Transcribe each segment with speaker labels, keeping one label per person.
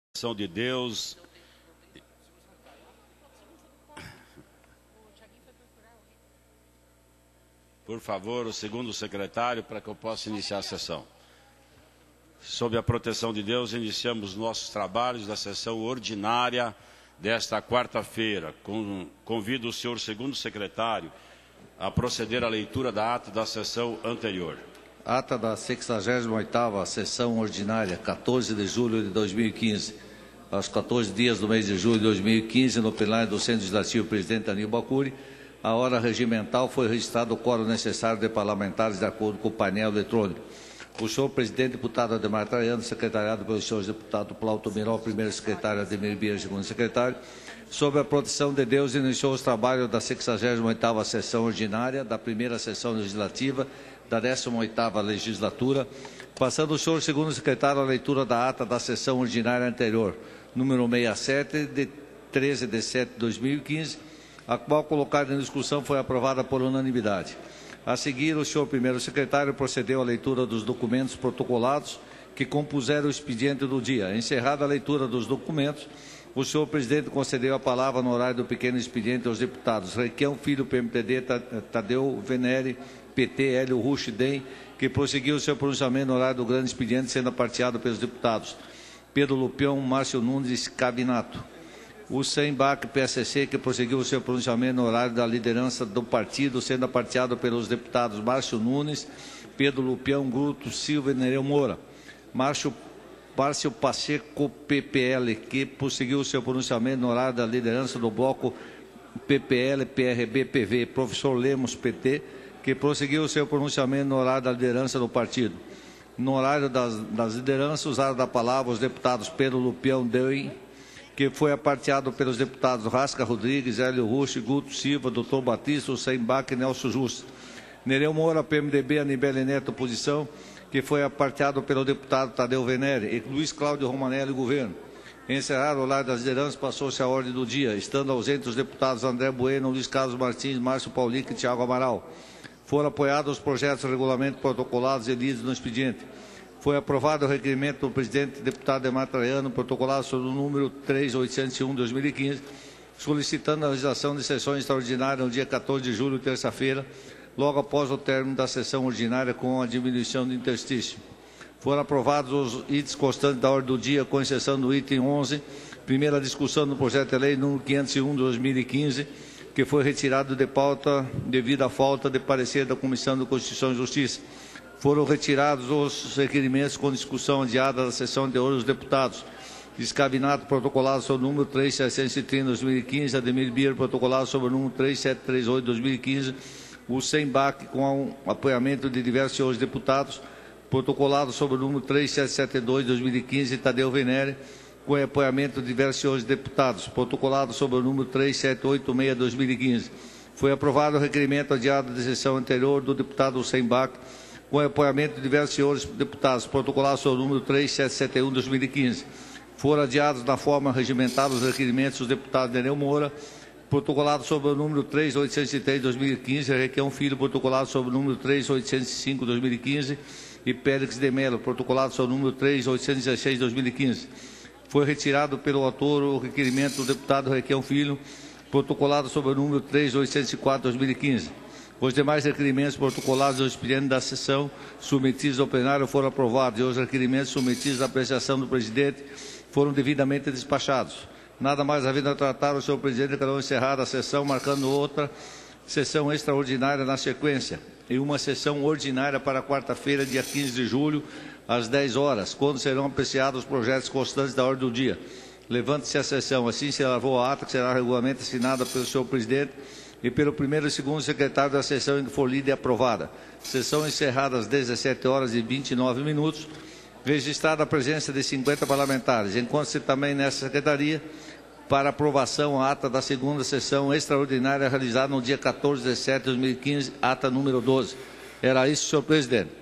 Speaker 1: de Deus. Por favor, o segundo secretário, para que eu possa iniciar a sessão. Sob a proteção de Deus, iniciamos nossos trabalhos da sessão ordinária desta quarta-feira. Convido o senhor segundo secretário a proceder à leitura da ata da sessão anterior.
Speaker 2: Ata da 68ª sessão ordinária, 14 de julho de 2015. Aos 14 dias do mês de julho de 2015, no plenário do Centro Legislativo, presidente Aníbal Cury, a hora regimental foi registrado o quórum necessário de parlamentares de acordo com o painel eletrônico. O senhor presidente, deputado Ademar Traiano, secretariado pelos senhores deputados Plauto Miró, primeiro secretário, Ademir Bia, segundo secretário, sob a proteção de Deus, iniciou os trabalhos da 68ª sessão ordinária, da primeira sessão legislativa, da 18ª legislatura, passando o senhor segundo secretário a leitura da ata da sessão ordinária anterior, número 67, de 13 de setembro de 2015, a qual colocada em discussão foi aprovada por unanimidade. A seguir, o senhor primeiro secretário procedeu à leitura dos documentos protocolados que compuseram o expediente do dia. Encerrada a leitura dos documentos, o senhor presidente concedeu a palavra no horário do pequeno expediente aos deputados Requião Filho, PMTD, Tadeu Venere, PT, Hélio Rush, DEM, que prosseguiu o seu pronunciamento no horário do grande expediente, sendo aparteado pelos deputados Pedro Lupião, Márcio Nunes e Cabinato. O SEMBAC PSC, que prosseguiu o seu pronunciamento no horário da liderança do partido, sendo aparteado pelos deputados Márcio Nunes, Pedro Lupião, Guto Silva e Nereu Moura. Márcio Pacheco, PPL, que prosseguiu o seu pronunciamento no horário da liderança do bloco PPL, PRB, PV. Professor Lemos, PT, que prosseguiu o seu pronunciamento no horário da liderança do partido. No horário das lideranças, usaram da palavra os deputados Pedro Lupião, DEM, que foi aparteado pelos deputados Rasca Rodrigues, Hélio Rush, Guto Silva, Dr. Batista, Sembach e Nelson Justo. Nereu Moura, PMDB, Anibele Neto, oposição, que foi aparteado pelo deputado Tadeu Venere, e Luiz Cláudio Romanelli, governo. Encerrado o horário das lideranças, passou-se a ordem do dia, estando ausentes os deputados André Bueno, Luiz Carlos Martins, Márcio Paulic e Tiago Amaral. Foram apoiados os projetos de regulamento protocolados e lidos no expediente. Foi aprovado o requerimento do presidente deputado Ademar Traiano, protocolado sob o número 3801 de 2015, solicitando a realização de sessões extraordinárias no dia 14 de julho, terça-feira, logo após o término da sessão ordinária com a diminuição do interstício. Foram aprovados os itens constantes da ordem do dia, com exceção do item 11, primeira discussão do projeto de lei número 501 de 2015, que foi retirado de pauta devido à falta de parecer da Comissão de Constituição e Justiça. Foram retirados os requerimentos com discussão adiada da sessão anterior dos deputados. Descabinato, protocolado sob o número 3730 de 2015, Ademir Bier, protocolado sob o número 3738 de 2015, o SEMBAC, com apoiamento de diversos senhores deputados, protocolado sob o número 3772 de 2015, Tadeu Venere, com apoiamento de diversos senhores deputados, protocolado sob o número 3786 de 2015. Foi aprovado o requerimento adiado da sessão anterior do deputado SEMBAC, com apoiamento de diversos senhores deputados, protocolado sob o número 3771 de 2015. Foram adiados na forma regimentada os requerimentos dos deputados Nereu Moura, protocolado sob o número 3803 de 2015, Requião Filho, protocolado sob o número 3805 de 2015, e Pérez de Mello, protocolado sob o número 3816 de 2015. Foi retirado pelo autor o requerimento do deputado Requião Filho, protocolado sob o número 3804 de 2015. Os demais requerimentos protocolados no expediente da sessão submetidos ao plenário foram aprovados e os requerimentos submetidos à apreciação do presidente foram devidamente despachados. Nada mais havendo a tratar, o senhor presidente declarou encerrada a sessão, marcando outra sessão extraordinária na sequência, e uma sessão ordinária para quarta-feira, dia 15 de julho, às 10 horas, quando serão apreciados os projetos constantes da ordem do dia. Levante-se a sessão. Assim se lavou a ata, que será regularmente assinada pelo senhor presidente e pelo primeiro e segundo secretário da sessão em que for lida e aprovada. Sessão encerrada às 17 horas e 29 minutos. Registrada a presença de 50 parlamentares. Encontra-se também nessa secretaria para aprovação a ata da segunda sessão extraordinária realizada no dia 14 de setembro de 2015, ata número 12. Era isso, senhor presidente.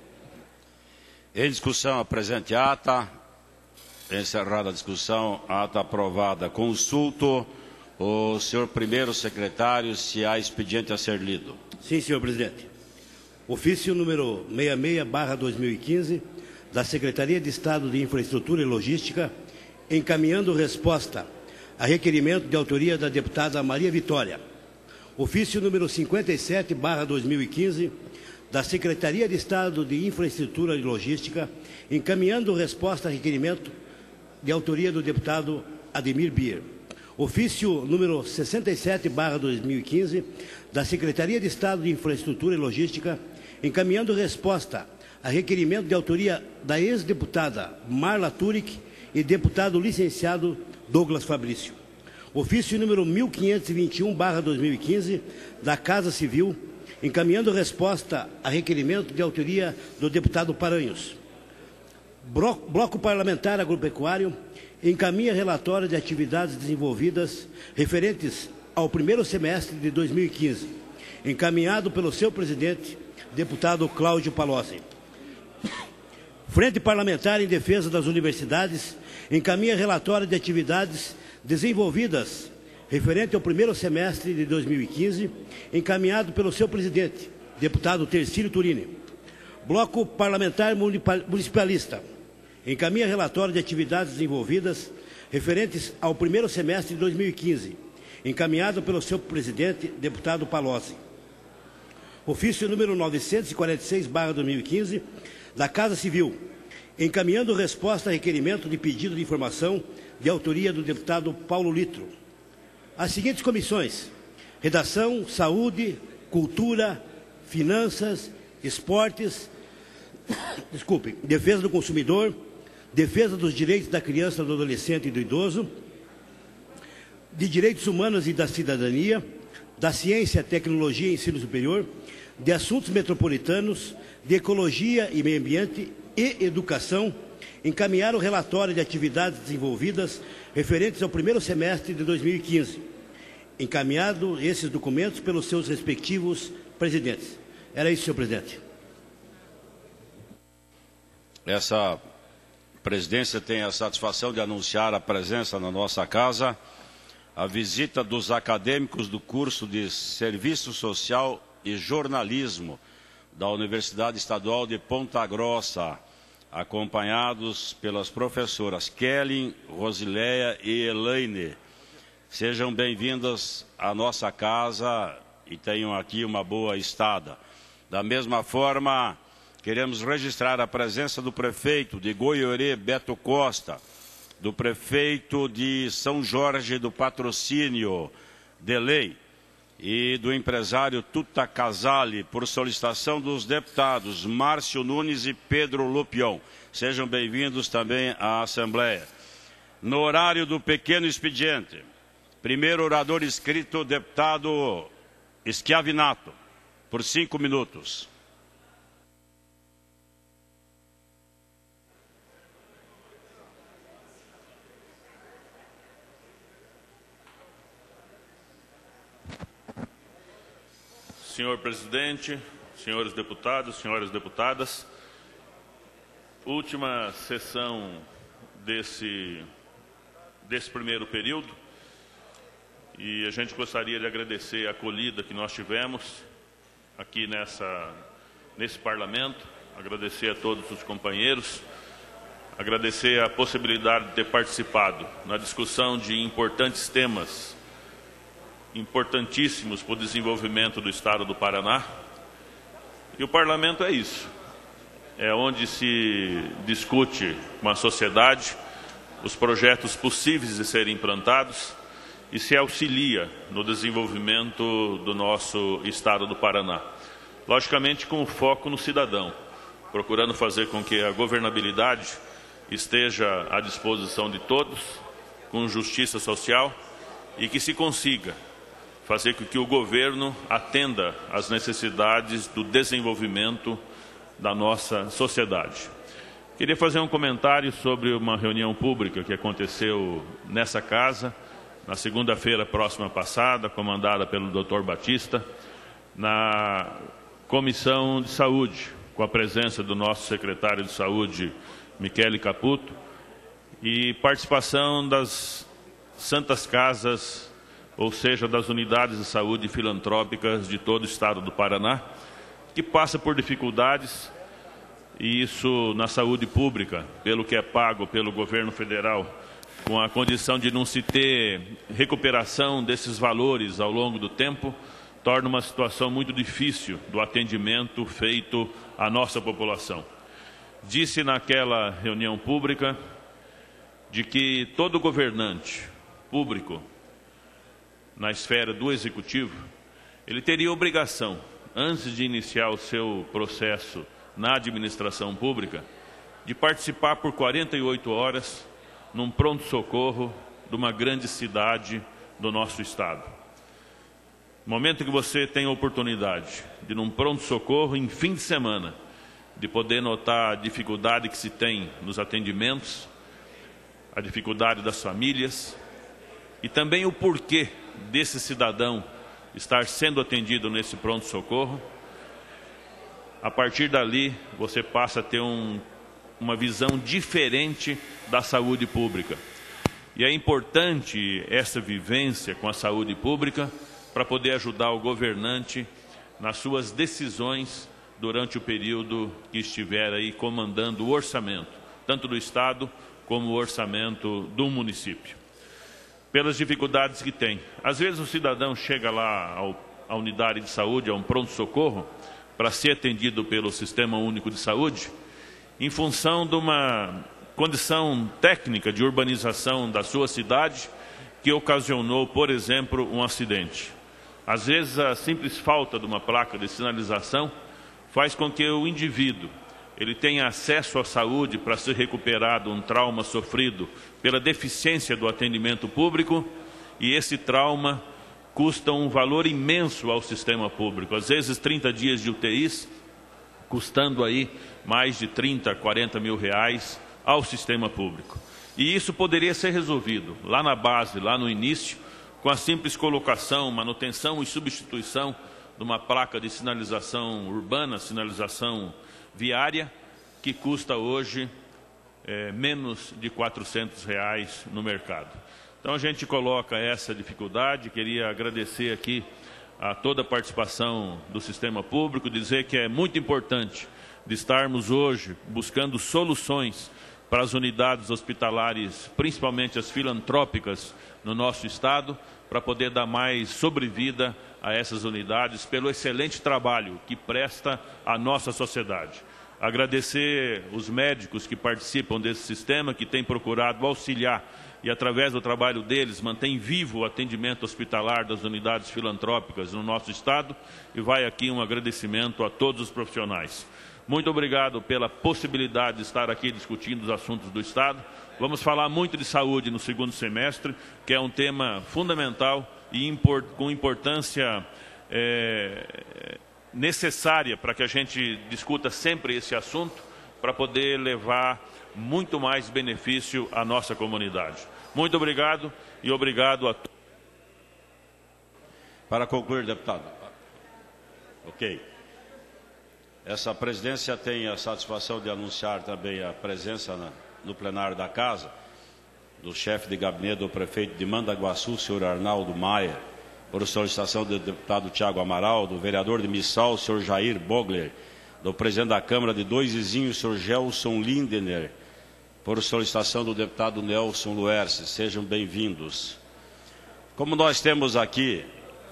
Speaker 1: Em discussão, a presente ata. Encerrada a discussão, ata aprovada. Consulto o senhor primeiro secretário se há expediente a ser lido.
Speaker 3: Sim, senhor presidente. Ofício número 66/2015 da Secretaria de Estado de Infraestrutura e Logística, encaminhando resposta a requerimento de autoria da deputada Maria Vitória. Ofício número 57/2015, da Secretaria de Estado de Infraestrutura e Logística, encaminhando resposta a requerimento de autoria do deputado Ademir Bier. Ofício número 67/2015, da Secretaria de Estado de Infraestrutura e Logística, encaminhando resposta a requerimento de autoria da ex-deputada Marla Turic e deputado licenciado Douglas Fabrício. Ofício número 1521/2015, da Casa Civil, encaminhando resposta a requerimento de autoria do deputado Paranhos. Bloco Parlamentar Agropecuário encaminha relatório de atividades desenvolvidas referentes ao primeiro semestre de 2015, encaminhado pelo seu presidente, deputado Cláudio Palozzi. Frente Parlamentar em Defesa das Universidades encaminha relatório de atividades desenvolvidas referente ao primeiro semestre de 2015, encaminhado pelo seu presidente, deputado Tercílio Turini. Bloco Parlamentar Municipalista encaminha relatório de atividades desenvolvidas referentes ao primeiro semestre de 2015, encaminhado pelo seu presidente, deputado Palozzi. Ofício número 946/2015, da Casa Civil, encaminhando resposta a requerimento de pedido de informação de autoria do deputado Paulo Litro. As seguintes comissões: Redação, Saúde, Cultura, Finanças, Esportes, Defesa do Consumidor, Defesa dos Direitos da Criança, do Adolescente e do Idoso, de Direitos Humanos e da Cidadania, da Ciência, Tecnologia e Ensino Superior, de Assuntos Metropolitanos, de Ecologia e Meio Ambiente e Educação, encaminharam o relatório de atividades desenvolvidas referentes ao primeiro semestre de 2015, encaminhado esses documentos pelos seus respectivos presidentes. Era isso, senhor presidente.
Speaker 1: Essa presidência tem a satisfação de anunciar a presença na nossa casa a visita dos acadêmicos do curso de Serviço Social e Jornalismo da Universidade Estadual de Ponta Grossa, acompanhados pelas professoras Kelly, Rosileia e Elaine. Sejam bem-vindas à nossa casa e tenham aqui uma boa estada. Da mesma forma, queremos registrar a presença do prefeito de Goiorê, Beto Costa, do prefeito de São Jorge do Patrocínio, Delei, e do empresário Tuta Casale, por solicitação dos deputados Márcio Nunes e Pedro Lupion. Sejam bem-vindos também à Assembleia. No horário do pequeno expediente, primeiro orador inscrito, deputado Schiavinato, por 5 minutos.
Speaker 4: Senhor presidente, senhores deputados, senhoras deputadas, última sessão desse primeiro período, e a gente gostaria de agradecer a acolhida que nós tivemos aqui nesse parlamento, agradecer a todos os companheiros, agradecer a possibilidade de ter participado na discussão de importantes temas importantíssimos para o desenvolvimento do Estado do Paraná. E o parlamento é isso, é onde se discute com a sociedade os projetos possíveis de serem implantados e se auxilia no desenvolvimento do nosso Estado do Paraná. Logicamente com foco no cidadão, procurando fazer com que a governabilidade esteja à disposição de todos, com justiça social, e que se consiga fazer com que o governo atenda às necessidades do desenvolvimento da nossa sociedade. Queria fazer um comentário sobre uma reunião pública que aconteceu nessa casa, na segunda-feira próxima passada, comandada pelo Dr. Batista, na Comissão de Saúde, com a presença do nosso secretário de Saúde, Michele Caputo, e participação das Santas Casas, ou seja, das unidades de saúde filantrópicas de todo o estado do Paraná, que passa por dificuldades, e isso na saúde pública, pelo que é pago pelo governo federal com a condição de não se ter recuperação desses valores ao longo do tempo, torna uma situação muito difícil do atendimento feito à nossa população. Disse naquela reunião pública de que todo governante público na esfera do Executivo, ele teria obrigação, antes de iniciar o seu processo na administração pública, de participar por 48 horas num pronto-socorro de uma grande cidade do nosso estado. No momento que você tem a oportunidade de, num pronto-socorro, em fim de semana, de poder notar a dificuldade que se tem nos atendimentos, a dificuldade das famílias e também o porquê desse cidadão estar sendo atendido nesse pronto-socorro, a partir dali você passa a ter uma visão diferente da saúde pública. E é importante essa vivência com a saúde pública para poder ajudar o governante nas suas decisões durante o período que estiver aí comandando o orçamento, tanto do Estado como o orçamento do município. Pelas dificuldades que tem. Às vezes o cidadão chega lá à unidade de saúde, a um pronto-socorro, para ser atendido pelo Sistema Único de Saúde, em função de uma condição técnica de urbanização da sua cidade que ocasionou, por exemplo, um acidente. Às vezes a simples falta de uma placa de sinalização faz com que o indivíduo ele tenha acesso à saúde para ser recuperado um trauma sofrido pela deficiência do atendimento público, e esse trauma custa um valor imenso ao sistema público. Às vezes 30 dias de UTIs, custando aí mais de 30, 40 mil reais ao sistema público. E isso poderia ser resolvido lá na base, lá no início, com a simples colocação, manutenção e substituição de uma placa de sinalização urbana, sinalização viária, que custa hoje menos de R$400 no mercado. Então a gente coloca essa dificuldade. Queria agradecer aqui a toda a participação do sistema público, dizer que é muito importante de estarmos hoje buscando soluções para as unidades hospitalares, principalmente as filantrópicas no nosso estado, para poder dar mais sobrevida a essas unidades pelo excelente trabalho que presta à nossa sociedade. Agradecer os médicos que participam desse sistema, que têm procurado auxiliar e, através do trabalho deles, mantém vivo o atendimento hospitalar das unidades filantrópicas no nosso estado, e vai aqui um agradecimento a todos os profissionais. Muito obrigado pela possibilidade de estar aqui discutindo os assuntos do estado. Vamos falar muito de saúde no segundo semestre, que é um tema fundamental e com importância necessária para que a gente discuta sempre esse assunto, para poder levar muito mais benefício à nossa comunidade. Muito obrigado e obrigado a todos.
Speaker 1: Para concluir, deputado. Ok. Essa presidência tem a satisfação de anunciar também a presença no plenário da Casa do chefe de gabinete do prefeito de Mandaguaçu, senhor Arnaldo Maia, por solicitação do deputado Tiago Amaral, do vereador de Missal, senhor Jair Bogler, do presidente da Câmara de Dois Vizinhos, senhor Gelson Lindener, por solicitação do deputado Nelson Luerce. Sejam bem-vindos. Como nós temos aqui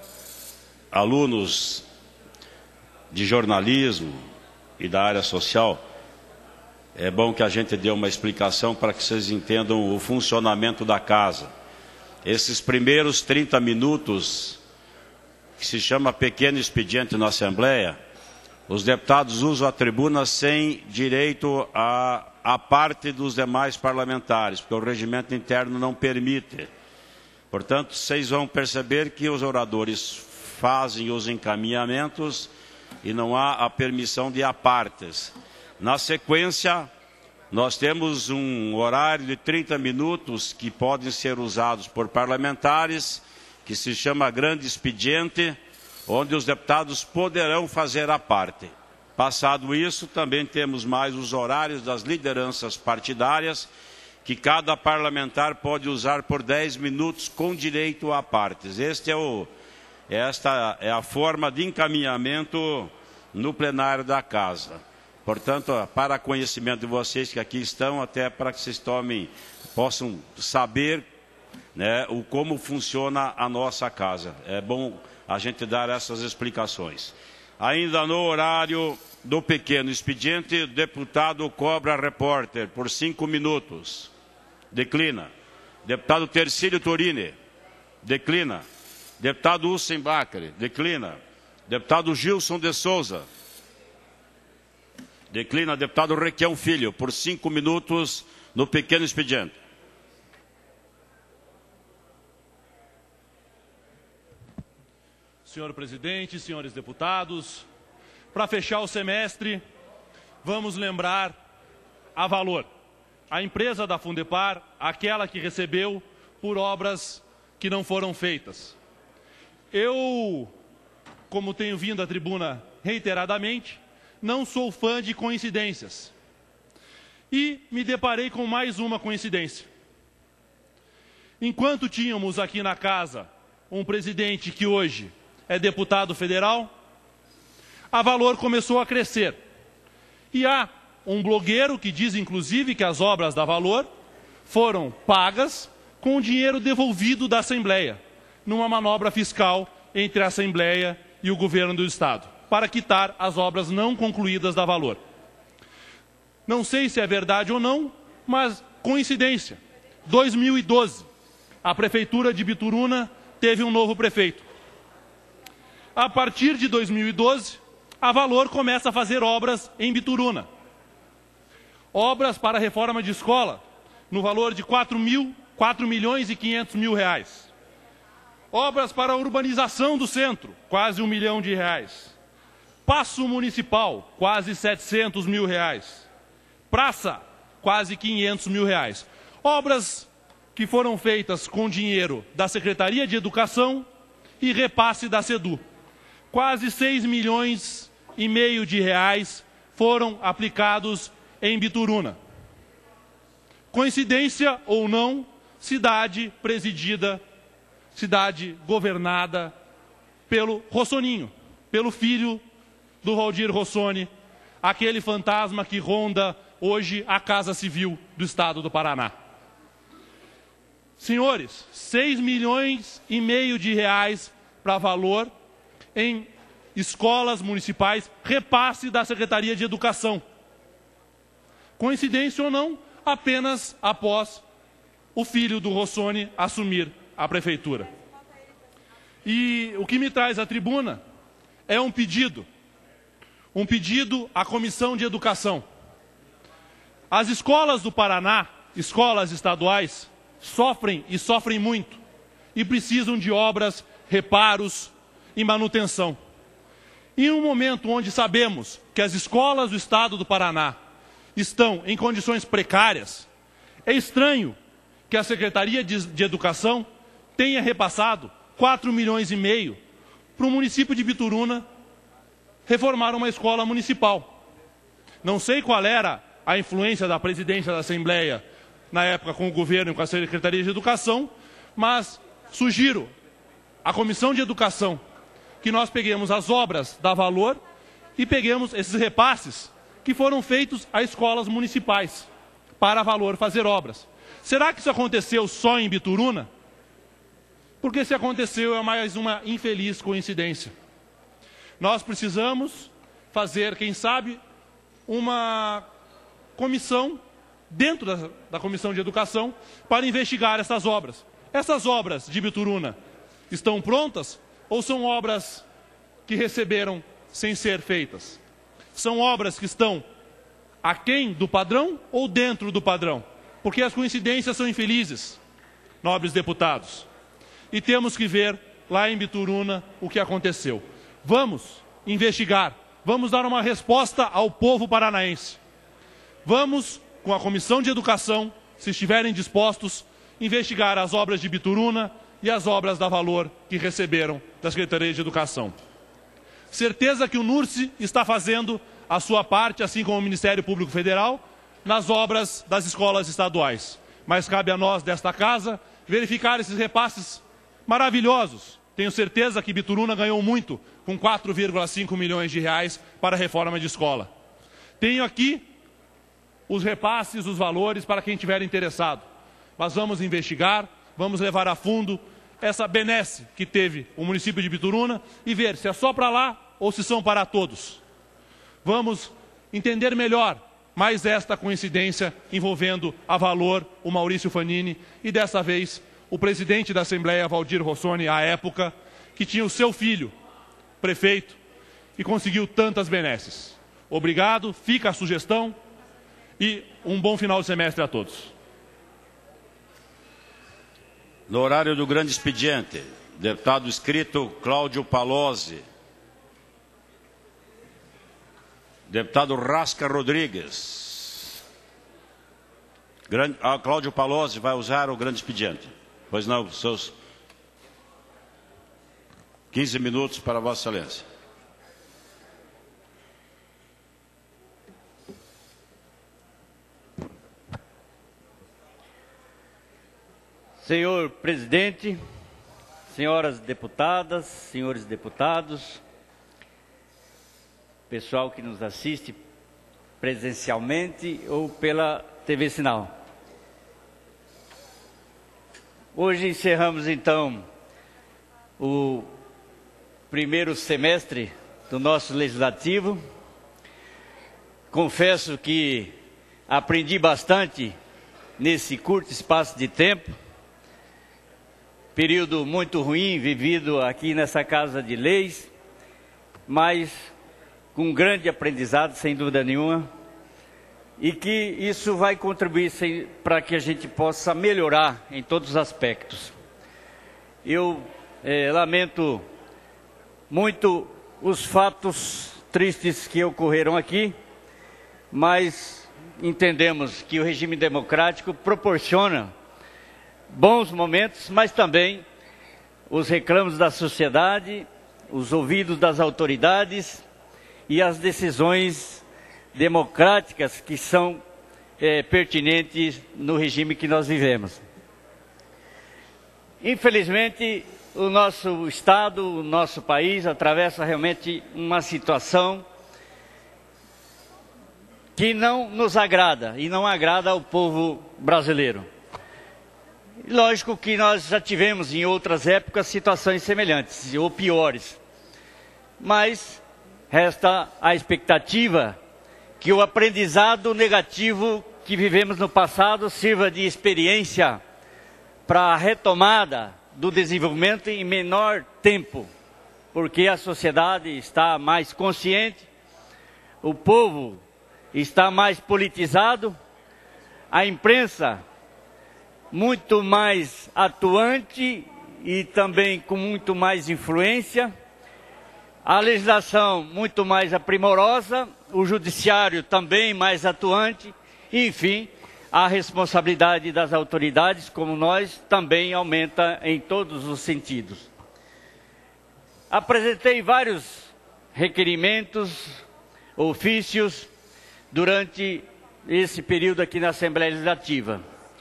Speaker 1: alunos de jornalismo e da área social, é bom que a gente dê uma explicação para que vocês entendam o funcionamento da casa. Esses primeiros 30 minutos, que se chama pequeno expediente na Assembleia, os deputados usam a tribuna sem direito à parte dos demais parlamentares, porque o regimento interno não permite. Portanto, vocês vão perceber que os oradores fazem os encaminhamentos e não há a permissão de apartes. Na sequência, nós temos um horário de 30 minutos que podem ser usados por parlamentares, que se chama grande expediente, onde os deputados poderão fazer a parte. Passado isso, também temos mais os horários das lideranças partidárias, que cada parlamentar pode usar por 10 minutos com direito a partes. Esta é a forma de encaminhamento no plenário da Casa. Portanto, para conhecimento de vocês que aqui estão, até para que vocês tomem possam saber, né, como funciona a nossa casa. É bom a gente dar essas explicações. Ainda no horário do pequeno expediente, o deputado Cobra Repórter, por 5 minutos. Declina. Deputado Tercílio Torini. Declina. Deputado Hussein Bacri. Declina. Deputado Gilson de Souza. Declina. Deputado Requião Filho, por 5 minutos no pequeno expediente.
Speaker 5: Senhor presidente, senhores deputados, para fechar o semestre, vamos lembrar a Valor, a empresa da Fundepar, aquela que recebeu por obras que não foram feitas. Eu, como tenho vindo à tribuna reiteradamente, não sou fã de coincidências. E me deparei com mais uma coincidência. Enquanto tínhamos aqui na casa um presidente que hoje é deputado federal, a Valor começou a crescer. E há um blogueiro que diz, inclusive, que as obras da Valor foram pagas com o dinheiro devolvido da Assembleia, numa manobra fiscal entre a Assembleia e o governo do Estado, para quitar as obras não concluídas da Valor. Não sei se é verdade ou não, mas coincidência. 2012, a Prefeitura de Bituruna teve um novo prefeito. A partir de 2012, a Valor começa a fazer obras em Bituruna. Obras para a reforma de escola, no valor de 4.500.000 reais. Obras para a urbanização do centro, quase R$1 milhão. Paço municipal, quase R$700.000. Praça, quase R$500.000. Obras que foram feitas com dinheiro da Secretaria de Educação e repasse da SEDU. Quase R$6,5 milhões foram aplicados em Bituruna. Coincidência ou não, cidade presidida, cidade governada pelo Rossoninho, pelo filho do Valdir Rossoni, aquele fantasma que ronda hoje a Casa Civil do Estado do Paraná. Senhores, R$6,5 milhões para Valor em escolas municipais, repasse da Secretaria de Educação. Coincidência ou não, apenas após o filho do Rossoni assumir a prefeitura. E o que me traz à tribuna é um pedido à Comissão de Educação. As escolas do Paraná, escolas estaduais, sofrem e sofrem muito e precisam de obras, reparos e manutenção. Em um momento onde sabemos que as escolas do Estado do Paraná estão em condições precárias, é estranho que a Secretaria de Educação tenha repassado R$4,5 milhões para o município de Bituruna reformar uma escola municipal. Não sei qual era a influência da presidência da Assembleia na época com o governo e com a Secretaria de Educação, mas sugiro à Comissão de Educação que nós peguemos as obras da Valor e peguemos esses repasses que foram feitos a escolas municipais para a Valor fazer obras. Será que isso aconteceu só em Bituruna? Porque se aconteceu é mais uma infeliz coincidência. Nós precisamos fazer, quem sabe, uma comissão dentro da Comissão de Educação para investigar essas obras. Essas obras de Bituruna estão prontas ou são obras que receberam sem ser feitas? São obras que estão aquém do padrão ou dentro do padrão? Porque as coincidências são infelizes, nobres deputados. E temos que ver lá em Bituruna o que aconteceu. Vamos investigar, vamos dar uma resposta ao povo paranaense. Vamos, com a Comissão de Educação, se estiverem dispostos, investigar as obras de Bituruna e as obras da Valor que receberam da Secretaria de Educação. Certeza que o NURSE está fazendo a sua parte, assim como o Ministério Público Federal, nas obras das escolas estaduais. Mas cabe a nós, desta casa, verificar esses repasses maravilhosos. Tenho certeza que Bituruna ganhou muito com R$4,5 milhões para a reforma de escola. Tenho aqui os repasses, os valores para quem estiver interessado. Mas vamos investigar, vamos levar a fundo essa benesse que teve o município de Bituruna e ver se é só para lá ou se são para todos. Vamos entender melhor mais esta coincidência envolvendo a Valor, o Maurício Fanini e, dessa vez, o presidente da Assembleia, Valdir Rossoni, à época, que tinha o seu filho, prefeito, e conseguiu tantas benesses. Obrigado, fica a sugestão e um bom final de semestre a todos.
Speaker 1: No horário do grande expediente, deputado inscrito Cláudio Palozzi. Deputado Rasca Rodrigues. Cláudio Palozzi vai usar o grande expediente. Pois não, seus 15 minutos para Vossa Excelência.
Speaker 6: Senhor presidente, senhoras deputadas, senhores deputados, pessoal que nos assiste presencialmente ou pela TV Sinal. Hoje encerramos então o primeiro semestre do nosso legislativo. Confesso que aprendi bastante nesse curto espaço de tempo. Período muito ruim vivido aqui nessa Casa de Leis, mas com grande aprendizado, sem dúvida nenhuma, e que isso vai contribuir para que a gente possa melhorar em todos os aspectos. Eu lamento muito os fatos tristes que ocorreram aqui, mas entendemos que o regime democrático proporciona bons momentos, mas também os reclamos da sociedade, os ouvidos das autoridades e as decisões democráticas que são pertinentes no regime que nós vivemos. Infelizmente, o nosso Estado, o nosso país atravessa realmente uma situação que não nos agrada e não agrada ao povo brasileiro. Lógico que nós já tivemos em outras épocas situações semelhantes ou piores, mas resta a expectativa que o aprendizado negativo que vivemos no passado sirva de experiência para a retomada do desenvolvimento em menor tempo, porque a sociedade está mais consciente, o povo está mais politizado, a imprensa muito mais atuante e também com muito mais influência, a legislação muito mais aprimorosa, o judiciário também mais atuante, e, enfim, a responsabilidade das autoridades, como nós, também aumenta em todos os sentidos. Apresentei vários requerimentos, ofícios, durante esse período aqui na Assembleia Legislativa.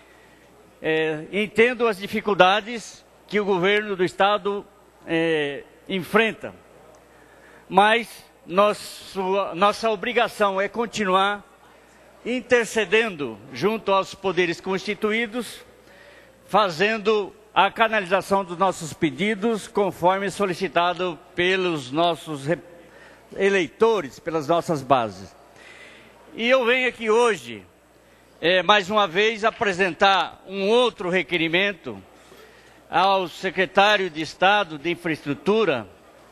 Speaker 6: Entendo as dificuldades que o governo do Estado enfrenta, mas nossa obrigação é continuar intercedendo junto aos poderes constituídos, fazendo a canalização dos nossos pedidos conforme solicitado pelos nossos eleitores, pelas nossas bases. E eu venho aqui hoje mais uma vez apresentar um outro requerimento ao secretário de Estado de Infraestrutura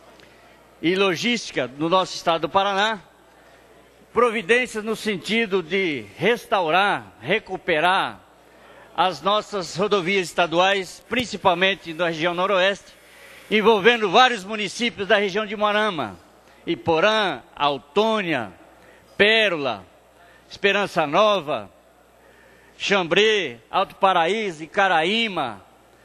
Speaker 6: e Logística do nosso Estado do Paraná, providências no sentido de restaurar, recuperar as nossas rodovias estaduais, principalmente na região noroeste, envolvendo vários municípios da região de Moarama, Iporã, Autônia, Pérola, Esperança Nova, Xambrê, Alto Paraíso, Icaraíma,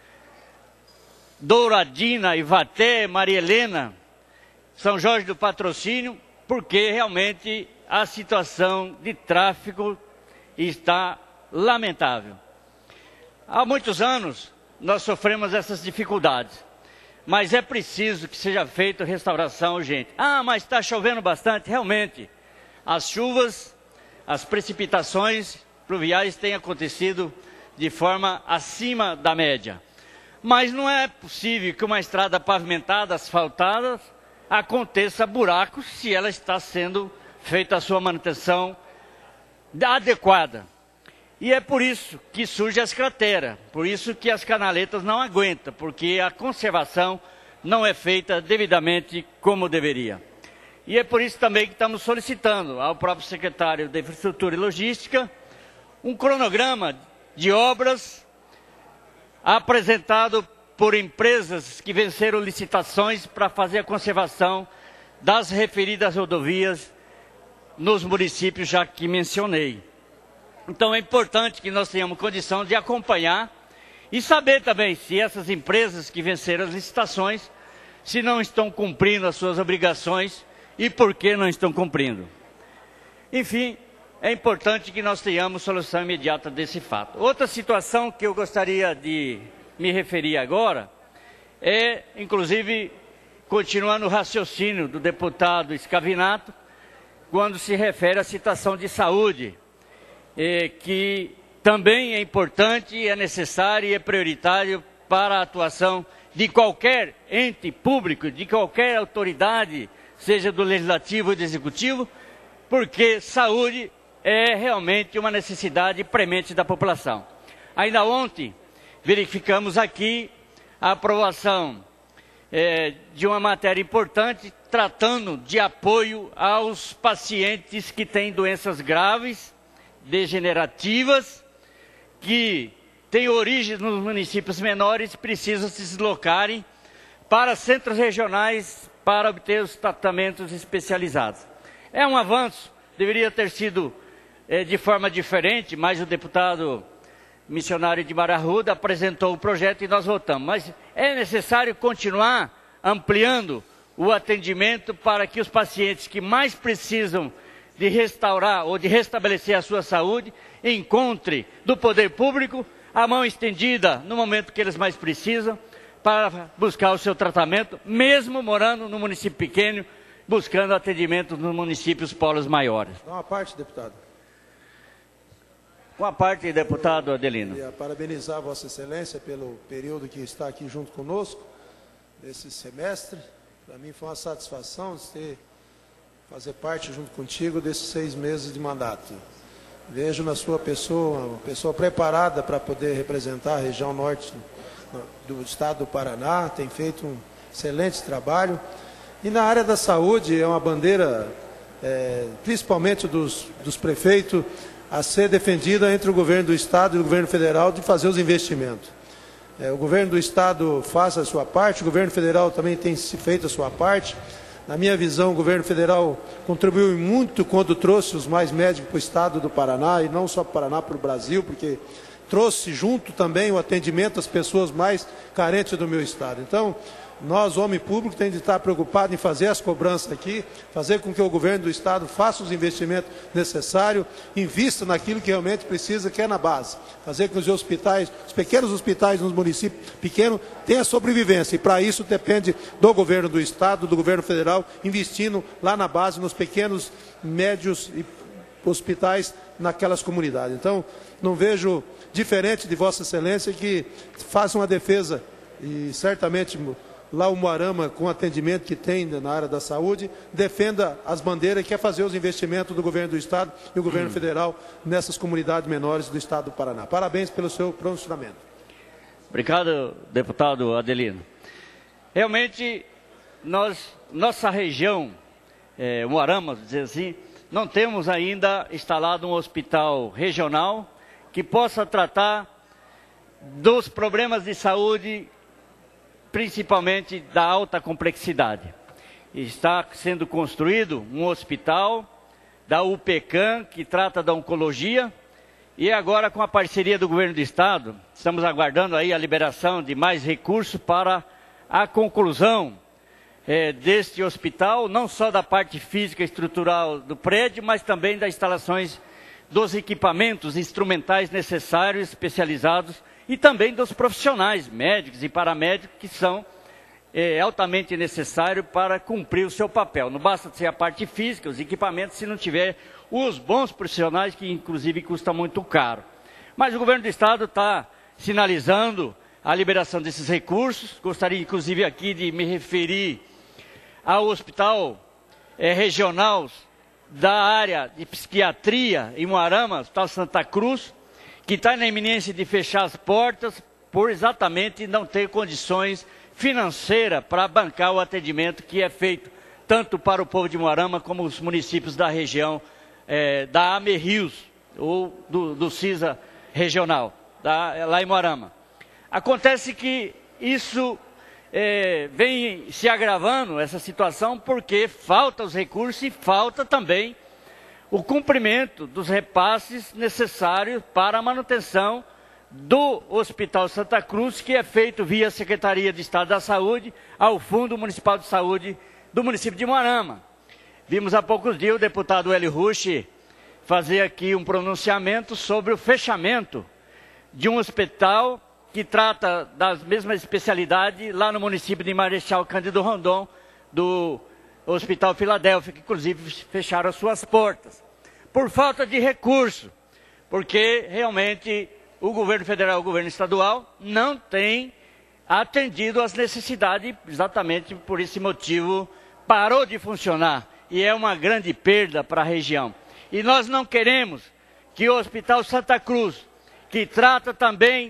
Speaker 6: Douradina, Ivaté, Maria Helena, São Jorge do Patrocínio, porque realmente a situação de tráfego está lamentável. Há muitos anos nós sofremos essas dificuldades, mas é preciso que seja feita restauração urgente. Ah, mas está chovendo bastante. Realmente, as chuvas, as precipitações pluviais têm acontecido de forma acima da média. Mas não é possível que uma estrada pavimentada, asfaltada, aconteça buracos se ela está sendo feita a sua manutenção adequada. E é por isso que surgem as crateras, por isso que as canaletas não aguentam, porque a conservação não é feita devidamente como deveria. E é por isso também que estamos solicitando ao próprio secretário de Infraestrutura e Logística um cronograma de obras apresentado por empresas que venceram licitações para fazer a conservação das referidas rodovias nos municípios já que mencionei. Então é importante que nós tenhamos condição de acompanhar e saber também se essas empresas que venceram as licitações, se não estão cumprindo as suas obrigações e por que não estão cumprindo. Enfim, é importante que nós tenhamos solução imediata desse fato. Outra situação que eu gostaria de me referir agora é, inclusive, continuando o raciocínio do deputado Scavinato, quando se refere à situação de saúde, que também é importante, é necessário e é prioritário para a atuação de qualquer ente público, de qualquer autoridade, seja do Legislativo ou do Executivo, porque saúde é realmente uma necessidade premente da população. Ainda ontem, verificamos aqui a aprovação de uma matéria importante, tratando de apoio aos pacientes que têm doenças graves, degenerativas, que têm origem nos municípios menores e precisam se deslocarem para centros regionais para obter os tratamentos especializados. É um avanço, deveria ter sido de forma diferente, mas o deputado missionário de Arruda apresentou o projeto e nós votamos. Mas é necessário continuar ampliando o atendimento para que os pacientes que mais precisam de restaurar ou de restabelecer a sua saúde encontrem do poder público a mão estendida no momento que eles mais precisam para buscar o seu tratamento, mesmo morando no município pequeno, buscando atendimento nos municípios polos maiores.
Speaker 7: Dá uma parte, deputado.
Speaker 6: Uma parte, deputado Adelino.
Speaker 7: Queria parabenizar Vossa Excelência pelo período que está aqui junto conosco, nesse semestre. Para mim foi uma satisfação fazer parte junto contigo desses 6 meses de mandato. Vejo na sua pessoa, uma pessoa preparada para poder representar a região norte do estado do Paraná, tem feito um excelente trabalho. E na área da saúde é uma bandeira, principalmente dos prefeitos, a ser defendida entre o governo do estado e o governo federal de fazer os investimentos. O governo do estado faz a sua parte, o governo federal também tem feito a sua parte. Na minha visão, o governo federal contribuiu muito quando trouxe os mais médicos para o estado do Paraná, e não só para o Paraná, para o Brasil, porque trouxe junto também o atendimento às pessoas mais carentes do meu estado. Então, nós, homem público, temos de estar preocupados em fazer as cobranças aqui, fazer com que o governo do estado faça os investimentos necessários, invista naquilo que realmente precisa, que é na base. Fazer com que os hospitais, os pequenos hospitais nos municípios pequenos, tenham sobrevivência. E para isso depende do governo do estado, do governo federal, investindo lá na base, nos pequenos, médios hospitais naquelas comunidades. Então, não vejo diferente de Vossa Excelência que faça uma defesa e certamente lá o Moarama, com o atendimento que tem na área da saúde, defenda as bandeiras e quer fazer os investimentos do governo do estado e o governo federal nessas comunidades menores do estado do Paraná. Parabéns pelo seu pronunciamento.
Speaker 6: Obrigado, deputado Adelino. Realmente, nossa região, Moarama, dizer assim, não temos ainda instalado um hospital regional que possa tratar dos problemas de saúde, principalmente da alta complexidade. Está sendo construído um hospital da UPECAM, que trata da oncologia, e agora com a parceria do governo do estado, estamos aguardando aí a liberação de mais recursos para a conclusão deste hospital, não só da parte física e estrutural do prédio, mas também das instalações dos equipamentos instrumentais necessários, especializados, e também dos profissionais, médicos e paramédicos, que são altamente necessários para cumprir o seu papel. Não basta ser a parte física, os equipamentos, se não tiver os bons profissionais, que inclusive custa muito caro. Mas o governo do estado está sinalizando a liberação desses recursos. Gostaria, inclusive, aqui de me referir ao hospital regional da área de psiquiatria em Umuarama, Hospital Santa Cruz, que está na iminência de fechar as portas por exatamente não ter condições financeiras para bancar o atendimento que é feito tanto para o povo de Umuarama como os municípios da região da AME Rios, ou do CISA regional, lá em Umuarama. Acontece que isso vem se agravando, essa situação, porque falta os recursos e falta também o cumprimento dos repasses necessários para a manutenção do Hospital Santa Cruz, que é feito via Secretaria de Estado da Saúde ao Fundo Municipal de Saúde do município de Umuarama. Vimos há poucos dias o deputado Hélio Rucci fazer aqui um pronunciamento sobre o fechamento de um hospital que trata das mesmas especialidades lá no município de Marechal Cândido Rondon, do Hospital Filadélfia, que inclusive fecharam as suas portas, por falta de recurso, porque realmente o governo federal e o governo estadual não têm atendido às necessidades, exatamente por esse motivo parou de funcionar, e é uma grande perda para a região. E nós não queremos que o Hospital Santa Cruz, que trata também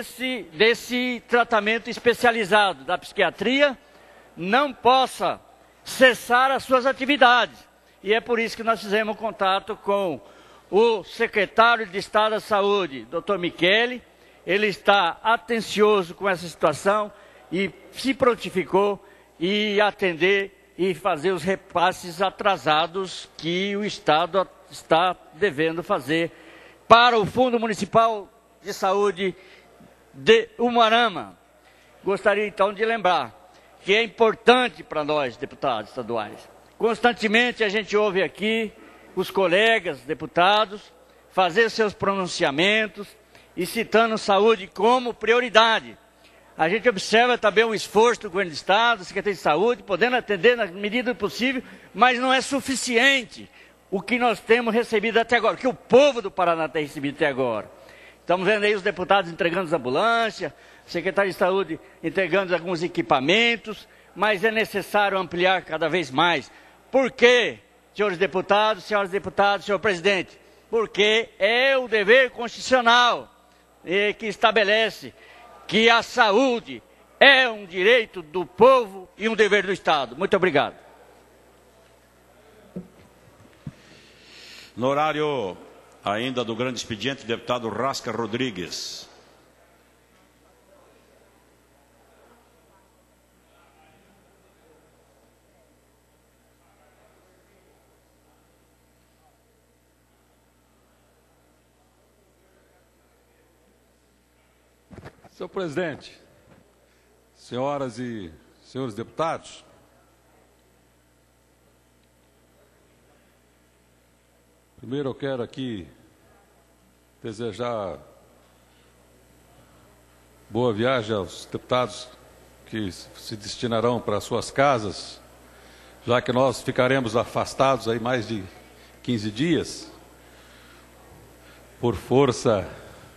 Speaker 6: desse tratamento especializado da psiquiatria, não possa cessar as suas atividades. E é por isso que nós fizemos contato com o secretário de Estado da Saúde, Dr. Michele. Ele está atencioso com essa situação e se prontificou em atender e fazer os repasses atrasados que o Estado está devendo fazer para o Fundo Municipal de Saúde de Umuarama. Gostaria então de lembrar que é importante para nós, deputados estaduais. Constantemente a gente ouve aqui os colegas deputados fazer seus pronunciamentos e citando saúde como prioridade. A gente observa também o esforço do governo do Estado, da Secretaria de Saúde, podendo atender na medida do possível, mas não é suficiente o que nós temos recebido até agora, o que o povo do Paraná tem recebido até agora. Estamos vendo aí os deputados entregando as ambulâncias, o secretário de Saúde entregando alguns equipamentos, mas é necessário ampliar cada vez mais. Por quê, senhores deputados, senhoras deputadas, senhor presidente? Porque é o dever constitucional que estabelece que a saúde é um direito do povo e um dever do Estado. Muito obrigado.
Speaker 1: No horário ainda do grande expediente, deputado Rasca Rodrigues.
Speaker 8: Senhor presidente, senhoras e senhores deputados, primeiro eu quero aqui desejar boa viagem aos deputados que se destinarão para suas casas, já que nós ficaremos afastados aí mais de 15 dias, por força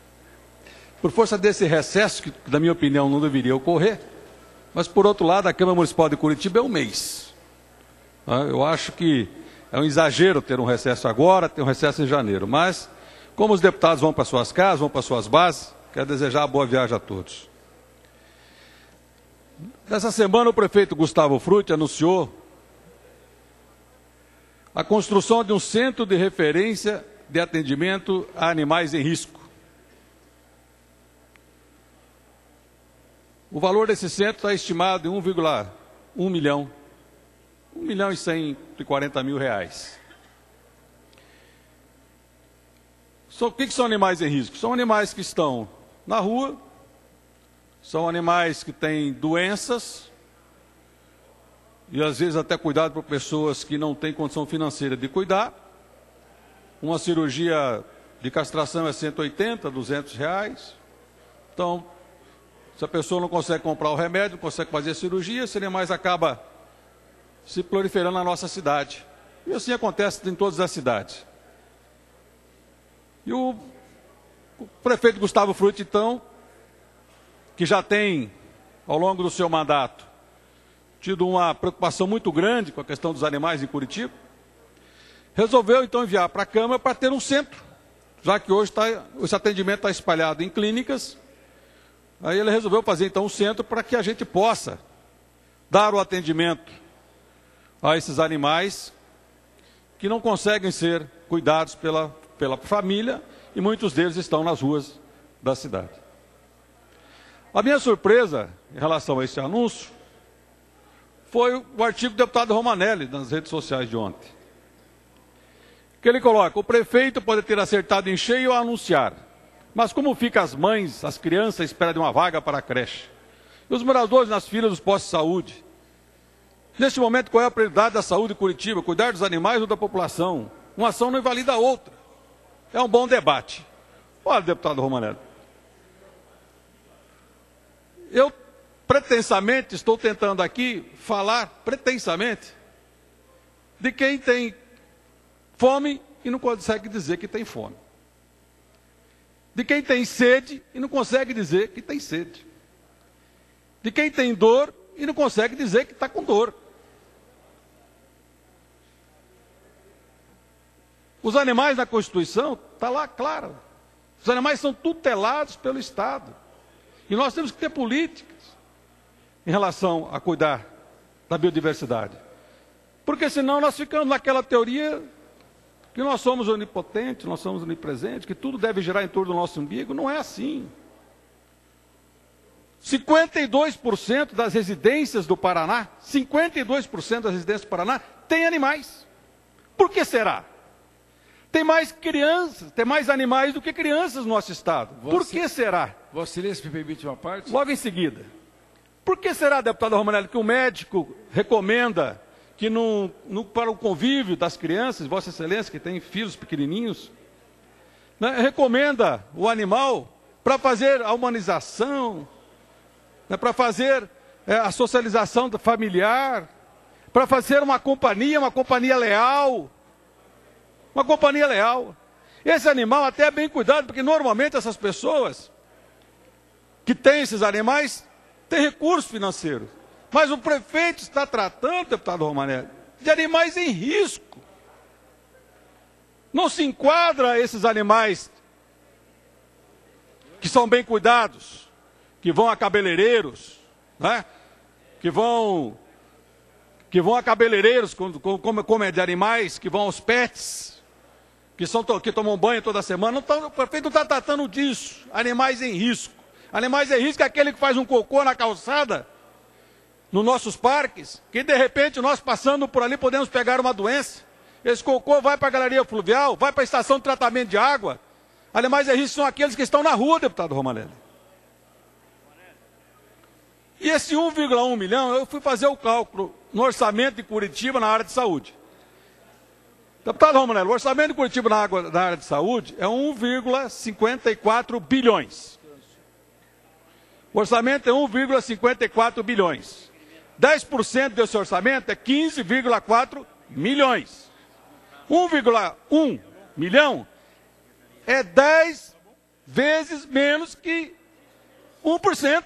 Speaker 8: desse recesso, que na minha opinião não deveria ocorrer, mas por outro lado a Câmara Municipal de Curitiba é um mês. Eu acho que é um exagero ter um recesso agora, ter um recesso em janeiro, mas como os deputados vão para suas casas, vão para suas bases, quero desejar boa viagem a todos. Nessa semana o prefeito Gustavo Frutti anunciou a construção de um centro de referência de atendimento a animais em risco. O valor desse centro está estimado em 1,1 milhão, R$1.140.000. O que são animais em risco? São animais que estão na rua, são animais que têm doenças, e às vezes até cuidado por pessoas que não têm condição financeira de cuidar. Uma cirurgia de castração é R$180, R$200. Então, se a pessoa não consegue comprar o remédio, não consegue fazer a cirurgia, esse animais acaba se proliferando na nossa cidade. E assim acontece em todas as cidades. E o O prefeito Gustavo Frutti, então, que já tem, ao longo do seu mandato, tido uma preocupação muito grande com a questão dos animais em Curitiba, resolveu, então, enviar para a Câmara para ter um centro, já que hoje esse atendimento está espalhado em clínicas. Aí ele resolveu fazer, então, um centro para que a gente possa dar o atendimento a esses animais que não conseguem ser cuidados pela família e muitos deles estão nas ruas da cidade. A minha surpresa em relação a esse anúncio foi o artigo do deputado Romanelli nas redes sociais de ontem, que ele coloca: o prefeito pode ter acertado em cheio ao anunciar, mas como ficam as mães, as crianças à espera de uma vaga para a creche? E os moradores nas filas dos postos de saúde? Neste momento, qual é a prioridade da saúde em Curitiba? Cuidar dos animais ou da população? Uma ação não invalida a outra. É um bom debate. Olha, deputado Romanelli, eu pretensamente estou tentando aqui falar, pretensamente, de quem tem fome e não consegue dizer que tem fome. De quem tem sede e não consegue dizer que tem sede. De quem tem dor e não consegue dizer que está com dor. Os animais na Constituição, está lá claro. Os animais são tutelados pelo Estado. E nós temos que ter políticas em relação a cuidar da biodiversidade. Porque senão nós ficamos naquela teoria que nós somos onipotentes, nós somos onipresentes, que tudo deve girar em torno do nosso umbigo. Não é assim. 52% das residências do Paraná, 52% das residências do Paraná têm animais. Por que será? Tem mais crianças, tem mais animais do que crianças no nosso estado. Por que será?
Speaker 9: Vossa Excelência, me permite uma parte?
Speaker 8: Logo em seguida. Por que será, deputado Romanelli, que o médico recomenda que para o convívio das crianças, Vossa Excelência, que tem filhos pequenininhos, né, recomenda o animal para fazer a humanização, né, para fazer a socialização familiar, para fazer uma companhia leal. Uma companhia leal. Esse animal até é bem cuidado, porque normalmente essas pessoas que têm esses animais têm recursos financeiros. Mas o prefeito está tratando, deputado Romanelli, de animais em risco. Não se enquadra esses animais que são bem cuidados, que vão a cabeleireiros, né? que vão a cabeleireiros, como é de animais, que vão aos pets, que tomam banho toda semana. O prefeito não está tratando disso. Animais em risco. Animais em risco é aquele que faz um cocô na calçada, nos nossos parques, que de repente nós passando por ali podemos pegar uma doença. Esse cocô vai para a galeria fluvial, vai para a estação de tratamento de água. Animais em risco são aqueles que estão na rua, deputado Romanelli. E esse 1,1 milhão, eu fui fazer o cálculo no orçamento de Curitiba na área de saúde. Deputado Romanelli, o orçamento de Curitiba na área de saúde é 1,54 bilhões. O orçamento é 1,54 bilhões. 10% desse orçamento é 15,4 milhões. 1,1 milhão é 10 vezes menos que 1%.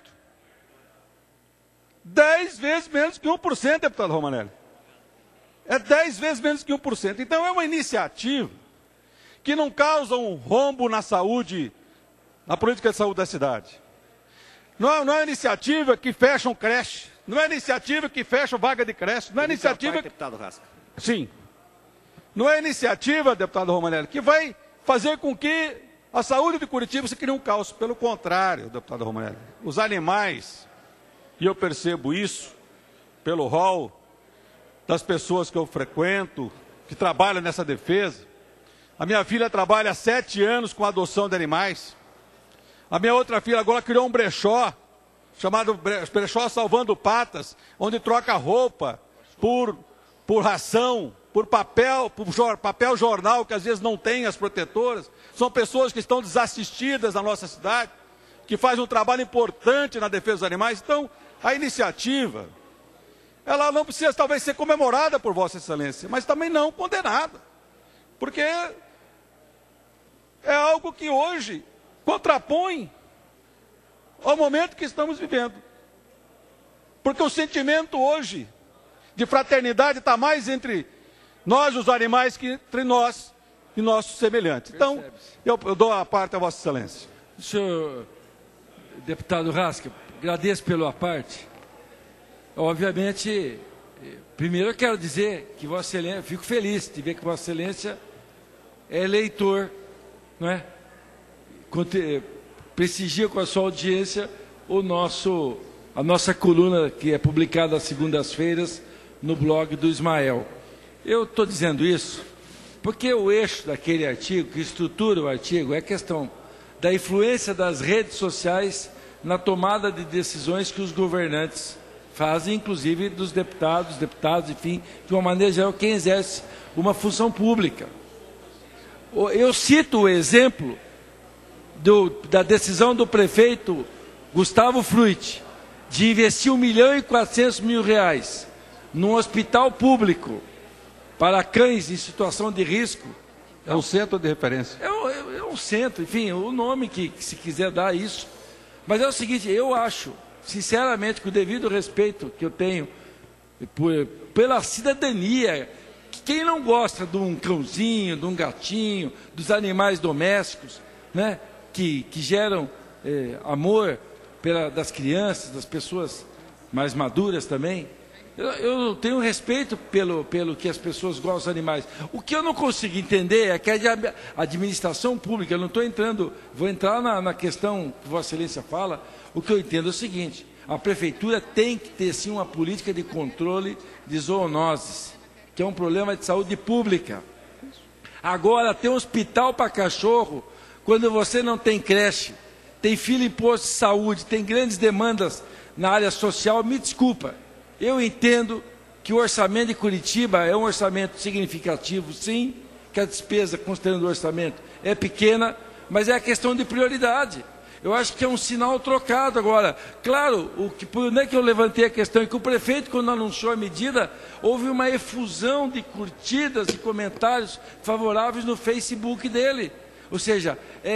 Speaker 8: 10 vezes menos que 1%, deputado Romanelli. É 10 vezes menos que 1%. Então é uma iniciativa que não causa um rombo na saúde, na política de saúde da cidade. Não é uma iniciativa que fecha um creche. Não é iniciativa que fecha vaga de creche. Não é iniciativa...
Speaker 10: Deputado Rasca.
Speaker 8: Sim. Não é iniciativa, deputado Romanelli, que vai fazer com que a saúde de Curitiba se crie um caos. Pelo contrário, deputado Romanelli, os animais, e eu percebo isso pelo rol das pessoas que eu frequento, que trabalham nessa defesa. A minha filha trabalha há 7 anos com adoção de animais. A minha outra filha agora criou um brechó, chamado Brechó Salvando Patas, onde troca roupa por ração, por papel jornal, que às vezes não tem as protetoras. São pessoas que estão desassistidas na nossa cidade, que fazem um trabalho importante na defesa dos animais. Então, a iniciativa, ela não precisa talvez ser comemorada por Vossa Excelência, mas também não condenada. Porque é algo que hoje contrapõe ao momento que estamos vivendo. Porque o sentimento hoje de fraternidade está mais entre nós, os animais, que entre nós e nossos semelhantes. Então, eu dou a parte a Vossa Excelência.
Speaker 9: Senhor deputado Rasca, agradeço pela parte. Obviamente, primeiro eu quero dizer que Vossa Excelência, fico feliz de ver que Vossa Excelência é eleitor, não é? Prestigia com a sua audiência a nossa coluna, que é publicada às segundas-feiras no blog do Ismael. Eu estou dizendo isso porque o eixo daquele artigo, que estrutura o artigo, é a questão da influência das redes sociais na tomada de decisões que os governantes fazem, inclusive dos deputados, enfim, de uma maneira geral, quem exerce uma função pública. Eu cito o exemplo da decisão do prefeito Gustavo Fruit de investir R$1.400.000 num hospital público para cães em situação de risco.
Speaker 8: É um centro de referência.
Speaker 9: É um centro, enfim, o nome que se quiser dar isso. Mas é o seguinte, eu acho, sinceramente, com o devido respeito que eu tenho pela cidadania, quem não gosta de um cãozinho, de um gatinho, dos animais domésticos, né, que geram amor das crianças, das pessoas mais maduras também. Eu tenho respeito pelo que as pessoas gostam dos animais. O que eu não consigo entender é que a administração pública, eu não estou entrando, vou entrar na questão que Vossa Excelência fala, o que eu entendo é o seguinte: a prefeitura tem que ter sim uma política de controle de zoonoses, que é um problema de saúde pública. Agora, ter um hospital para cachorro, quando você não tem creche, tem fila em posto de saúde, tem grandes demandas na área social, me desculpa. Eu entendo que o orçamento de Curitiba é um orçamento significativo, sim, que a despesa, considerando o orçamento, é pequena, mas é a questão de prioridade. Eu acho que é um sinal trocado agora. Claro, por onde é que eu levantei a questão? É que o prefeito, quando anunciou a medida, houve uma efusão de curtidas e comentários favoráveis no Facebook dele. Ou seja,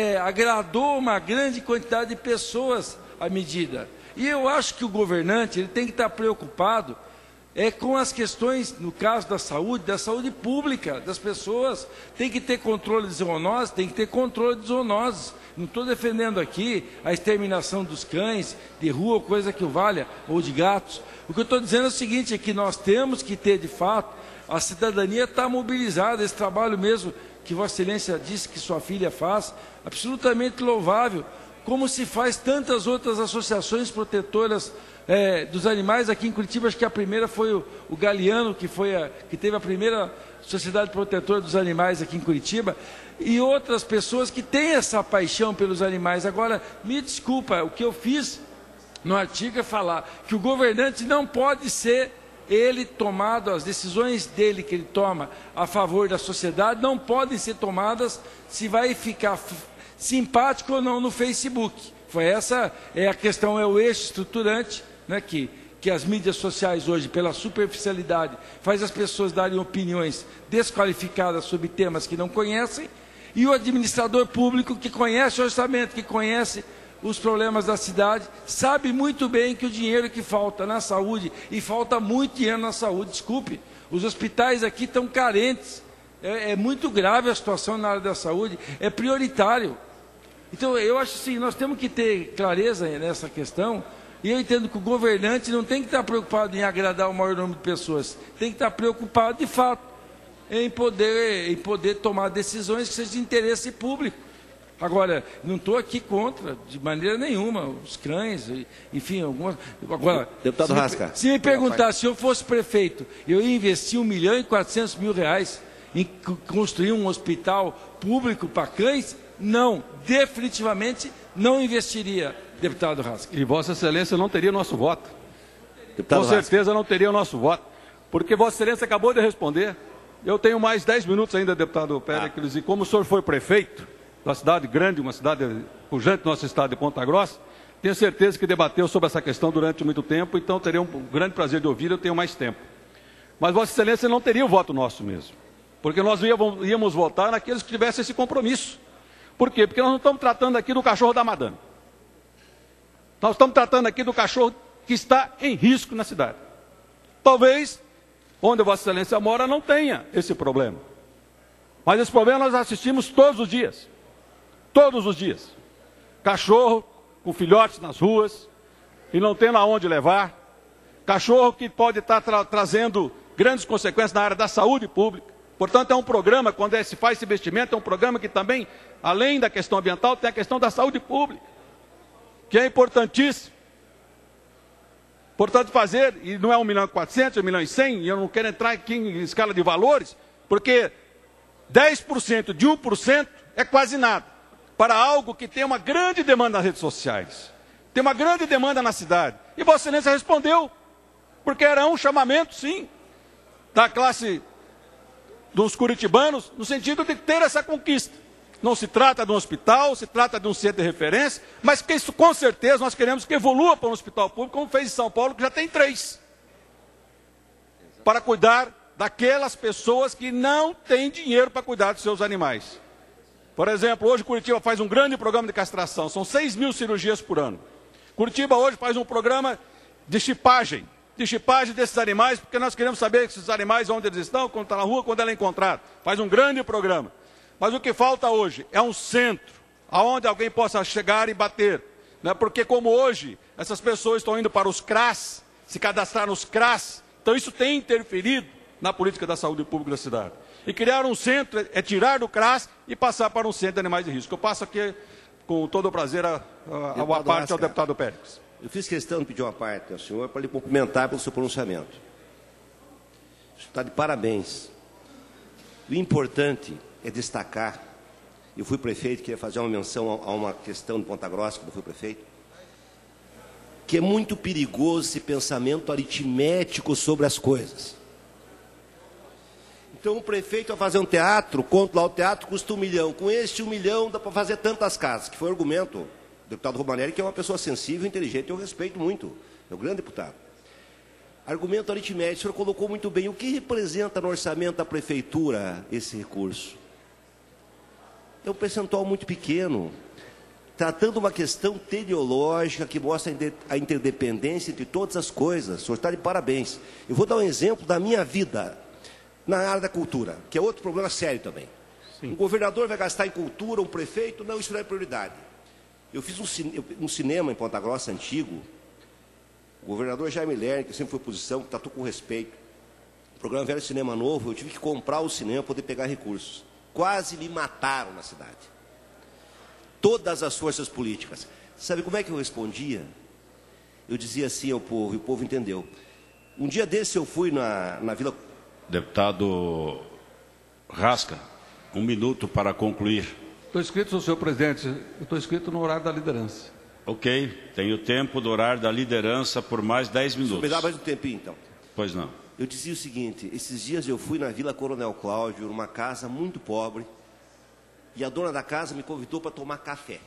Speaker 9: agradou uma grande quantidade de pessoas a medida. E eu acho que o governante ele tem que estar preocupado com as questões, no caso da saúde pública das pessoas. Tem que ter controle de zoonoses, tem que ter controle de zoonoses. Não estou defendendo aqui a exterminação dos cães de rua, coisa que o valha, ou de gatos. O que eu estou dizendo é o seguinte, é que nós temos que ter, de fato, a cidadania está mobilizada, esse trabalho mesmo que Vossa Excelência disse que sua filha faz, absolutamente louvável, como se faz tantas outras associações protetoras dos animais. Aqui em Curitiba, acho que a primeira foi o Galeano, que teve a primeira Sociedade Protetora dos Animais aqui em Curitiba, e outras pessoas que têm essa paixão pelos animais. Agora, me desculpa, o que eu fiz no artigo é falar que o governante não pode ser ele tomado, as decisões dele que ele toma a favor da sociedade não podem ser tomadas se vai ficar simpático ou não no Facebook. Essa é a questão, é o eixo estruturante, né, que as mídias sociais hoje, pela superficialidade, faz as pessoas darem opiniões desqualificadas sobre temas que não conhecem, e o administrador público que conhece o orçamento, que conhece os problemas da cidade, sabe muito bem que o dinheiro que falta na saúde, e falta muito dinheiro na saúde, desculpe, os hospitais aqui estão carentes, é muito grave a situação na área da saúde, é prioritário. Então, eu acho assim, nós temos que ter clareza nessa questão, e eu entendo que o governante não tem que estar preocupado em agradar o maior número de pessoas, tem que estar preocupado, de fato, em poder tomar decisões que sejam de interesse público. Agora, não estou aqui contra, de maneira nenhuma, os cães, enfim, algumas... Agora,
Speaker 2: deputado Rasca,
Speaker 9: se me perguntar, se eu fosse prefeito, eu ia investir R$1.400.000 em construir um hospital público para cães? Não, definitivamente não investiria, deputado Rasca.
Speaker 8: E Vossa Excelência não teria nosso voto.
Speaker 2: deputado
Speaker 8: Com certeza não teria o nosso voto, porque Vossa Excelência acabou de responder. Eu tenho mais 10 minutos ainda, deputado Péricles, e como o senhor foi prefeito da cidade grande, uma cidade pujante do nosso estado de Ponta Grossa, tenho certeza que debateu sobre essa questão durante muito tempo, então teria um grande prazer de ouvir, eu tenho mais tempo. Mas Vossa Excelência não teria o voto nosso mesmo, porque nós íamos votar naqueles que tivessem esse compromisso. Por quê? Porque nós não estamos tratando aqui do cachorro da madame. Nós estamos tratando aqui do cachorro que está em risco na cidade. Talvez, onde Vossa Excelência mora, não tenha esse problema. Mas esse problema nós assistimos todos os dias. Todos os dias. Cachorro com filhotes nas ruas e não tendo aonde levar. Cachorro que pode estar trazendo grandes consequências na área da saúde pública. Portanto, é um programa, quando se faz esse investimento, é um programa que também, além da questão ambiental, tem a questão da saúde pública, que é importantíssimo. Portanto, fazer, e não é 1.400.000, 1.100.000, e eu não quero entrar aqui em escala de valores, porque 10% de 1% é quase nada, para algo que tem uma grande demanda nas redes sociais, tem uma grande demanda na cidade. E Vossa Excelência respondeu, porque era um chamamento, sim, da classe dos curitibanos, no sentido de ter essa conquista. Não se trata de um hospital, se trata de um centro de referência, mas que isso, com certeza, nós queremos que evolua para um hospital público, como fez em São Paulo, que já tem 3. Para cuidar daquelas pessoas que não têm dinheiro para cuidar dos seus animais. Por exemplo, hoje Curitiba faz um grande programa de castração, são 6.000 cirurgias por ano. Curitiba hoje faz um programa de chipagem desses animais, porque nós queremos saber esses animais onde eles estão, quando está na rua, quando ela é encontrada. Faz um grande programa. Mas o que falta hoje é um centro, aonde alguém possa chegar e bater. Né? Porque como hoje, essas pessoas estão indo para os CRAS, se cadastrar nos CRAS, então isso tem interferido na política da saúde pública da cidade. E criar um centro é tirar do CRAS e passar para um centro de animais de risco. Eu passo aqui, com todo o prazer, a parte ao deputado Pérez.
Speaker 10: Eu fiz questão de pedir uma parte ao senhor para lhe cumprimentar pelo seu pronunciamento. O senhor está de parabéns. O importante é destacar, eu fui prefeito, queria fazer uma menção a uma questão de Ponta Grossa, quando eu fui prefeito, que é muito perigoso esse pensamento aritmético sobre as coisas. Então o prefeito vai fazer um teatro, conto lá, o teatro custa 1 milhão, com este 1 milhão dá para fazer tantas casas, que foi o argumento do deputado Romanelli, que é uma pessoa sensível, inteligente, eu respeito muito, é um grande deputado. Argumento aritmético, o senhor colocou muito bem, o que representa no orçamento da prefeitura esse recurso? É um percentual muito pequeno, tratando uma questão teleológica que mostra a interdependência entre todas as coisas. O senhor está de parabéns. Eu vou dar um exemplo da minha vida na área da cultura, que é outro problema sério também. Sim. Um governador vai gastar em cultura, um prefeito, não, isso não é prioridade. Eu fiz um cinema em Ponta Grossa antigo, o governador Jaime Lerner, que sempre foi oposição, que tratou com respeito. O programa Velho Cinema Novo, eu tive que comprar o cinema para poder pegar recursos. Quase me mataram na cidade. Todas as forças políticas. Sabe como é que eu respondia? Eu dizia assim ao povo, e o povo entendeu. Um dia desse eu fui na Vila...
Speaker 1: Deputado Rasca, 1 minuto para concluir.
Speaker 8: Estou inscrito, senhor presidente, eu estou inscrito no horário da liderança.
Speaker 1: Ok, tenho tempo do horário da liderança por mais 10 minutos.
Speaker 10: Me dá mais um tempinho, então.
Speaker 1: Pois não.
Speaker 10: Eu dizia o seguinte, esses dias eu fui na Vila Coronel Cláudio, numa casa muito pobre, e a dona da casa me convidou para tomar café.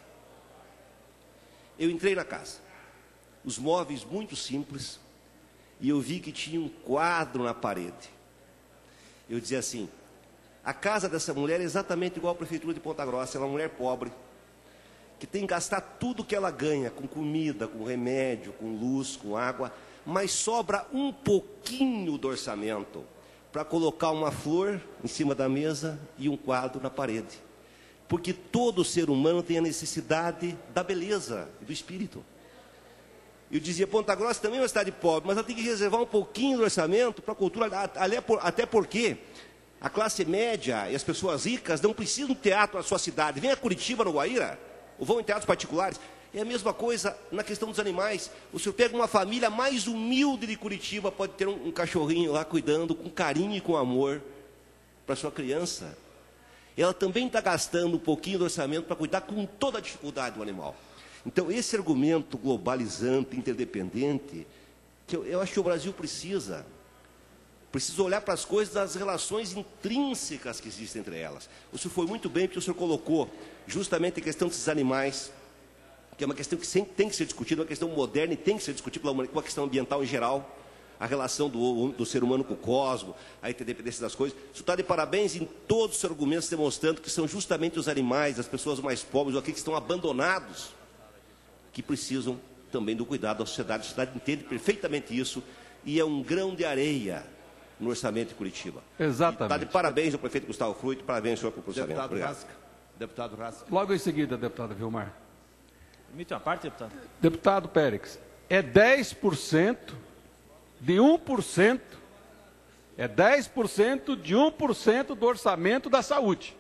Speaker 10: Eu entrei na casa, os móveis muito simples, e eu vi que tinha um quadro na parede. Eu dizia assim, a casa dessa mulher é exatamente igual à prefeitura de Ponta Grossa, ela é uma mulher pobre, que tem que gastar tudo que ela ganha, com comida, com remédio, com luz, com água, mas sobra um pouquinho do orçamento para colocar uma flor em cima da mesa e um quadro na parede. Porque todo ser humano tem a necessidade da beleza e do espírito. Eu dizia, Ponta Grossa também é uma cidade pobre, mas ela tem que reservar um pouquinho do orçamento para a cultura, até porque a classe média e as pessoas ricas não precisam de teatro na sua cidade. Vem a Curitiba, no Guaíra, ou vão em teatros particulares. É a mesma coisa na questão dos animais. O senhor pega uma família mais humilde de Curitiba, pode ter um cachorrinho lá cuidando com carinho e com amor para sua criança. Ela também está gastando um pouquinho do orçamento para cuidar com toda a dificuldade do animal. Então, esse argumento globalizante, interdependente, que eu acho que o Brasil precisa olhar para as coisas das relações intrínsecas que existem entre elas. O senhor foi muito bem, porque o senhor colocou justamente a questão desses animais, que é uma questão que sempre tem que ser discutida, uma questão moderna e tem que ser discutida, uma questão ambiental em geral. a relação do ser humano com o cosmos, a interdependência das coisas. Isso está de parabéns em todos os argumentos, demonstrando que são justamente os animais, as pessoas mais pobres, aqueles que estão abandonados, que precisam também do cuidado da sociedade. A sociedade entende perfeitamente isso e é um grão de areia no orçamento de Curitiba.
Speaker 8: Exatamente.
Speaker 10: Está de parabéns ao prefeito Gustavo Fruit, parabéns, senhor procurador.
Speaker 8: Deputado Rasca. Logo em seguida, deputado Vilmar.
Speaker 11: Permite uma parte, deputado?
Speaker 8: Deputado Périx, é 10% de 1%, é 10% de 1% do orçamento da saúde.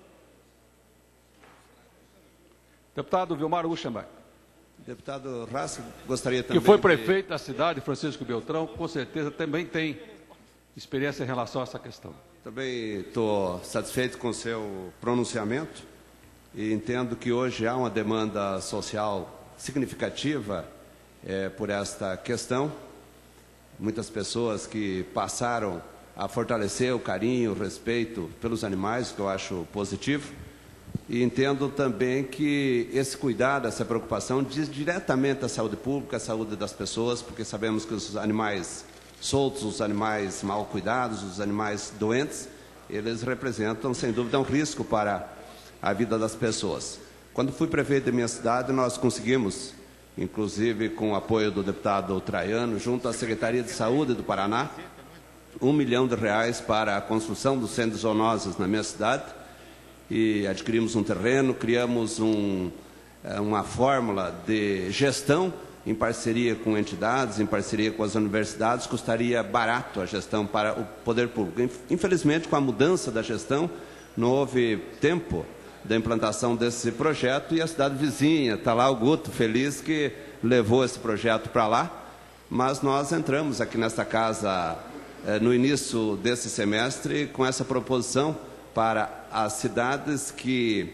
Speaker 8: Deputado Vilmar Uchenbach.
Speaker 12: Deputado Rasca, gostaria também...
Speaker 8: Que foi prefeito da cidade, Francisco Beltrão, com certeza também tem experiência em relação a essa questão.
Speaker 12: Também estou satisfeito com o seu pronunciamento e entendo que hoje há uma demanda social significativa por esta questão. Muitas pessoas que passaram a fortalecer o carinho, o respeito pelos animais, que eu acho positivo. E entendo também que esse cuidado, essa preocupação diz diretamente à saúde pública, à saúde das pessoas, porque sabemos que os animais soltos, os animais mal cuidados, os animais doentes, eles representam, sem dúvida, um risco para a vida das pessoas. Quando fui prefeito da minha cidade, nós conseguimos, inclusive com o apoio do deputado Traiano, junto à Secretaria de Saúde do Paraná, R$1 milhão para a construção dos centros zoonoses na minha cidade, e adquirimos um terreno, criamos uma fórmula de gestão em parceria com entidades, em parceria com as universidades, custaria barato a gestão para o poder público. Infelizmente, com a mudança da gestão, não houve tempo da implantação desse projeto e a cidade vizinha, está lá o Guto, feliz que levou esse projeto para lá, mas nós entramos aqui nesta casa no início desse semestre com essa proposição para as cidades que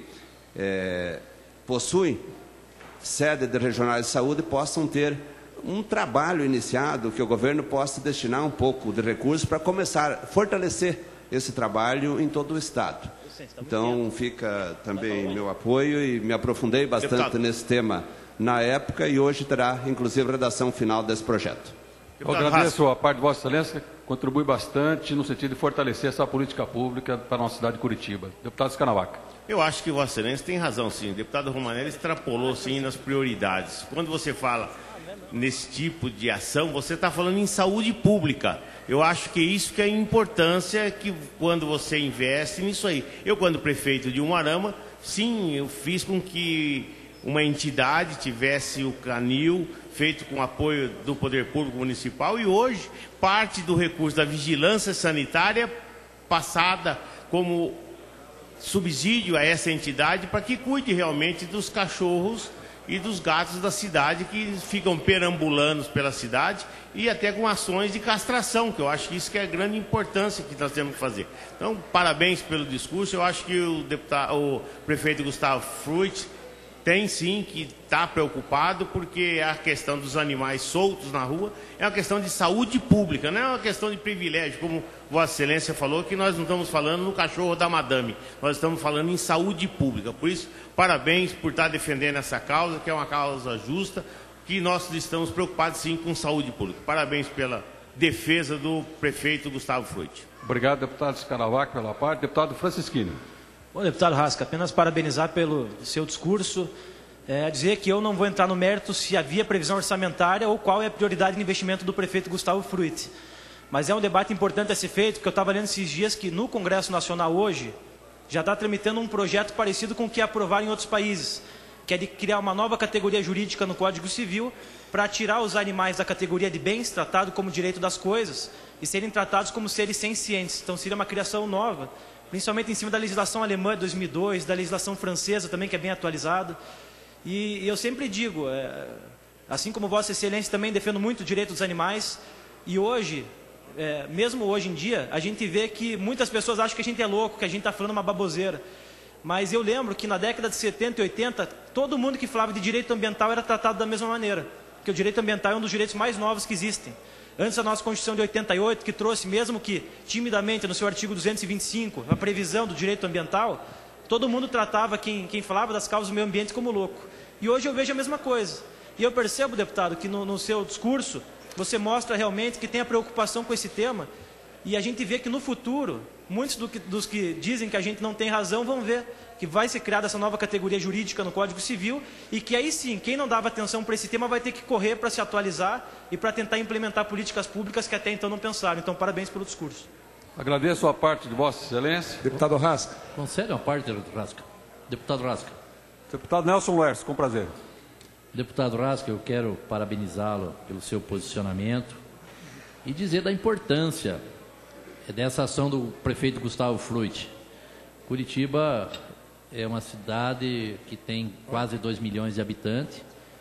Speaker 12: possuem sede de regionais de saúde possam ter um trabalho iniciado, que o governo possa destinar um pouco de recursos para começar a fortalecer esse trabalho em todo o Estado. Então, fica também meu apoio e me aprofundei bastante nesse tema na época e hoje terá, inclusive, a redação final desse projeto.
Speaker 8: Eu agradeço a parte de Vossa Excelência, contribui bastante no sentido de fortalecer essa política pública para a nossa cidade de Curitiba. Deputado Scanavaca.
Speaker 13: Eu acho que Vossa Excelência tem razão, sim. O deputado Romanelli extrapolou, sim, nas prioridades. Quando você fala nesse tipo de ação, você está falando em saúde pública. Eu acho que isso que é a importância que quando você investe nisso aí. Eu, quando prefeito de Umuarama, sim, eu fiz com que uma entidade tivesse o canil feito com apoio do Poder Público Municipal e hoje parte do recurso da vigilância sanitária passada como subsídio a essa entidade para que cuide realmente dos cachorros e dos gatos da cidade que ficam perambulando pela cidade e até com ações de castração, que eu acho que isso que é a grande importância que nós temos que fazer. Então, parabéns pelo discurso. Eu acho que o prefeito Gustavo Fruit tem sim que estar preocupado, porque a questão dos animais soltos na rua é uma questão de saúde pública, não é uma questão de privilégio, como Vossa Excelência falou, que nós não estamos falando no cachorro da madame, nós estamos falando em saúde pública. Por isso, parabéns por estar defendendo essa causa, que é uma causa justa, que nós estamos preocupados sim com saúde pública. Parabéns pela defesa do prefeito Gustavo Fruit.
Speaker 8: Obrigado, deputado Scanavaca, pela parte. Deputado Francisquini.
Speaker 11: Bom, deputado Rasca, apenas parabenizar pelo seu discurso, dizer que eu não vou entrar no mérito se havia previsão orçamentária ou qual é a prioridade de investimento do prefeito Gustavo Fruit. Mas é um debate importante a ser feito, porque eu estava lendo esses dias que no Congresso Nacional hoje já está tramitando um projeto parecido com o que aprovaram em outros países, que é de criar uma nova categoria jurídica no Código Civil para tirar os animais da categoria de bens, tratado como direito das coisas, e serem tratados como seres sencientes. Então seria uma criação nova, principalmente em cima da legislação alemã de 2002, da legislação francesa também, que é bem atualizada. E eu sempre digo, assim como Vossa Excelência, também defendo muito o direito dos animais, e hoje, mesmo hoje em dia, a gente vê que muitas pessoas acham que a gente é louco, que a gente está falando uma baboseira. Mas eu lembro que na década de 70 e 80, todo mundo que falava de direito ambiental era tratado da mesma maneira, porque o direito ambiental é um dos direitos mais novos que existem. Antes da nossa Constituição de 88, que trouxe, mesmo que timidamente, no seu artigo 225, a previsão do direito ambiental, todo mundo tratava quem falava das causas do meio ambiente como louco. E hoje eu vejo a mesma coisa. E eu percebo, deputado, que no seu discurso, você mostra realmente que tem a preocupação com esse tema, e a gente vê que no futuro, muitos dos que dizem que a gente não tem razão vão ver que vai ser criada essa nova categoria jurídica no Código Civil, e que aí sim, quem não dava atenção para esse tema vai ter que correr para se atualizar e para tentar implementar políticas públicas que até então não pensaram. Então, parabéns pelo discurso.
Speaker 8: Agradeço a parte de Vossa Excelência.
Speaker 14: Deputado Rasca.
Speaker 2: Concede uma parte, deputado Rasca. Deputado Rasca.
Speaker 8: Deputado Nelson Laércio, com prazer.
Speaker 2: Deputado Rasca, eu quero parabenizá-lo pelo seu posicionamento e dizer da importância dessa ação do prefeito Gustavo Fruit. Curitiba é uma cidade que tem quase 2 milhões de habitantes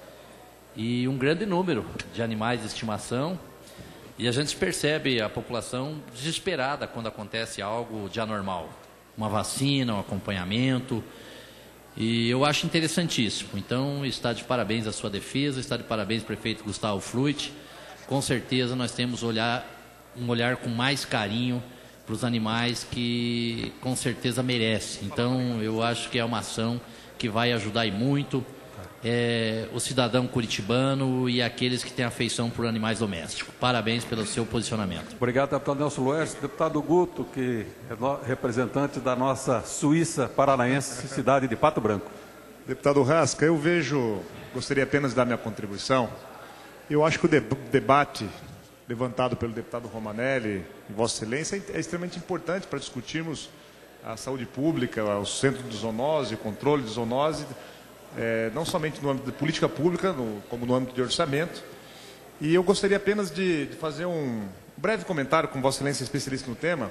Speaker 2: e um grande número de animais de estimação, e a gente percebe a população desesperada quando acontece algo de anormal, uma vacina, um acompanhamento, e eu acho interessantíssimo. Então, está de parabéns a sua defesa, está de parabéns prefeito Gustavo Fruit. Com certeza nós temos um olhar com mais carinho para os animais que com certeza merece. Então, eu acho que é uma ação que vai ajudar e muito o cidadão curitibano e aqueles que têm afeição por animais domésticos. Parabéns pelo seu posicionamento.
Speaker 8: Obrigado, deputado Nelson Laércio. Deputado Guto, que é representante da nossa Suíça paranaense, cidade de Pato Branco.
Speaker 14: Deputado Rasca, gostaria apenas de dar minha contribuição. Eu acho que o debate levantado pelo deputado Romanelli e Vossa Excelência é extremamente importante para discutirmos a saúde pública, o centro de zoonose, o controle de zoonose, não somente no âmbito de política pública, como no âmbito de orçamento. E eu gostaria apenas de fazer um breve comentário com Vossa Excelência, especialista no tema.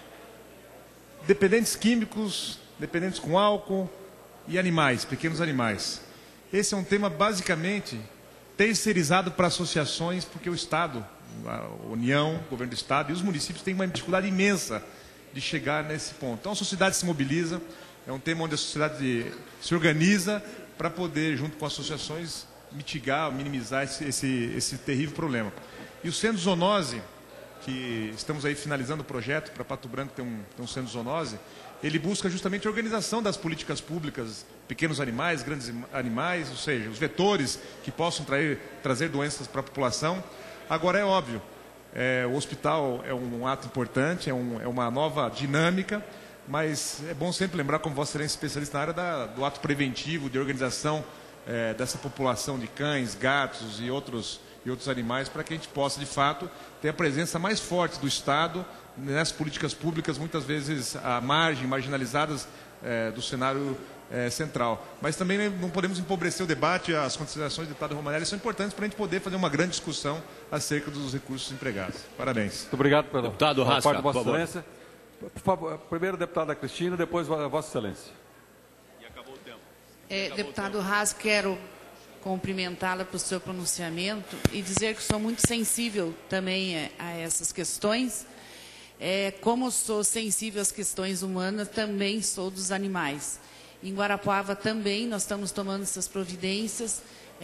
Speaker 14: Dependentes químicos, dependentes com álcool e animais, pequenos animais. Esse é um tema basicamente terceirizado para associações, porque o Estado, a União, o governo do Estado e os municípios têm uma dificuldade imensa de chegar nesse ponto. Então a sociedade se mobiliza, é um tema onde a sociedade se organiza para poder, junto com associações, mitigar, minimizar esse terrível problema. E o Centro Zoonose, que estamos aí finalizando o projeto para Pato Branco ter um Centro Zoonose, ele busca justamente a organização das políticas públicas, pequenos animais, grandes animais, ou seja, os vetores que possam trazer doenças para a população. Agora, é óbvio, o hospital é um ato importante, é uma nova dinâmica, mas é bom sempre lembrar, como Vossa Excelência especialista na área, do ato preventivo, de organização dessa população de cães, gatos e outros animais, para que a gente possa, de fato, ter a presença mais forte do Estado nessas políticas públicas, muitas vezes à margem, marginalizadas do cenário central. Mas também não podemos empobrecer o debate, as considerações do deputado Romanelli são importantes para a gente poder fazer uma grande discussão acerca dos recursos empregados. Parabéns.
Speaker 8: Muito obrigado pela
Speaker 1: deputado Rasca,
Speaker 8: parte de Vossa Excelência. Por favor, primeiro a deputada Cristina, depois Vossa Excelência.
Speaker 1: E acabou o tempo.
Speaker 15: Deputado Rasca, quero cumprimentá-la pelo seu pronunciamento e dizer que sou muito sensível também a essas questões. Como sou sensível às questões humanas, também sou dos animais. Em Guarapuava também nós estamos tomando essas providências.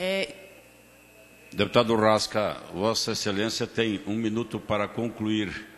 Speaker 1: Deputado Rasca, Vossa Excelência tem 1 minuto para concluir.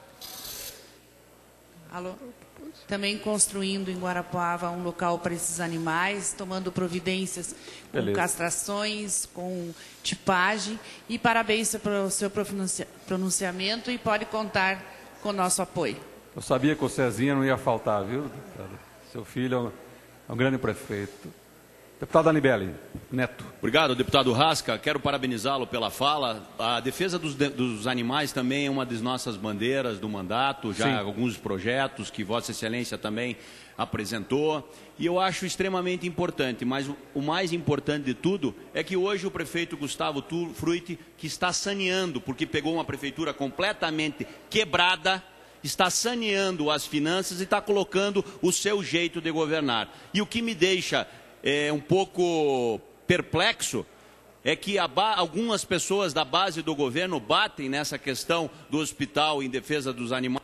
Speaker 15: Alô? Também construindo em Guarapuava um local para esses animais, tomando providências com castrações, com tipagem. E parabéns pelo seu pronunciamento e pode contar com o nosso apoio.
Speaker 8: Eu sabia que o Cezinha não ia faltar, viu, deputado? Seu filho é um grande prefeito. Deputado Anibele Neto.
Speaker 16: Obrigado, deputado Rasca. Quero parabenizá-lo pela fala. A defesa dos animais também é uma das nossas bandeiras do mandato, já alguns projetos que Vossa Excelência também apresentou. E eu acho extremamente importante, mas o mais importante de tudo é que hoje o prefeito Gustavo Fruit, que está saneando, porque pegou uma prefeitura completamente quebrada, está saneando as finanças e está colocando o seu jeito de governar. E o que me deixa um pouco perplexo é que algumas pessoas da base do governo batem nessa questão do hospital em defesa dos animais.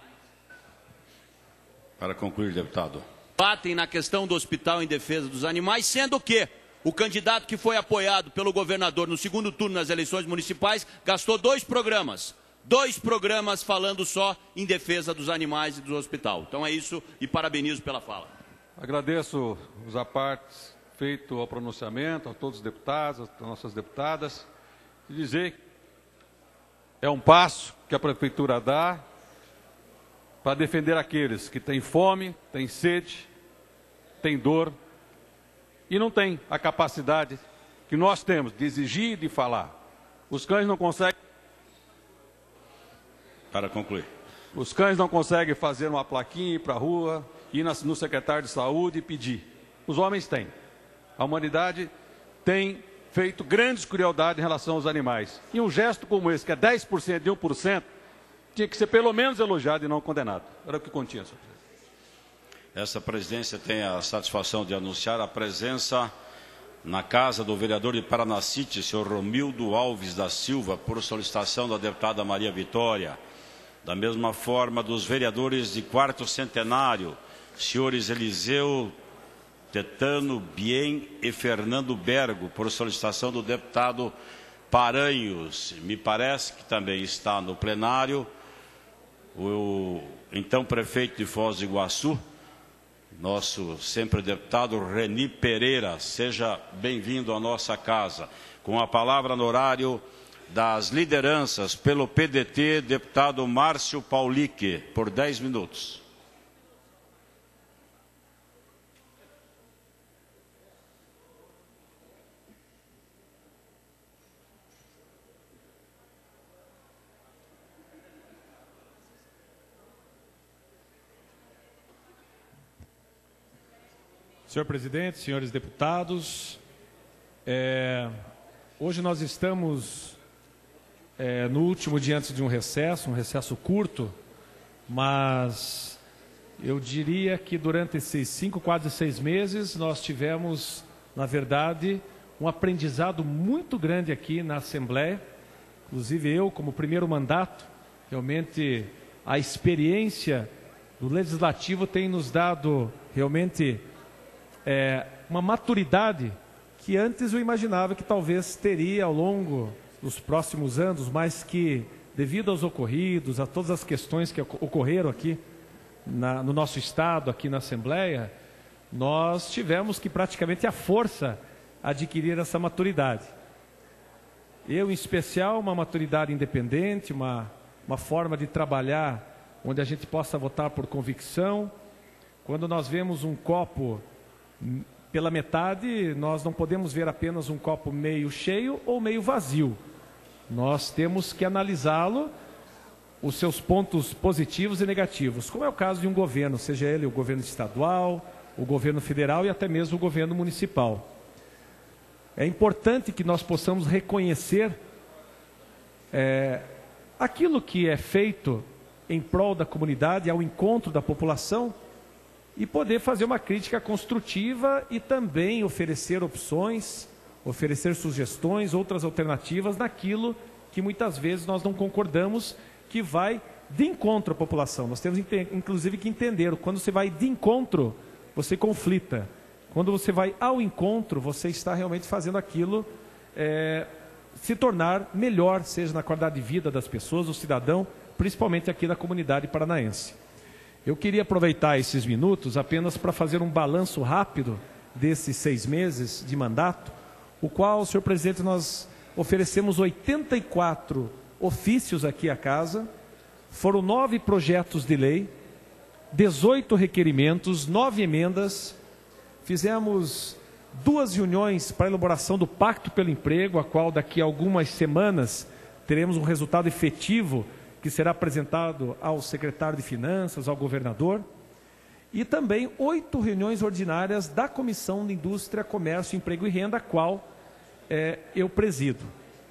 Speaker 1: Para concluir, deputado.
Speaker 16: Batem na questão do hospital em defesa dos animais, sendo que o candidato que foi apoiado pelo governador no segundo turno nas eleições municipais gastou 2 programas. 2 programas falando só em defesa dos animais e do hospital. Então é isso e parabenizo pela fala.
Speaker 8: Agradeço os apartes feito ao pronunciamento, a todos os deputados, às nossas deputadas, e dizer É um passo que a Prefeitura dá para defender aqueles que têm fome, têm sede, têm dor e não têm a capacidade que nós temos de exigir e de falar. Os cães não conseguem...
Speaker 1: Para concluir.
Speaker 8: Os cães não conseguem fazer uma plaquinha, ir para a rua, ir no secretário de saúde e pedir. Os homens têm. A humanidade tem feito grandes crueldades em relação aos animais. E um gesto como esse, que é 10% de 1%, tinha que ser pelo menos elogiado e não condenado. Era o que continha, senhor presidente.
Speaker 1: Essa presidência tem a satisfação de anunciar a presença na casa do vereador de Paranacite, senhor Romildo Alves da Silva, por solicitação da deputada Maria Vitória. Da mesma forma, dos vereadores de 4º centenário, senhores Eliseu Tetano Bien e Fernando Bergo, por solicitação do deputado Paranhos. Me parece que também está no plenário o então prefeito de Foz do Iguaçu, nosso sempre deputado Reni Pereira. Seja bem-vindo à nossa casa. Com a palavra no horário das lideranças, pelo PDT, deputado Márcio Paulique, por 10 minutos.
Speaker 17: Senhor presidente, senhores deputados, hoje nós estamos no último dia antes de um recesso curto, mas eu diria que durante esses quase 6 meses, nós tivemos, na verdade, um aprendizado muito grande aqui na Assembleia. Inclusive eu, como primeiro mandato, realmente a experiência do Legislativo tem nos dado realmente uma maturidade que antes eu imaginava que talvez teria ao longo dos próximos anos, mas que devido aos ocorridos, a todas as questões que ocorreram aqui no nosso Estado, aqui na Assembleia, nós tivemos que praticamente à força adquirir essa maturidade. Eu, em especial, uma maturidade independente, uma forma de trabalhar onde a gente possa votar por convicção. Quando nós vemos um copo pela metade, nós não podemos ver apenas um copo meio cheio ou meio vazio. Nós temos que analisá-lo, os seus pontos positivos e negativos, como é o caso de um governo, seja ele o governo estadual, o governo federal e até mesmo o governo municipal. É importante que nós possamos reconhecer aquilo que é feito em prol da comunidade, ao encontro da população, e poder fazer uma crítica construtiva e também oferecer opções, oferecer sugestões, outras alternativas naquilo que muitas vezes nós não concordamos, que vai de encontro à população. Nós temos inclusive que entender, quando você vai de encontro, você conflita. Quando você vai ao encontro, você está realmente fazendo aquilo se tornar melhor, seja na qualidade de vida das pessoas, do cidadão, principalmente aqui da comunidade paranaense. Eu queria aproveitar esses minutos apenas para fazer um balanço rápido desses 6 meses de mandato, o qual, senhor presidente, nós oferecemos 84 ofícios aqui à casa, foram 9 projetos de lei, 18 requerimentos, 9 emendas, fizemos 2 reuniões para a elaboração do Pacto pelo Emprego, a qual daqui a algumas semanas teremos um resultado efetivo que será apresentado ao secretário de Finanças, ao governador, e também 8 reuniões ordinárias da Comissão de Indústria, Comércio, Emprego e Renda, a qual eu presido.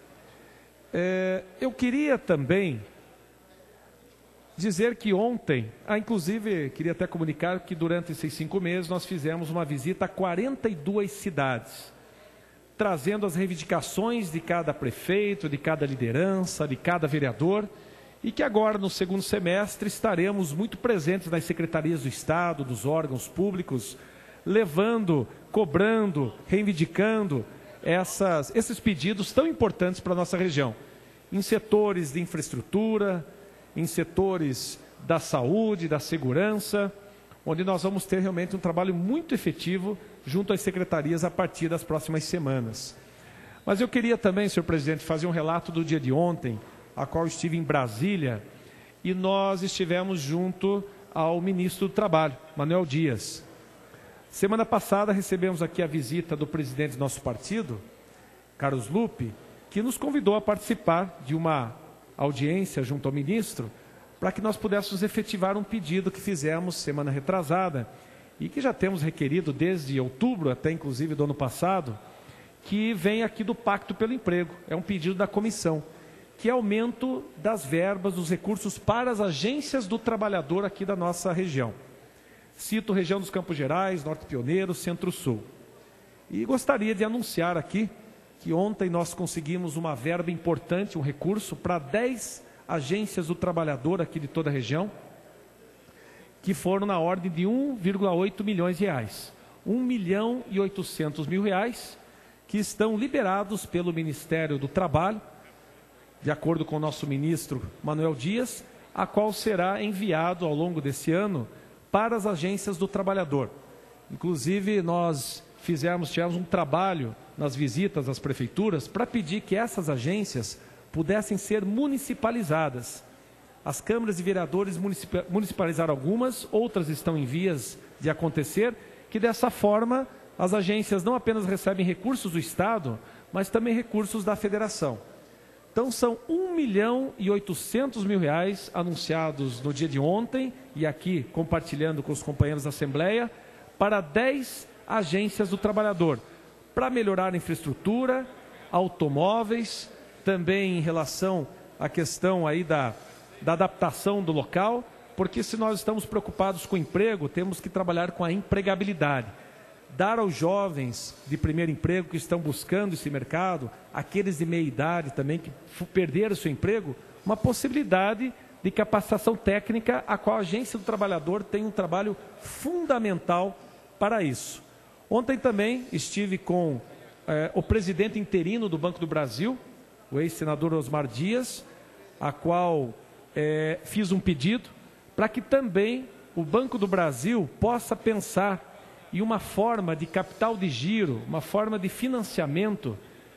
Speaker 17: Eu queria também dizer que ontem, inclusive queria até comunicar que durante esses 5 meses nós fizemos uma visita a 42 cidades, trazendo as reivindicações de cada prefeito, de cada liderança, de cada vereador, e que agora, no segundo semestre, estaremos muito presentes nas secretarias do Estado, dos órgãos públicos, levando, cobrando, reivindicando esses pedidos tão importantes para a nossa região, em setores de infraestrutura, em setores da saúde, da segurança, onde nós vamos ter realmente um trabalho muito efetivo junto às secretarias a partir das próximas semanas. Mas eu queria também, senhor presidente, fazer um relato do dia de ontem, a qual estive em Brasília, e nós estivemos junto ao ministro do Trabalho, Manuel Dias. Semana passada recebemos aqui a visita do presidente do nosso partido, Carlos Lupe, que nos convidou a participar de uma audiência junto ao ministro, para que nós pudéssemos efetivar um pedido que fizemos semana retrasada e que já temos requerido desde outubro, até inclusive do ano passado, que vem aqui do Pacto pelo Emprego. É um pedido da comissão, que é aumento das verbas, dos recursos para as agências do trabalhador aqui da nossa região. Cito região dos Campos Gerais, Norte Pioneiro, Centro-Sul. E gostaria de anunciar aqui que ontem nós conseguimos uma verba importante, um recurso, para 10 agências do trabalhador aqui de toda a região, que foram na ordem de 1,8 milhões de reais. 1.800.000 reais, que estão liberados pelo Ministério do Trabalho, de acordo com o nosso ministro Manuel Dias, a qual será enviado ao longo desse ano para as agências do trabalhador. Inclusive, nós tivemos um trabalho nas visitas às prefeituras para pedir que essas agências pudessem ser municipalizadas. As câmaras de vereadores municipalizaram algumas, outras estão em vias de acontecer, que dessa forma as agências não apenas recebem recursos do Estado, mas também recursos da Federação. Então são 1.800.000 reais anunciados no dia de ontem, e aqui compartilhando com os companheiros da Assembleia, para 10 agências do trabalhador, para melhorar a infraestrutura, automóveis, também em relação à questão aí da adaptação do local, porque se nós estamos preocupados com o emprego, temos que trabalhar com a empregabilidade. Dar aos jovens de primeiro emprego que estão buscando esse mercado, aqueles de meia idade também que perderam seu emprego, uma possibilidade de capacitação técnica, a qual a Agência do Trabalhador tem um trabalho fundamental para isso. Ontem também estive com o presidente interino do Banco do Brasil, o ex-senador Osmar Dias, a qual fiz um pedido para que também o Banco do Brasil possa pensar em uma forma de capital de giro, uma forma de financiamento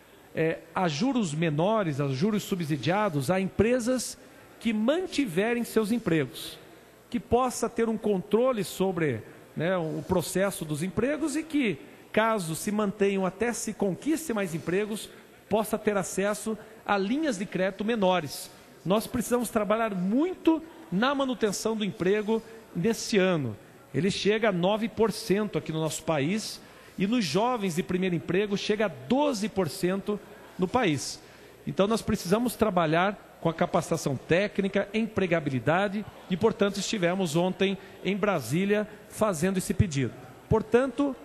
Speaker 17: a juros menores, a juros subsidiados, a empresas que mantiverem seus empregos, que possa ter um controle sobre o processo dos empregos e que, caso se mantenham até se conquiste mais empregos, possa ter acesso a linhas de crédito menores. Nós precisamos trabalhar muito na manutenção do emprego nesse ano. Ele chega a 9% aqui no nosso país e nos jovens de primeiro emprego chega a 12% no país. Então nós precisamos trabalhar com a capacitação técnica, empregabilidade e, portanto, estivemos ontem em Brasília fazendo esse pedido. Portanto,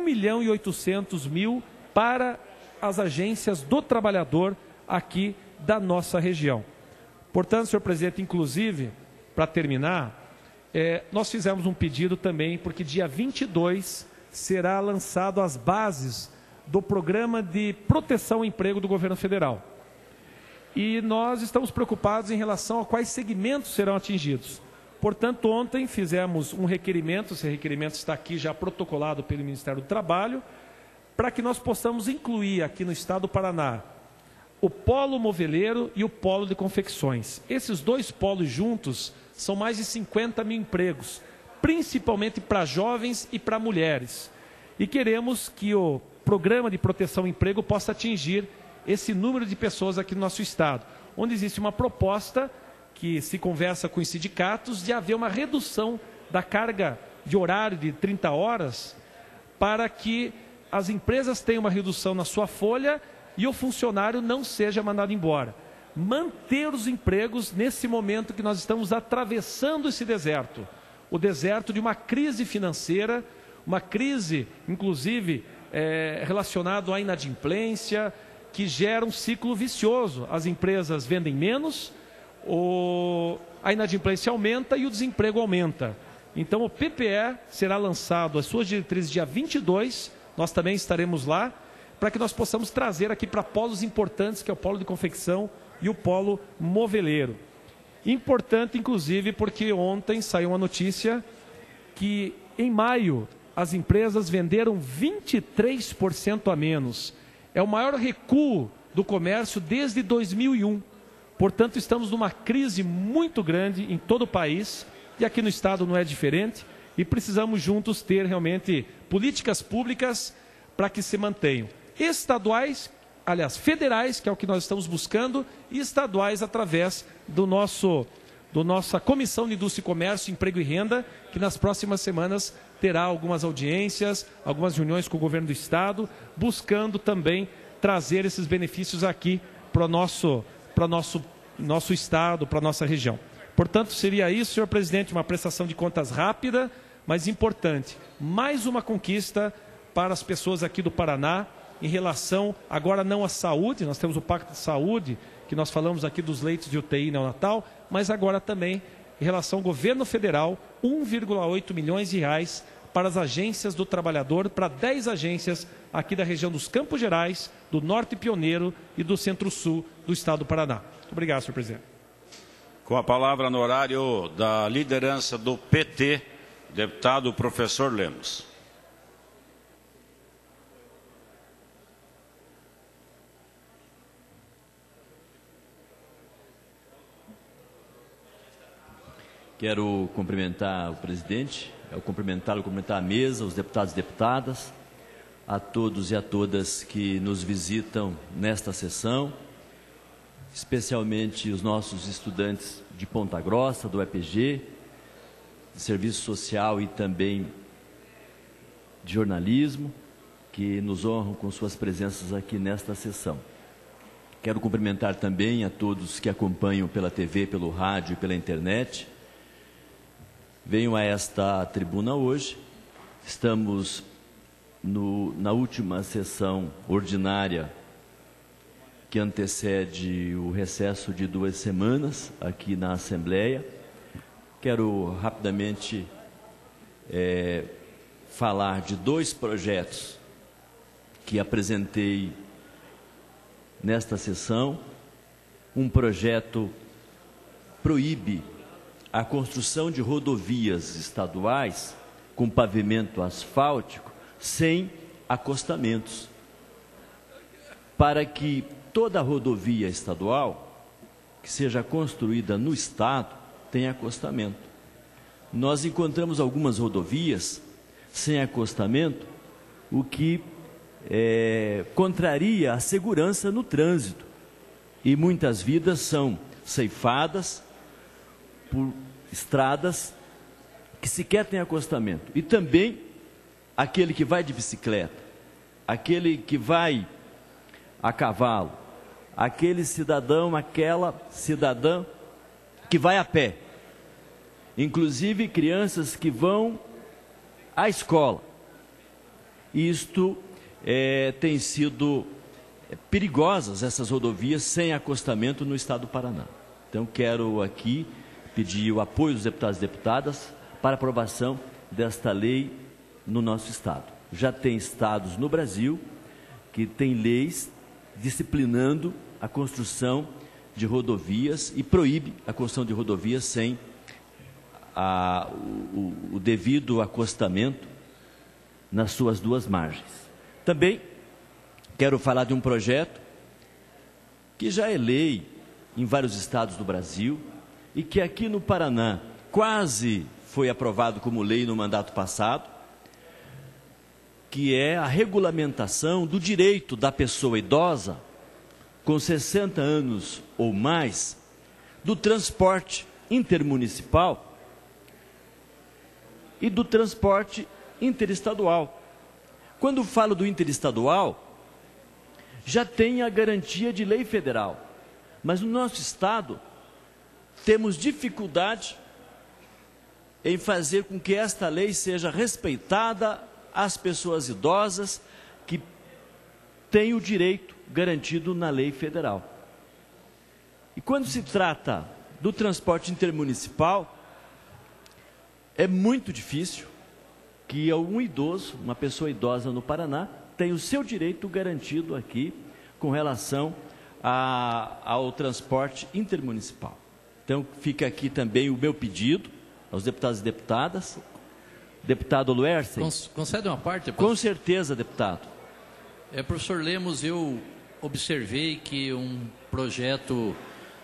Speaker 17: 1.800.000 para as agências do trabalhador aqui da nossa região. Portanto, senhor presidente, inclusive, para terminar, nós fizemos um pedido também, porque dia 22 será lançado as bases do Programa de Proteção ao Emprego do Governo Federal. E nós estamos preocupados em relação a quais segmentos serão atingidos. Portanto, ontem fizemos um requerimento, esse requerimento está aqui já protocolado pelo Ministério do Trabalho, para que nós possamos incluir aqui no estado do Paraná o polo moveleiro e o polo de confecções. Esses dois polos juntos são mais de 50.000 empregos, principalmente para jovens e para mulheres. E queremos que o Programa de Proteção ao Emprego possa atingir esse número de pessoas aqui no nosso estado, onde existe uma proposta que se conversa com os sindicatos de haver uma redução da carga de horário de 30 horas para que as empresas tenham uma redução na sua folha e o funcionário não seja mandado embora. Manter os empregos nesse momento que nós estamos atravessando esse deserto, o deserto de uma crise financeira, uma crise, inclusive, relacionada à inadimplência, que gera um ciclo vicioso. As empresas vendem menos, a inadimplência aumenta e o desemprego aumenta. Então, o PPE será lançado, as suas diretrizes, dia 22, nós também estaremos lá, para que nós possamos trazer aqui para polos importantes, que é o polo de confecção e o polo moveleiro. Importante, inclusive, porque ontem saiu uma notícia que, em maio, as empresas venderam 23% a menos. É o maior recuo do comércio desde 2001. Portanto, estamos numa crise muito grande em todo o país, e aqui no Estado não é diferente, e precisamos juntos ter realmente políticas públicas para que se mantenham. Estaduais, aliás, federais, que é o que nós estamos buscando, e estaduais através do nossa Comissão de Indústria e Comércio, Emprego e Renda, que nas próximas semanas terá algumas audiências, algumas reuniões com o governo do Estado, buscando também trazer esses benefícios aqui para o nosso Estado, para a nossa região. Portanto, seria isso, senhor presidente, uma prestação de contas rápida, mas importante. Mais uma conquista para as pessoas aqui do Paraná, em relação, agora não à saúde, nós temos o Pacto de Saúde, que nós falamos aqui dos leitos de UTI neonatal, mas agora também, em relação ao governo federal, 1,8 milhões de reais para as agências do trabalhador, para 10 agências aqui da região dos Campos Gerais, do Norte Pioneiro e do Centro-Sul do Estado do Paraná. Muito obrigado, senhor presidente.
Speaker 1: Com a palavra no horário da liderança do PT, deputado professor Lemos.
Speaker 18: Quero cumprimentar o presidente, cumprimentar a mesa, os deputados e deputadas, a todos e a todas que nos visitam nesta sessão, especialmente os nossos estudantes de Ponta Grossa, do EPG, de Serviço Social e também de Jornalismo, que nos honram com suas presenças aqui nesta sessão. Quero cumprimentar também a todos que acompanham pela TV, pelo rádio e pela internet. Venho a esta tribuna hoje, estamos na última sessão ordinária que antecede o recesso de 2 semanas aqui na Assembleia. Quero rapidamente falar de 2 projetos que apresentei nesta sessão. Um projeto proíbe a construção de rodovias estaduais com pavimento asfáltico sem acostamentos, para que toda rodovia estadual que seja construída no Estado tenha acostamento. Nós encontramos algumas rodovias sem acostamento, o que contraria a segurança no trânsito, e muitas vidas são ceifadas por estradas que sequer têm acostamento. E também aquele que vai de bicicleta, aquele que vai a cavalo, aquele cidadão, aquela cidadã que vai a pé, inclusive crianças que vão à escola. Isto tem sido perigosas, essas rodovias sem acostamento no Estado do Paraná. Então quero aqui pedir o apoio dos deputados e deputadas para aprovação desta lei no nosso Estado. Já tem estados no Brasil que têm leis disciplinando a construção de rodovias e proíbe a construção de rodovias sem o devido acostamento nas suas 2 margens. Também quero falar de um projeto que já é lei em vários estados do Brasil e que aqui no Paraná quase foi aprovado como lei no mandato passado, que é a regulamentação do direito da pessoa idosa com 60 anos ou mais do transporte intermunicipal e do transporte interestadual. Quando falo do interestadual, já tem a garantia de lei federal, mas no nosso estado temos dificuldade em fazer com que esta lei seja respeitada às pessoas idosas que têm o direito garantido na lei federal. E quando se trata do transporte intermunicipal, é muito difícil que um idoso, uma pessoa idosa no Paraná, tenha o seu direito garantido aqui com relação ao transporte intermunicipal. Então fica aqui também o meu pedido aos deputados e deputadas. Deputado Luersen.
Speaker 19: Concede uma parte?
Speaker 18: Com certeza, deputado.
Speaker 19: Professor Lemos, eu observei que um projeto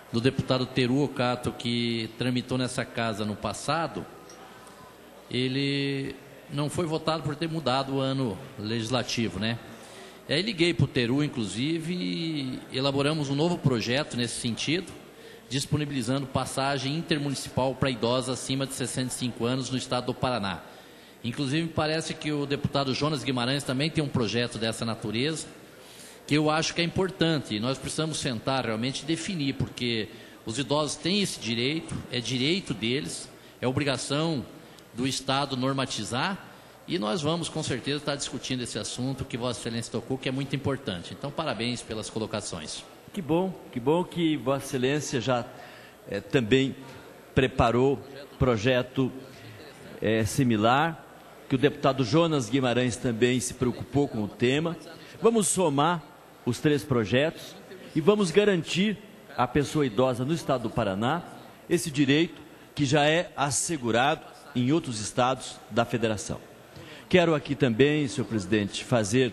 Speaker 19: do deputado Teru Ocato, que tramitou nessa casa no passado, ele não foi votado por ter mudado o ano legislativo, né? Aí liguei para o Teru, inclusive, e elaboramos um novo projeto nesse sentido, disponibilizando passagem intermunicipal para idosos acima de 65 anos no estado do Paraná. Inclusive, me parece que o deputado Jonas Guimarães também tem um projeto dessa natureza, que eu acho que é importante. E nós precisamos sentar realmente e definir, porque os idosos têm esse direito, é direito deles, é obrigação do Estado normatizar, e nós vamos, com certeza, estar discutindo esse assunto que Vossa Excelência tocou, que é muito importante. Então, parabéns pelas colocações. Que bom que Vossa Excelência já também preparou projeto similar, que o deputado Jonas Guimarães também se preocupou com o tema. Vamos somar os 3 projetos e vamos garantir à pessoa idosa no estado do Paraná esse direito que já é assegurado em outros estados da Federação. Quero aqui também, senhor presidente, fazer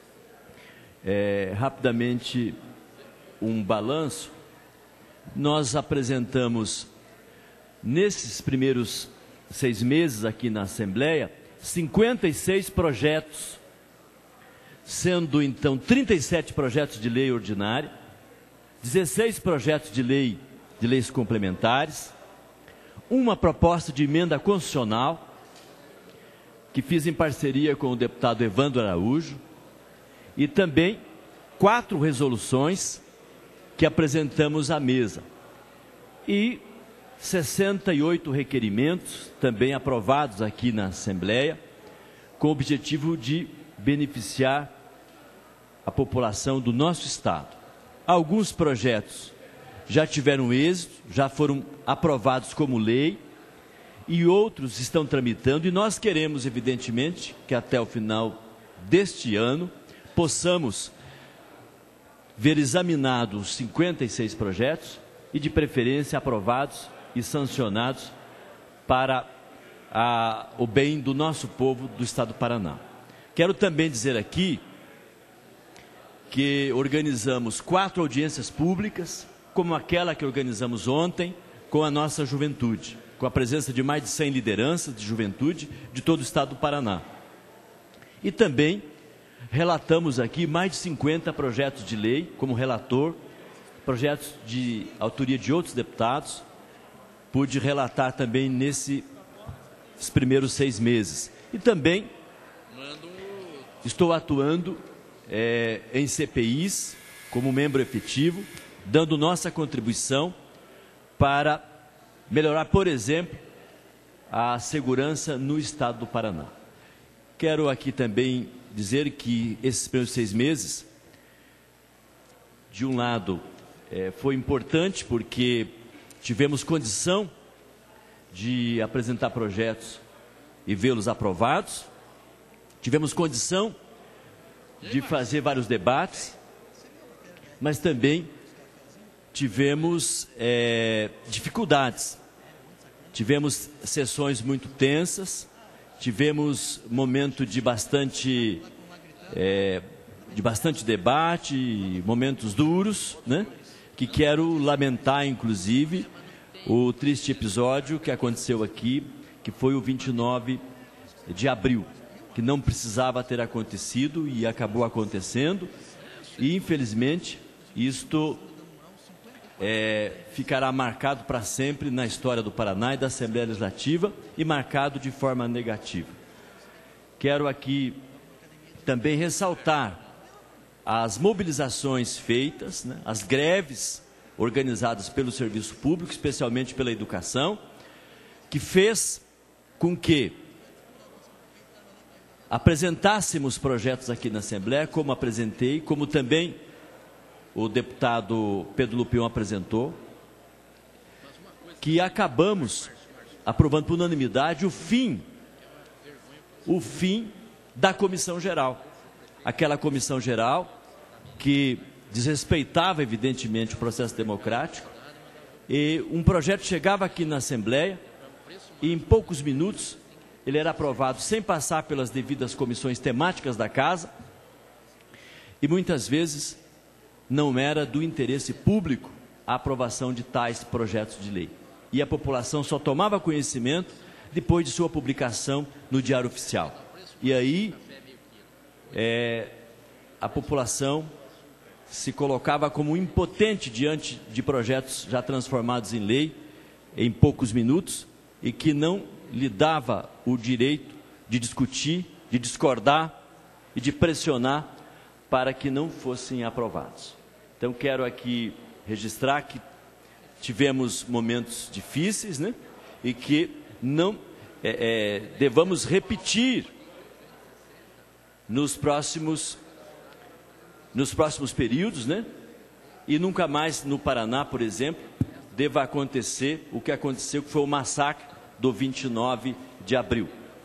Speaker 19: rapidamente um balanço. Nós apresentamos, nesses primeiros 6 meses aqui na Assembleia, 56 projetos, sendo então 37 projetos de lei ordinária, 16 projetos de leis complementares, uma proposta de emenda constitucional, que fiz em parceria com o deputado Evandro Araújo, e também 4 resoluções que apresentamos à mesa, e 68 requerimentos também aprovados aqui na Assembleia, com o objetivo de beneficiar a população do nosso Estado. Alguns projetos já tiveram êxito, já foram aprovados como lei, e outros estão tramitando, e nós queremos, evidentemente, que até o final deste ano possamos ver examinados os 56 projetos e, de preferência, aprovados e sancionados para o bem do nosso povo do estado do Paraná. Quero também dizer aqui que organizamos 4 audiências públicas, como aquela que organizamos ontem com a nossa juventude, com a presença de mais de 100 lideranças de juventude de todo o estado do Paraná. E também relatamos aqui mais de 50 projetos de lei, como relator, projetos de autoria de outros deputados. Pude relatar também nesses primeiros 6 meses. E também estou atuando em CPIs, como membro efetivo, dando nossa contribuição para melhorar, por exemplo, a segurança no estado do Paraná. Quero aqui também dizer que esses primeiros 6 meses, de um lado, foi importante porque tivemos condição de apresentar projetos e vê-los aprovados, tivemos condição de fazer vários debates, mas também tivemos dificuldades. Tivemos sessões muito tensas, tivemos momento de bastante debate, momentos duros, né? Que quero lamentar, inclusive, o triste episódio que aconteceu aqui, que foi o 29 de abril, que não precisava ter acontecido e acabou acontecendo, e infelizmente isto ficará marcado para sempre na história do Paraná e da Assembleia Legislativa, e marcado de forma negativa. Quero aqui também ressaltar as mobilizações feitas, né, as greves organizadas pelo serviço público, especialmente pela educação, que fez com que apresentássemos projetos aqui na Assembleia, como apresentei, como também o deputado Pedro Lupion apresentou, que acabamos aprovando por unanimidade o fim da Comissão Geral. Aquela Comissão Geral que desrespeitava, evidentemente, o processo democrático, e um projeto chegava aqui na Assembleia e em poucos minutos ele era aprovado sem passar pelas devidas comissões temáticas da Casa, e muitas vezes não era do interesse público
Speaker 18: a aprovação de tais projetos de lei. E a população só tomava conhecimento depois de sua publicação no Diário Oficial. E aí, a população se colocava como impotente diante de projetos já transformados em lei em poucos minutos e que não lhe dava o direito de discutir, de discordar e de pressionar para que não fossem aprovados. Então, quero aqui registrar que tivemos momentos difíceis, né? E que não devamos repetir nos próximos períodos, né? E nunca mais no Paraná, por exemplo, deva acontecer o que aconteceu, que foi o massacre do 29 de abril.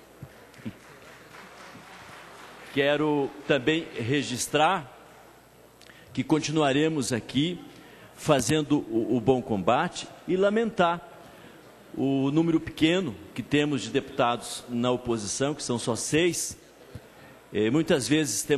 Speaker 18: Quero também registrar que continuaremos aqui fazendo o bom combate e lamentar o número pequeno que temos de deputados na oposição, que são só 6. Muitas vezes temos...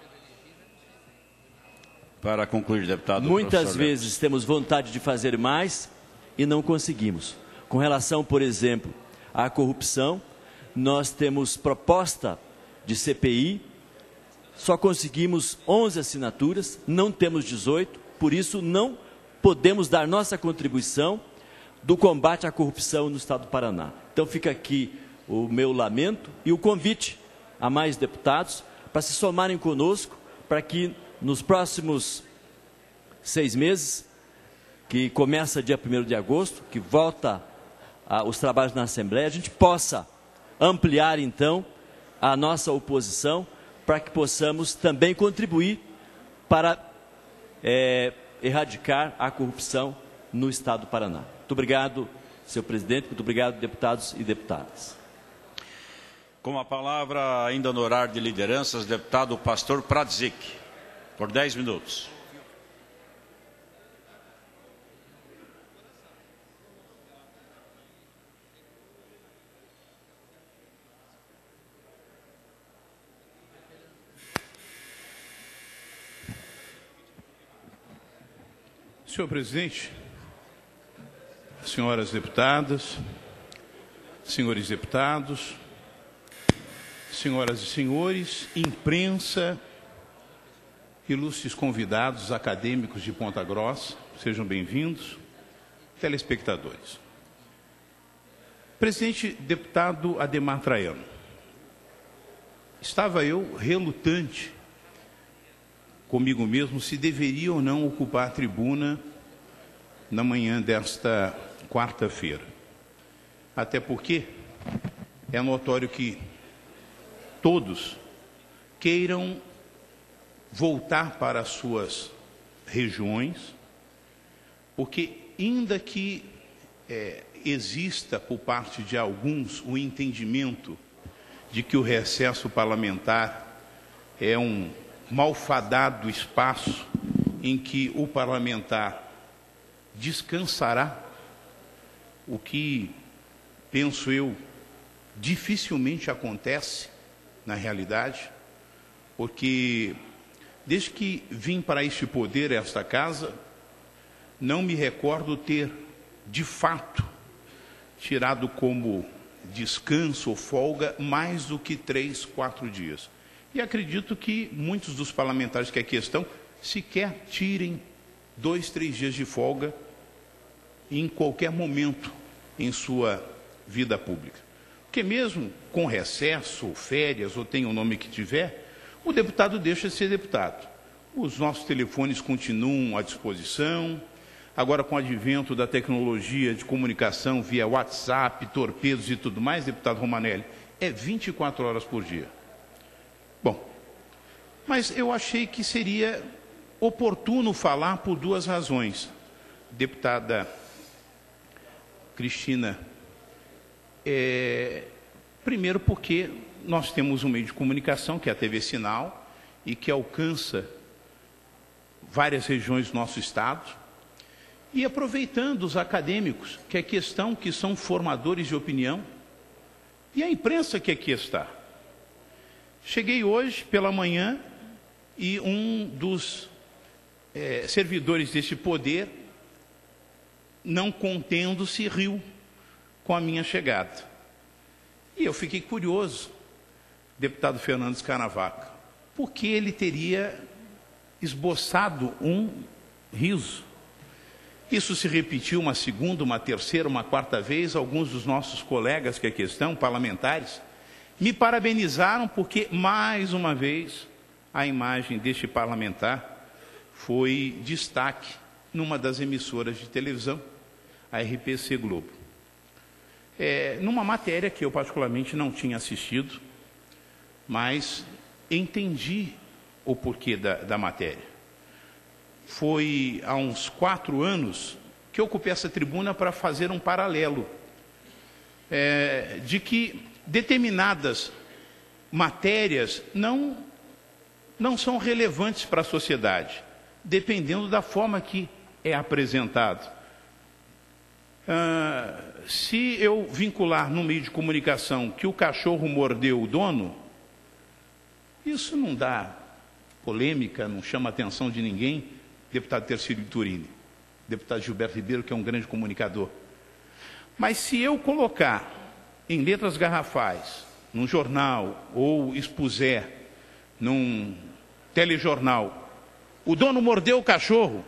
Speaker 1: Para concluir, deputado.
Speaker 18: Muitas vezes temos vontade de fazer mais e não conseguimos. Com relação, por exemplo, à corrupção, nós temos proposta de CPI, só conseguimos 11 assinaturas, não temos 18, por isso não podemos dar nossa contribuição do combate à corrupção no Estado do Paraná. Então fica aqui o meu lamento e o convite a mais deputados para se somarem conosco, para que nos próximos 6 meses, que começa dia 1º de agosto, que volta os trabalhos na Assembleia, a gente possa ampliar então a nossa oposição, para que possamos também contribuir para erradicar a corrupção no Estado do Paraná. Muito obrigado, senhor presidente, muito obrigado, deputados e deputadas.
Speaker 1: Com a palavra, ainda no horário de lideranças, deputado Pastor Pradzik, por 10 minutos.
Speaker 20: Senhor presidente, senhoras deputadas, senhores deputados, senhoras e senhores, imprensa, ilustres convidados acadêmicos de Ponta Grossa, sejam bem-vindos, telespectadores. Presidente deputado Adhemar Traiano, estava eu relutante comigo mesmo se deveria ou não ocupar a tribuna na manhã desta quarta-feira. Até porque é notório que todos queiram voltar para as suas regiões, porque ainda que exista por parte de alguns o entendimento de que o recesso parlamentar é um malfadado espaço em que o parlamentar descansará, o que, penso eu, dificilmente acontece na realidade, porque desde que vim para este poder, esta casa, não me recordo ter, de fato, tirado como descanso ou folga mais do que 3, 4 dias. E acredito que muitos dos parlamentares que aqui estão sequer tirem 2, 3 dias de folga em qualquer momento em sua vida pública. Porque mesmo com recesso, ou férias, ou tenha o nome que tiver, o deputado deixa de ser deputado. Os nossos telefones continuam à disposição. Agora, com o advento da tecnologia de comunicação via WhatsApp, torpedos e tudo mais, deputado Romanelli, é 24 horas por dia. Bom, mas eu achei que seria oportuno falar por 2 razões. Deputada Cristina, primeiro porque nós temos um meio de comunicação, que é a TV Sinal, e que alcança várias regiões do nosso estado, e aproveitando os acadêmicos, que aqui estão, que são formadores de opinião, e a imprensa que aqui está. Cheguei hoje pela manhã e um dos servidores deste poder não contendo-se, riu com a minha chegada. E eu fiquei curioso, deputado Fernandes Canavaca, por que ele teria esboçado um riso. Isso se repetiu uma segunda, uma terceira, uma quarta vez. Alguns dos nossos colegas que aqui estão, parlamentares, me parabenizaram porque, mais uma vez, a imagem deste parlamentar foi destaque numa das emissoras de televisão, a RPC Globo. Numa matéria que eu particularmente não tinha assistido, mas entendi o porquê da matéria. Foi há uns 4 anos que eu ocupei essa tribuna para fazer um paralelo de que determinadas matérias não são relevantes para a sociedade, dependendo da forma que é apresentado. Se eu vincular no meio de comunicação que o cachorro mordeu o dono, isso não dá polêmica, não chama a atenção de ninguém. Deputado Tercílio Turini, deputado Gilberto Ribeiro, que é um grande comunicador. Mas se eu colocar em letras garrafais, num jornal, ou expuser num telejornal, o dono mordeu o cachorro,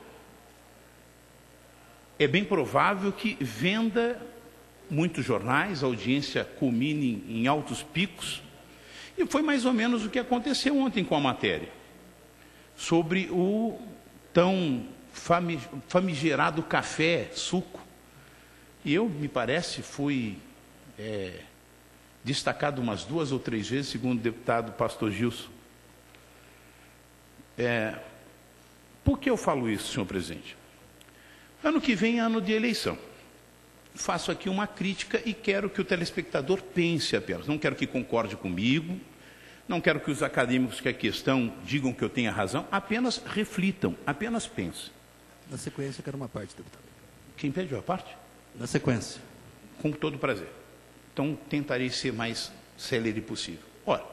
Speaker 20: é bem provável que venda muitos jornais, a audiência culmine em altos picos, e foi mais ou menos o que aconteceu ontem com a matéria, sobre o tão famigerado café, suco. E eu, me parece, fui destacado umas 2 ou 3 vezes, segundo o deputado Pastor Gilson. Por que eu falo isso, senhor presidente? Ano que vem é ano de eleição. Faço aqui uma crítica e quero que o telespectador pense apenas. Não quero que concorde comigo, não quero que os acadêmicos que aqui estão digam que eu tenha razão, apenas reflitam, apenas pensem.
Speaker 21: Na sequência, eu quero uma parte, deputado.
Speaker 20: Quem pede a parte?
Speaker 21: Na sequência.
Speaker 20: Com todo prazer. Então, tentarei ser mais célere possível. Ora,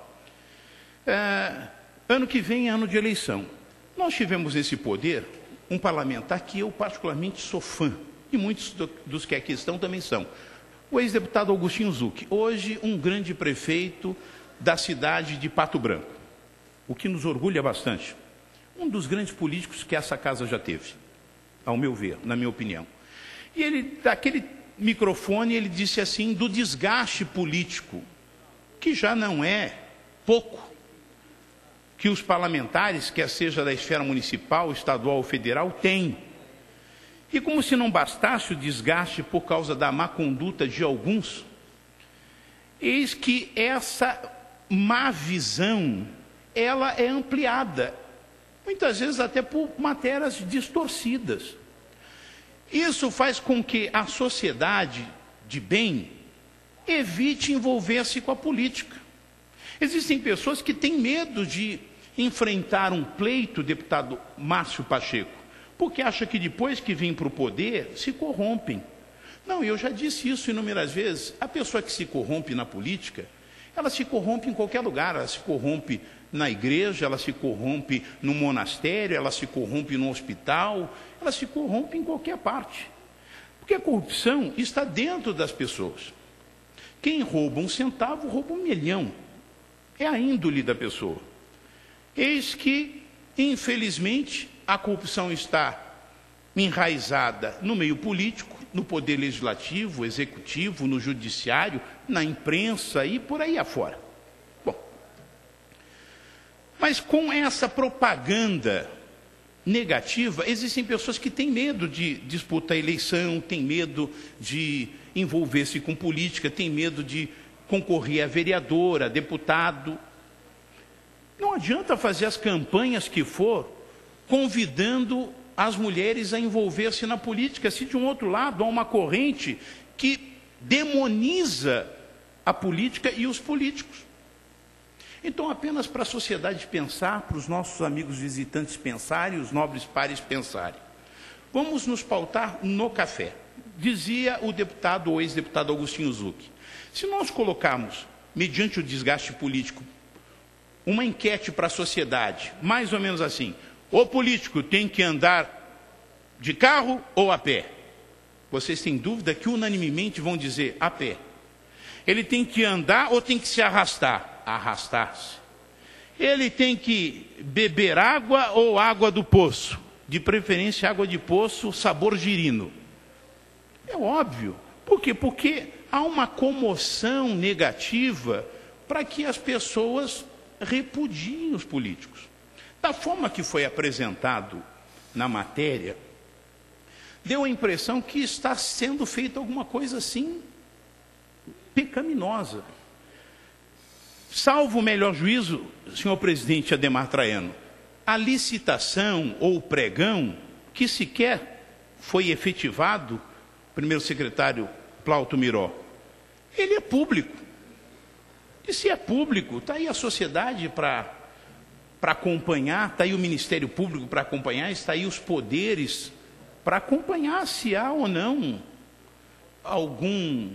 Speaker 20: ano que vem é ano de eleição. Nós tivemos esse poder, um parlamentar que eu particularmente sou fã, e muitos dos que aqui estão também são. O ex-deputado Augustinho Zucchi, hoje um grande prefeito da cidade de Pato Branco, o que nos orgulha bastante. Um dos grandes políticos que essa casa já teve, ao meu ver, na minha opinião. E ele, daquele microfone, ele disse assim, do desgaste político, que já não é pouco, que os parlamentares, quer seja da esfera municipal, estadual ou federal, têm. E como se não bastasse o desgaste por causa da má conduta de alguns, eis que essa má visão, ela é ampliada, muitas vezes até por matérias distorcidas. Isso faz com que a sociedade de bem evite envolver-se com a política. Existem pessoas que têm medo de enfrentar um pleito, deputado Márcio Pacheco, porque acham que depois que vêm para o poder, se corrompem. Não, eu já disse isso inúmeras vezes, a pessoa que se corrompe na política, ela se corrompe em qualquer lugar, ela se corrompe na igreja, ela se corrompe no monastério, ela se corrompe no hospital, ela se corrompe em qualquer parte. Porque a corrupção está dentro das pessoas. Quem rouba 1 centavo, rouba 1 milhão. É a índole da pessoa. Eis que, infelizmente, a corrupção está enraizada no meio político, no poder legislativo, executivo, no judiciário, na imprensa e por aí afora. Bom, mas com essa propaganda negativa, existem pessoas que têm medo de disputar a eleição, têm medo de envolver-se com política, têm medo de concorrer a vereador, a deputado. Não adianta fazer as campanhas que for, convidando as mulheres a envolver-se na política, se de um outro lado há uma corrente que demoniza a política e os políticos. Então, apenas para a sociedade pensar, para os nossos amigos visitantes pensarem, os nobres pares pensarem. Vamos nos pautar no café. Dizia o deputado ou ex-deputado Augustinho Zucchi, se nós colocarmos, mediante o desgaste político, uma enquete para a sociedade, mais ou menos assim, o político tem que andar de carro ou a pé? vocês têm dúvida que unanimemente vão dizer a pé. Ele tem que andar ou tem que se arrastar? Arrastar-se. Ele tem que beber água ou água do poço? De preferência água de poço, sabor girino. É óbvio. Por quê? Porque há uma comoção negativa para que as pessoas repudiem os políticos. Da forma que foi apresentado na matéria, deu a impressão que está sendo feita alguma coisa assim pecaminosa. Salvo o melhor juízo, senhor presidente Adhemar Traiano, a licitação ou o pregão, que sequer foi efetivado, primeiro secretário Plauto Miró, ele é público. E se é público, está aí a sociedade para acompanhar, está aí o Ministério Público para acompanhar, está aí os poderes para acompanhar se há ou não algum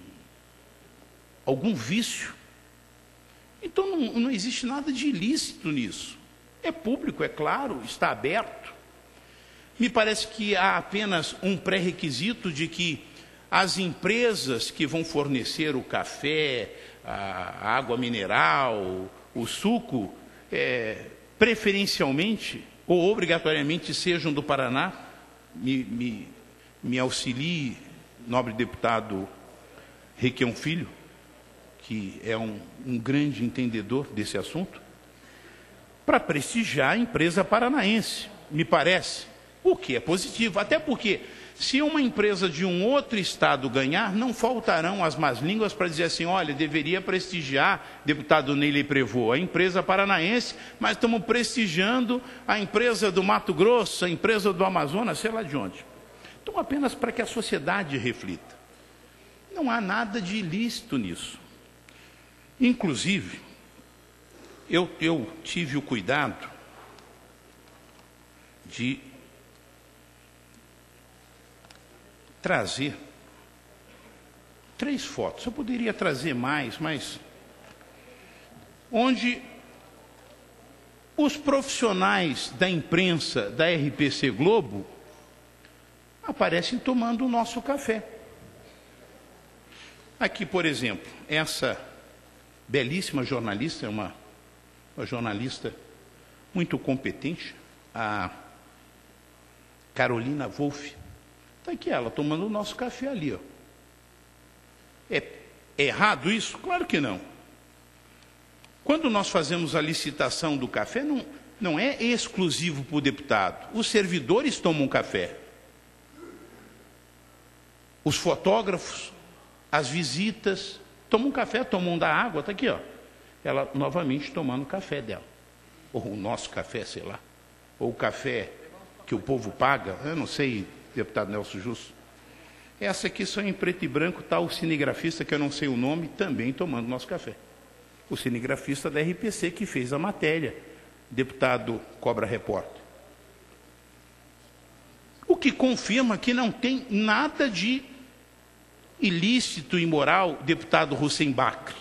Speaker 20: vício. Então não existe nada de ilícito nisso. É público, é claro, está aberto. Me parece que há apenas um pré-requisito de que as empresas que vão fornecer o café, a água mineral, o suco, preferencialmente ou obrigatoriamente sejam do Paraná. Me auxilie, nobre deputado Requião Filho, que é um grande entendedor desse assunto, para prestigiar a empresa paranaense, me parece, o que é positivo, até porque se uma empresa de um outro estado ganhar, não faltarão as más línguas para dizer assim, olha, deveria prestigiar, deputado Neyley Prevô, a empresa paranaense, mas estamos prestigiando a empresa do Mato Grosso, a empresa do Amazonas, sei lá de onde. Então, apenas para que a sociedade reflita. Não há nada de ilícito nisso. Inclusive, eu tive o cuidado de trazer 3 fotos. Eu poderia trazer mais, mas onde os profissionais da imprensa da RPC Globo aparecem tomando o nosso café. Aqui, por exemplo, essa belíssima jornalista, uma jornalista muito competente, a Carolina Wolff. Está aqui ela, tomando o nosso café ali. Ó. É errado isso? Claro que não. Quando nós fazemos a licitação do café, não é exclusivo para o deputado. Os servidores tomam café. Os fotógrafos, as visitas, tomam café, tomam da água. Está aqui, ó. Ela novamente tomando o café dela. Ou o nosso café, sei lá. Ou o café que o povo paga, eu não sei, deputado Nelson Justo. Essa aqui só em preto e branco está o cinegrafista, que eu não sei o nome, também tomando nosso café. O cinegrafista da RPC que fez a matéria, deputado Cobra Repórter. O que confirma que não tem nada de ilícito, imoral, deputado Hussein Bakri.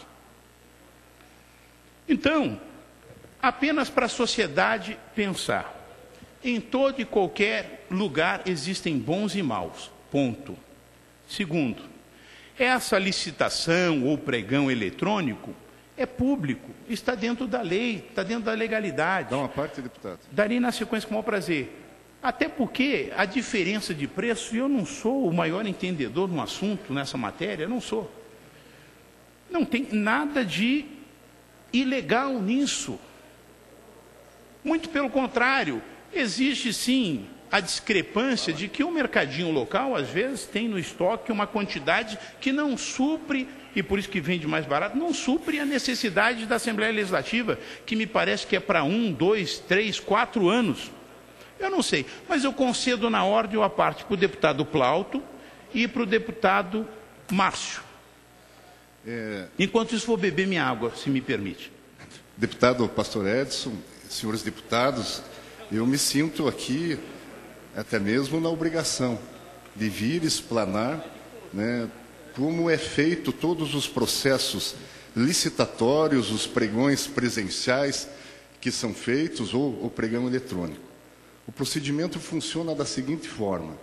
Speaker 20: Então, apenas para a sociedade pensar. Em todo e qualquer lugar existem bons e maus. Ponto. Segundo, essa licitação ou pregão eletrônico é público, está dentro da lei, está dentro da legalidade.
Speaker 3: Dá uma parte, deputado.
Speaker 20: Darei na sequência com o maior prazer. Até porque a diferença de preço, eu não sou o maior entendedor no assunto, nessa matéria, não sou. Não tem nada de ilegal nisso. Muito pelo contrário, existe sim a discrepância de que o mercadinho local, às vezes, tem no estoque uma quantidade que não supre, e por isso que vende mais barato, não supre a necessidade da Assembleia Legislativa, que me parece que é para 1, 2, 3, 4 anos. Eu não sei, mas eu concedo na ordem ou a parte para o deputado Plauto e para o deputado Márcio. Enquanto isso, vou beber minha água, se me permite.
Speaker 3: Deputado Pastor Edson, senhores deputados, eu me sinto aqui até mesmo na obrigação de vir explanar, né, como é feito todos os processos licitatórios, os pregões presenciais que são feitos ou o pregão eletrônico. O procedimento funciona da seguinte forma.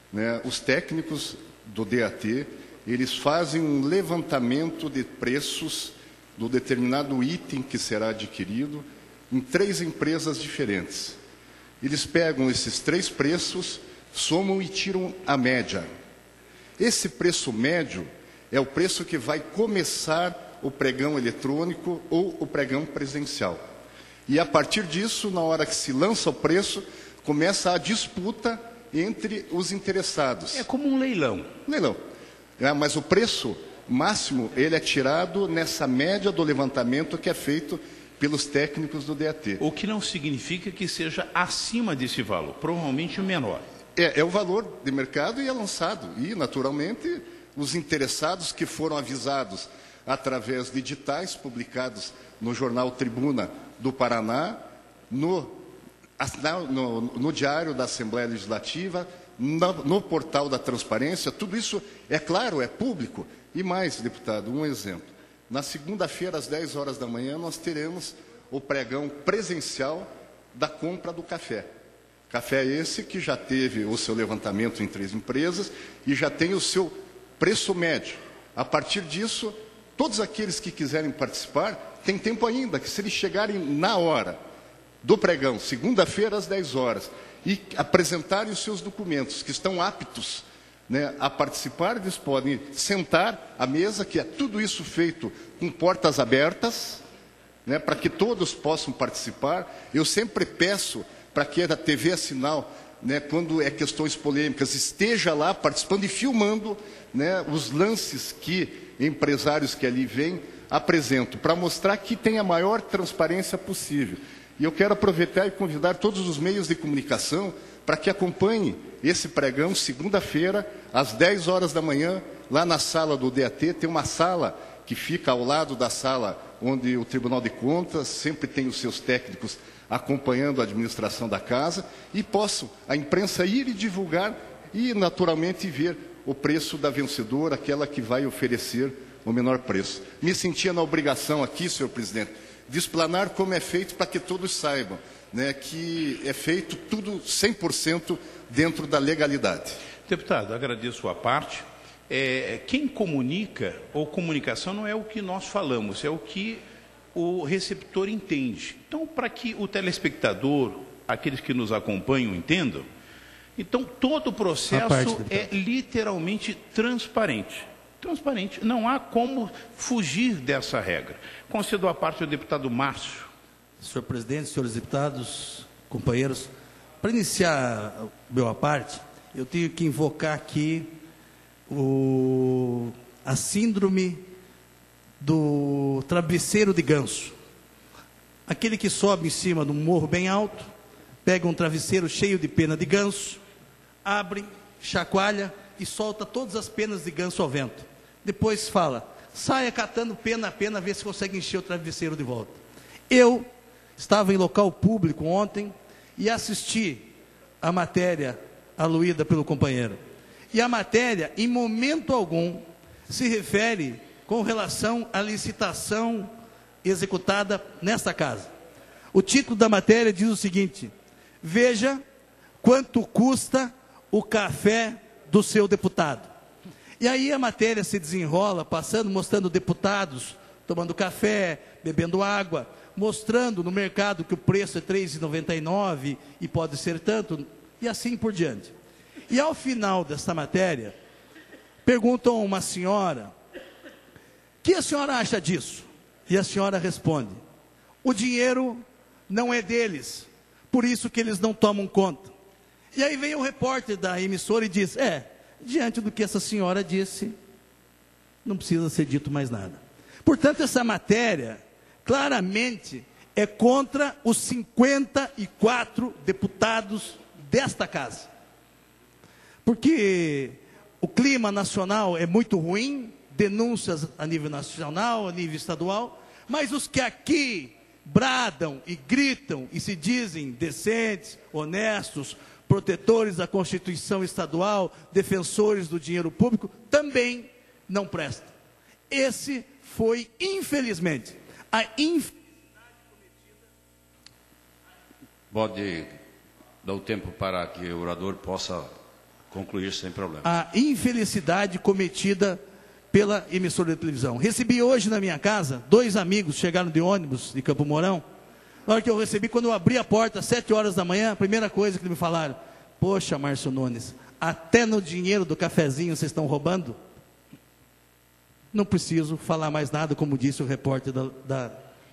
Speaker 3: né, os técnicos do DAT, eles fazem um levantamento de preços do determinado item que será adquirido em 3 empresas diferentes. Eles pegam esses 3 preços, somam e tiram a média. Esse preço médio é o preço que vai começar o pregão eletrônico ou o pregão presencial. E a partir disso, na hora que se lança o preço, começa a disputa entre os interessados.
Speaker 20: É como um leilão.
Speaker 3: Leilão. Mas o preço máximo, ele é tirado nessa média do levantamento que é feito pelos técnicos do DAT.
Speaker 20: O que não significa que seja acima desse valor, provavelmente o menor.
Speaker 3: É o valor de mercado e é lançado. E, naturalmente, os interessados que foram avisados através de editais publicados no jornal Tribuna do Paraná, no Diário da Assembleia Legislativa, no portal da Transparência, tudo isso, é claro, é público. E mais, deputado, um exemplo. Na segunda-feira, às 10 horas da manhã, nós teremos o pregão presencial da compra do café. Café esse que já teve o seu levantamento em 3 empresas e já tem o seu preço médio. A partir disso, todos aqueles que quiserem participar, tem tempo ainda, que se eles chegarem na hora do pregão, segunda-feira às 10 horas, e apresentarem os seus documentos, que estão aptos, né, a participar, eles podem sentar à mesa, que é tudo isso feito com portas abertas, né, para que todos possam participar. Eu sempre peço para que a TV Sinal, né, quando é questões polêmicas, esteja lá participando e filmando, né, os lances que empresários que ali vêm apresentam, para mostrar que tem a maior transparência possível. E eu quero aproveitar e convidar todos os meios de comunicação para que acompanhem esse pregão, segunda-feira, às 10 horas da manhã, lá na sala do DAT. Tem uma sala que fica ao lado da sala onde o Tribunal de Contas sempre tem os seus técnicos acompanhando a administração da casa, e possam a imprensa ir e divulgar e, naturalmente, ver o preço da vencedora, aquela que vai oferecer o menor preço. Me sentia na obrigação aqui, senhor presidente, de explanar como é feito para que todos saibam, né, que é feito tudo 100% dentro da legalidade.
Speaker 20: Deputado, agradeço a parte. Quem comunica, ou comunicação, não é o que nós falamos, é o que o receptor entende. Então, para que o telespectador, aqueles que nos acompanham, entendam, então todo o processo é literalmente transparente. Transparente, não há como fugir dessa regra. Concedo a parte ao deputado Márcio.
Speaker 21: Senhor presidente, senhores deputados, companheiros, para iniciar o meu parte, eu tenho que invocar aqui a síndrome do travesseiro de ganso. Aquele que sobe em cima de um morro bem alto, pega um travesseiro cheio de pena de ganso, abre, chacoalha e solta todas as penas de ganso ao vento. Depois fala, saia catando pena a pena, vê se consegue encher o travesseiro de volta. Eu estava em local público ontem e assisti a matéria aluída pelo companheiro. E a matéria, em momento algum, se refere com relação à licitação executada nesta casa. O título da matéria diz o seguinte: veja quanto custa o café do seu deputado. E aí a matéria se desenrola, mostrando deputados tomando café, bebendo água, mostrando no mercado que o preço é R$ 3,99 e pode ser tanto, e assim por diante. E ao final desta matéria, perguntam a uma senhora, o que a senhora acha disso? E a senhora responde, o dinheiro não é deles, por isso que eles não tomam conta. E aí vem o repórter da emissora e diz, diante do que essa senhora disse, não precisa ser dito mais nada. Portanto, essa matéria, claramente, é contra os 54 deputados desta casa. Porque o clima nacional é muito ruim, denúncias a nível nacional, a nível estadual, mas os que aqui bradam e gritam e se dizem decentes, honestos, protetores da Constituição Estadual, defensores do dinheiro público, também não prestam. Esse foi, infelizmente, a
Speaker 1: Pode dar o tempo para que o orador possa concluir sem problema.
Speaker 21: A infelicidade cometida pela emissora de televisão. Recebi hoje na minha casa, 2 amigos chegaram de ônibus de Campo Mourão. Na hora que eu recebi, quando eu abri a porta, às 7 horas da manhã, a primeira coisa que eles me falaram: poxa, Márcio Nunes, até no dinheiro do cafezinho vocês estão roubando? Não preciso falar mais nada, como disse o repórter da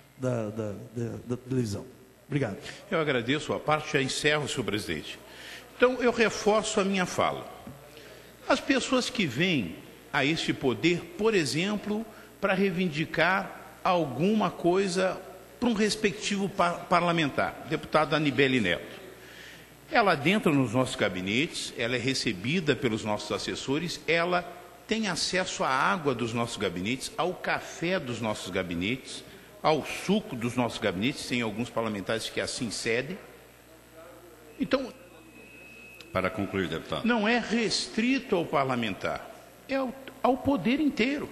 Speaker 21: televisão. Obrigado.
Speaker 20: Eu agradeço a parte, já encerro, senhor presidente. Então, eu reforço a minha fala. As pessoas que vêm a este poder, por exemplo, para reivindicar alguma coisa para um respectivo parlamentar, deputado Anibele Neto. Ela adentra nos nossos gabinetes, ela é recebida pelos nossos assessores, ela tem acesso à água dos nossos gabinetes, ao café dos nossos gabinetes, ao suco dos nossos gabinetes, tem alguns parlamentares que assim cedem. Então,
Speaker 1: para concluir, deputado,
Speaker 20: não é restrito ao parlamentar, é ao poder inteiro.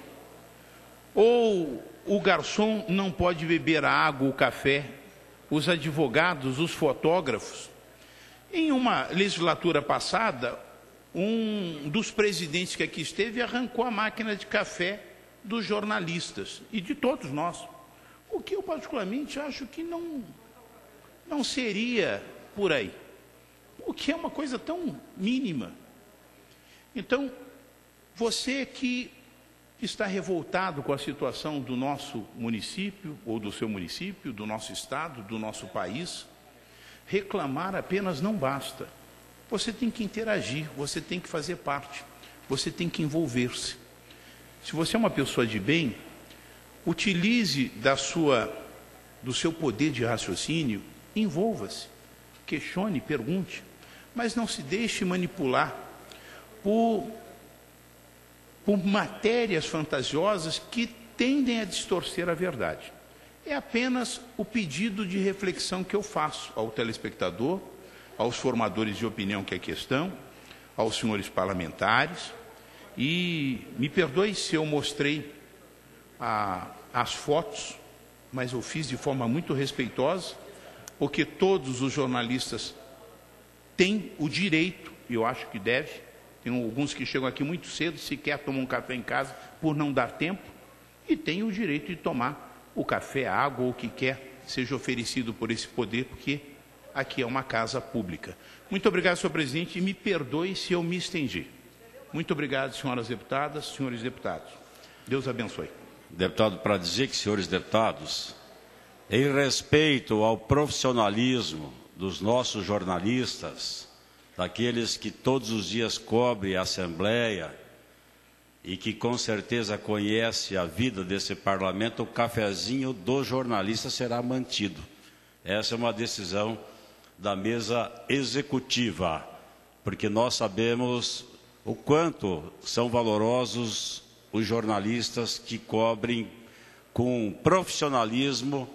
Speaker 20: Ou o garçom não pode beber a água, o café, os advogados, os fotógrafos. Em uma legislatura passada, um dos presidentes que aqui esteve arrancou a máquina de café dos jornalistas e de todos nós. O que eu particularmente acho que não seria por aí. Porque é uma coisa tão mínima. Então, você que está revoltado com a situação do nosso município, ou do seu município, do nosso estado, do nosso país, reclamar apenas não basta. Você tem que interagir, você tem que fazer parte, você tem que envolver-se. Se você é uma pessoa de bem, utilize do seu poder de raciocínio, envolva-se, questione, pergunte, mas não se deixe manipular por matérias fantasiosas que tendem a distorcer a verdade. É apenas o pedido de reflexão que eu faço ao telespectador, aos formadores de opinião que aqui estão, aos senhores parlamentares, e me perdoe se eu mostrei as fotos, mas eu fiz de forma muito respeitosa, porque todos os jornalistas têm o direito, e eu acho que deve, tem alguns que chegam aqui muito cedo, sequer tomam um café em casa por não dar tempo, e têm o direito de tomar o café, a água ou o que quer seja oferecido por esse poder, porque aqui é uma casa pública. Muito obrigado, senhor presidente, e me perdoe se eu me estendi. Muito obrigado, senhoras deputadas, senhores deputados. Deus abençoe.
Speaker 1: Deputado, para dizer que, senhores deputados, em respeito ao profissionalismo dos nossos jornalistas, daqueles que todos os dias cobrem a Assembleia e que com certeza conhece a vida desse parlamento, o cafezinho do jornalista será mantido. Essa é uma decisão da mesa executiva, porque nós sabemos o quanto são valorosos os jornalistas que cobrem com profissionalismo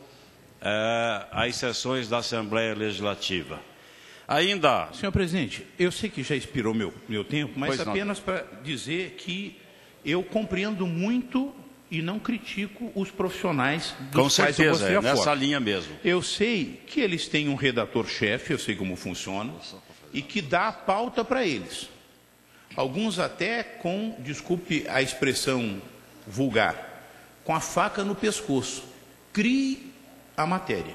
Speaker 1: as sessões da Assembleia Legislativa. Ainda...
Speaker 20: Senhor presidente, eu sei que já expirou meu tempo, mas apenas para dizer que eu compreendo muito e não critico os profissionais dos quais eu mostrei a foto.
Speaker 1: Nessa linha mesmo.
Speaker 20: Eu sei que eles têm um redator-chefe, eu sei como funciona, e que dá a pauta para eles. Alguns até com, desculpe a expressão vulgar, com a faca no pescoço. Crie a matéria.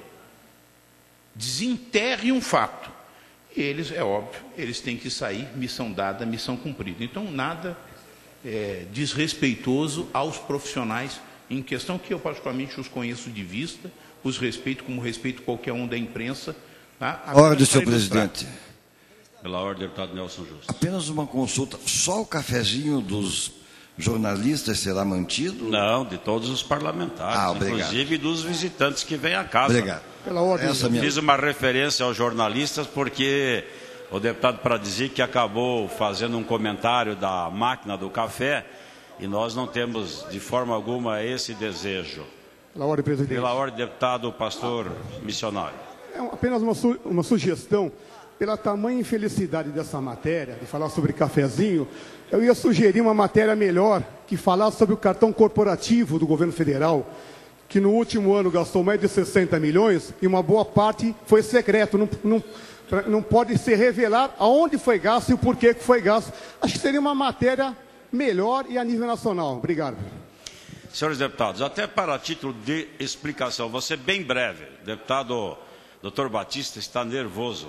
Speaker 20: Desenterre um fato. E eles, é óbvio, eles têm que sair, missão dada, missão cumprida. Então, nada desrespeitoso aos profissionais em questão, que eu particularmente os conheço de vista, os respeito como respeito qualquer um da imprensa. Tá?
Speaker 4: Ordem, senhor presidente.
Speaker 1: Pela ordem, deputado Nelson Justo.
Speaker 4: Apenas uma consulta. Só o cafezinho dos jornalistas será mantido?
Speaker 1: Não, de todos os parlamentares, inclusive dos visitantes que vêm à casa.
Speaker 4: Obrigado.
Speaker 1: Pela ordem, fiz uma referência aos jornalistas porque o deputado Pradzi que acabou fazendo um comentário da máquina do café e nós não temos de forma alguma esse desejo.
Speaker 22: Pela ordem, presidente.
Speaker 1: Pela ordem, deputado pastor missionário.
Speaker 22: É apenas uma sugestão. Pela tamanha infelicidade dessa matéria, de falar sobre cafezinho, eu ia sugerir uma matéria melhor, que falasse sobre o cartão corporativo do governo federal, que no último ano gastou mais de 60 milhões e uma boa parte foi secreto, Não pode se revelar aonde foi gasto e o porquê que foi gasto. Acho que seria uma matéria melhor e a nível nacional. Obrigado.
Speaker 1: Senhores deputados, até para título de explicação, vou ser bem breve. O deputado Dr. Batista está nervoso.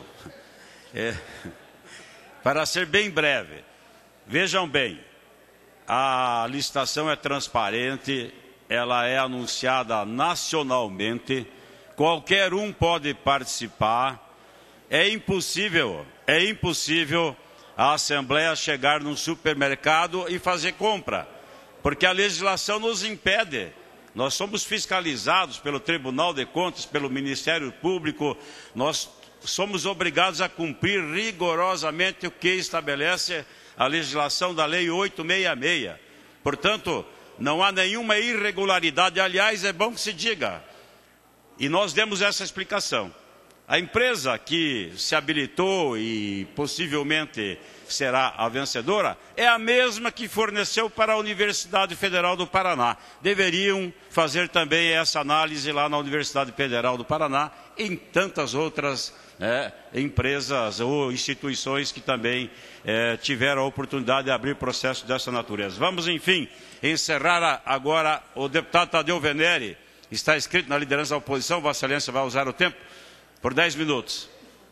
Speaker 1: Para ser bem breve, vejam bem, a licitação é transparente, ela é anunciada nacionalmente, qualquer um pode participar. É impossível a Assembleia chegar num supermercado e fazer compra, porque a legislação nos impede. Nós somos fiscalizados pelo Tribunal de Contas, pelo Ministério Público, nós somos obrigados a cumprir rigorosamente o que estabelece a legislação da Lei 866. Portanto, não há nenhuma irregularidade, aliás, é bom que se diga. E nós demos essa explicação. A empresa que se habilitou e possivelmente será a vencedora é a mesma que forneceu para a Universidade Federal do Paraná. Deveriam fazer também essa análise lá na Universidade Federal do Paraná e em tantas outras empresas ou instituições que também tiveram a oportunidade de abrir processo dessa natureza. Vamos, enfim, encerrar agora. O deputado Tadeu Venere está inscrito na liderança da oposição. Vossa Excelência vai usar o tempo por 10 minutos.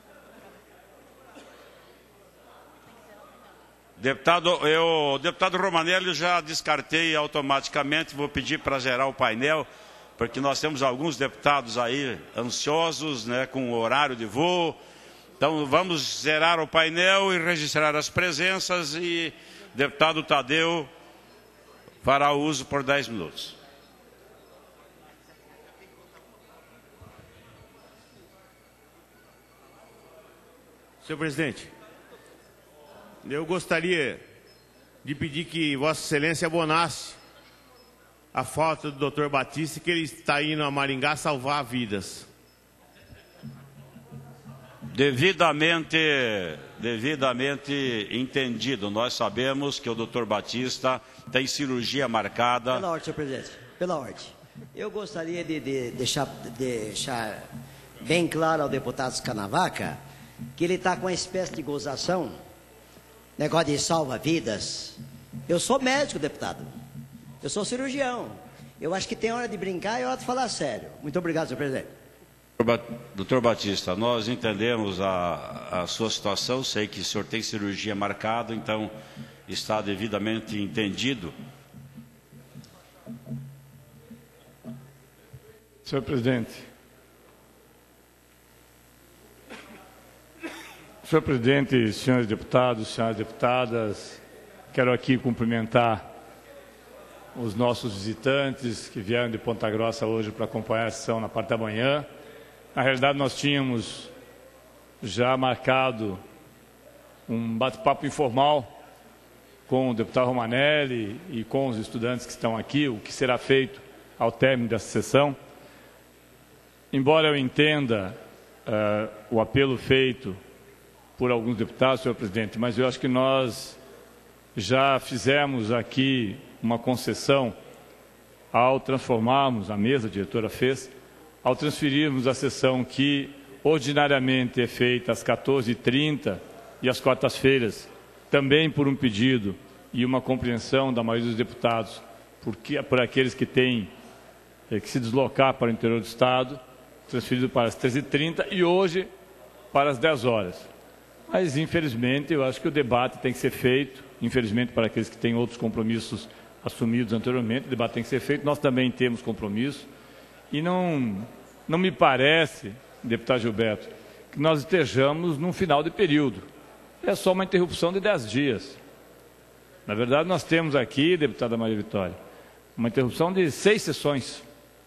Speaker 1: O deputado Romanelli eu já descartei automaticamente, vou pedir para zerar o painel, porque nós temos alguns deputados aí ansiosos, com o horário de voo. Então vamos zerar o painel e registrar as presenças, e o deputado Tadeu fará o uso por 10 minutos.
Speaker 13: Senhor presidente, eu gostaria de pedir que Vossa Excelência abonasse a falta do Dr. Batista, que ele está indo a Maringá salvar vidas.
Speaker 1: Devidamente entendido. Nós sabemos que o Dr. Batista tem cirurgia marcada.
Speaker 5: Pela ordem, senhor presidente. Pela ordem. Eu gostaria de deixar bem claro ao deputado Canavaca que ele está com uma espécie de gozação, negócio de salva-vidas. Eu sou médico, deputado. Eu sou cirurgião. Eu acho que tem hora de brincar e hora de falar sério. Muito obrigado, senhor presidente.
Speaker 1: Doutor Batista, nós entendemos a sua situação, sei que o senhor tem cirurgia marcada, então está devidamente entendido.
Speaker 17: Senhor presidente. Senhor presidente, senhores deputados, senhoras deputadas, quero aqui cumprimentar os nossos visitantes que vieram de Ponta Grossa hoje para acompanhar a sessão na parte da manhã. Na realidade, nós tínhamos já marcado um bate-papo informal com o deputado Romanelli e com os estudantes que estão aqui, o que será feito ao término dessa sessão. Embora eu entenda o apelo feito por alguns deputados, senhor presidente, mas eu acho que nós já fizemos aqui uma concessão ao transformarmos, a mesa a diretora fez, ao transferirmos a sessão que ordinariamente é feita às 14h30 e às quartas-feiras, também por um pedido e uma compreensão da maioria dos deputados, por aqueles que têm que se deslocar para o interior do Estado, transferido para as 13h30 e hoje para as 10 horas. Mas, infelizmente, eu acho que o debate tem que ser feito, infelizmente, para aqueles que têm outros compromissos assumidos anteriormente, o debate tem que ser feito, nós também temos compromisso, e não me parece, deputado Gilberto, que nós estejamos num final de período. É só uma interrupção de 10 dias. Na verdade, nós temos aqui, deputada Maria Vitória, uma interrupção de 6 sessões.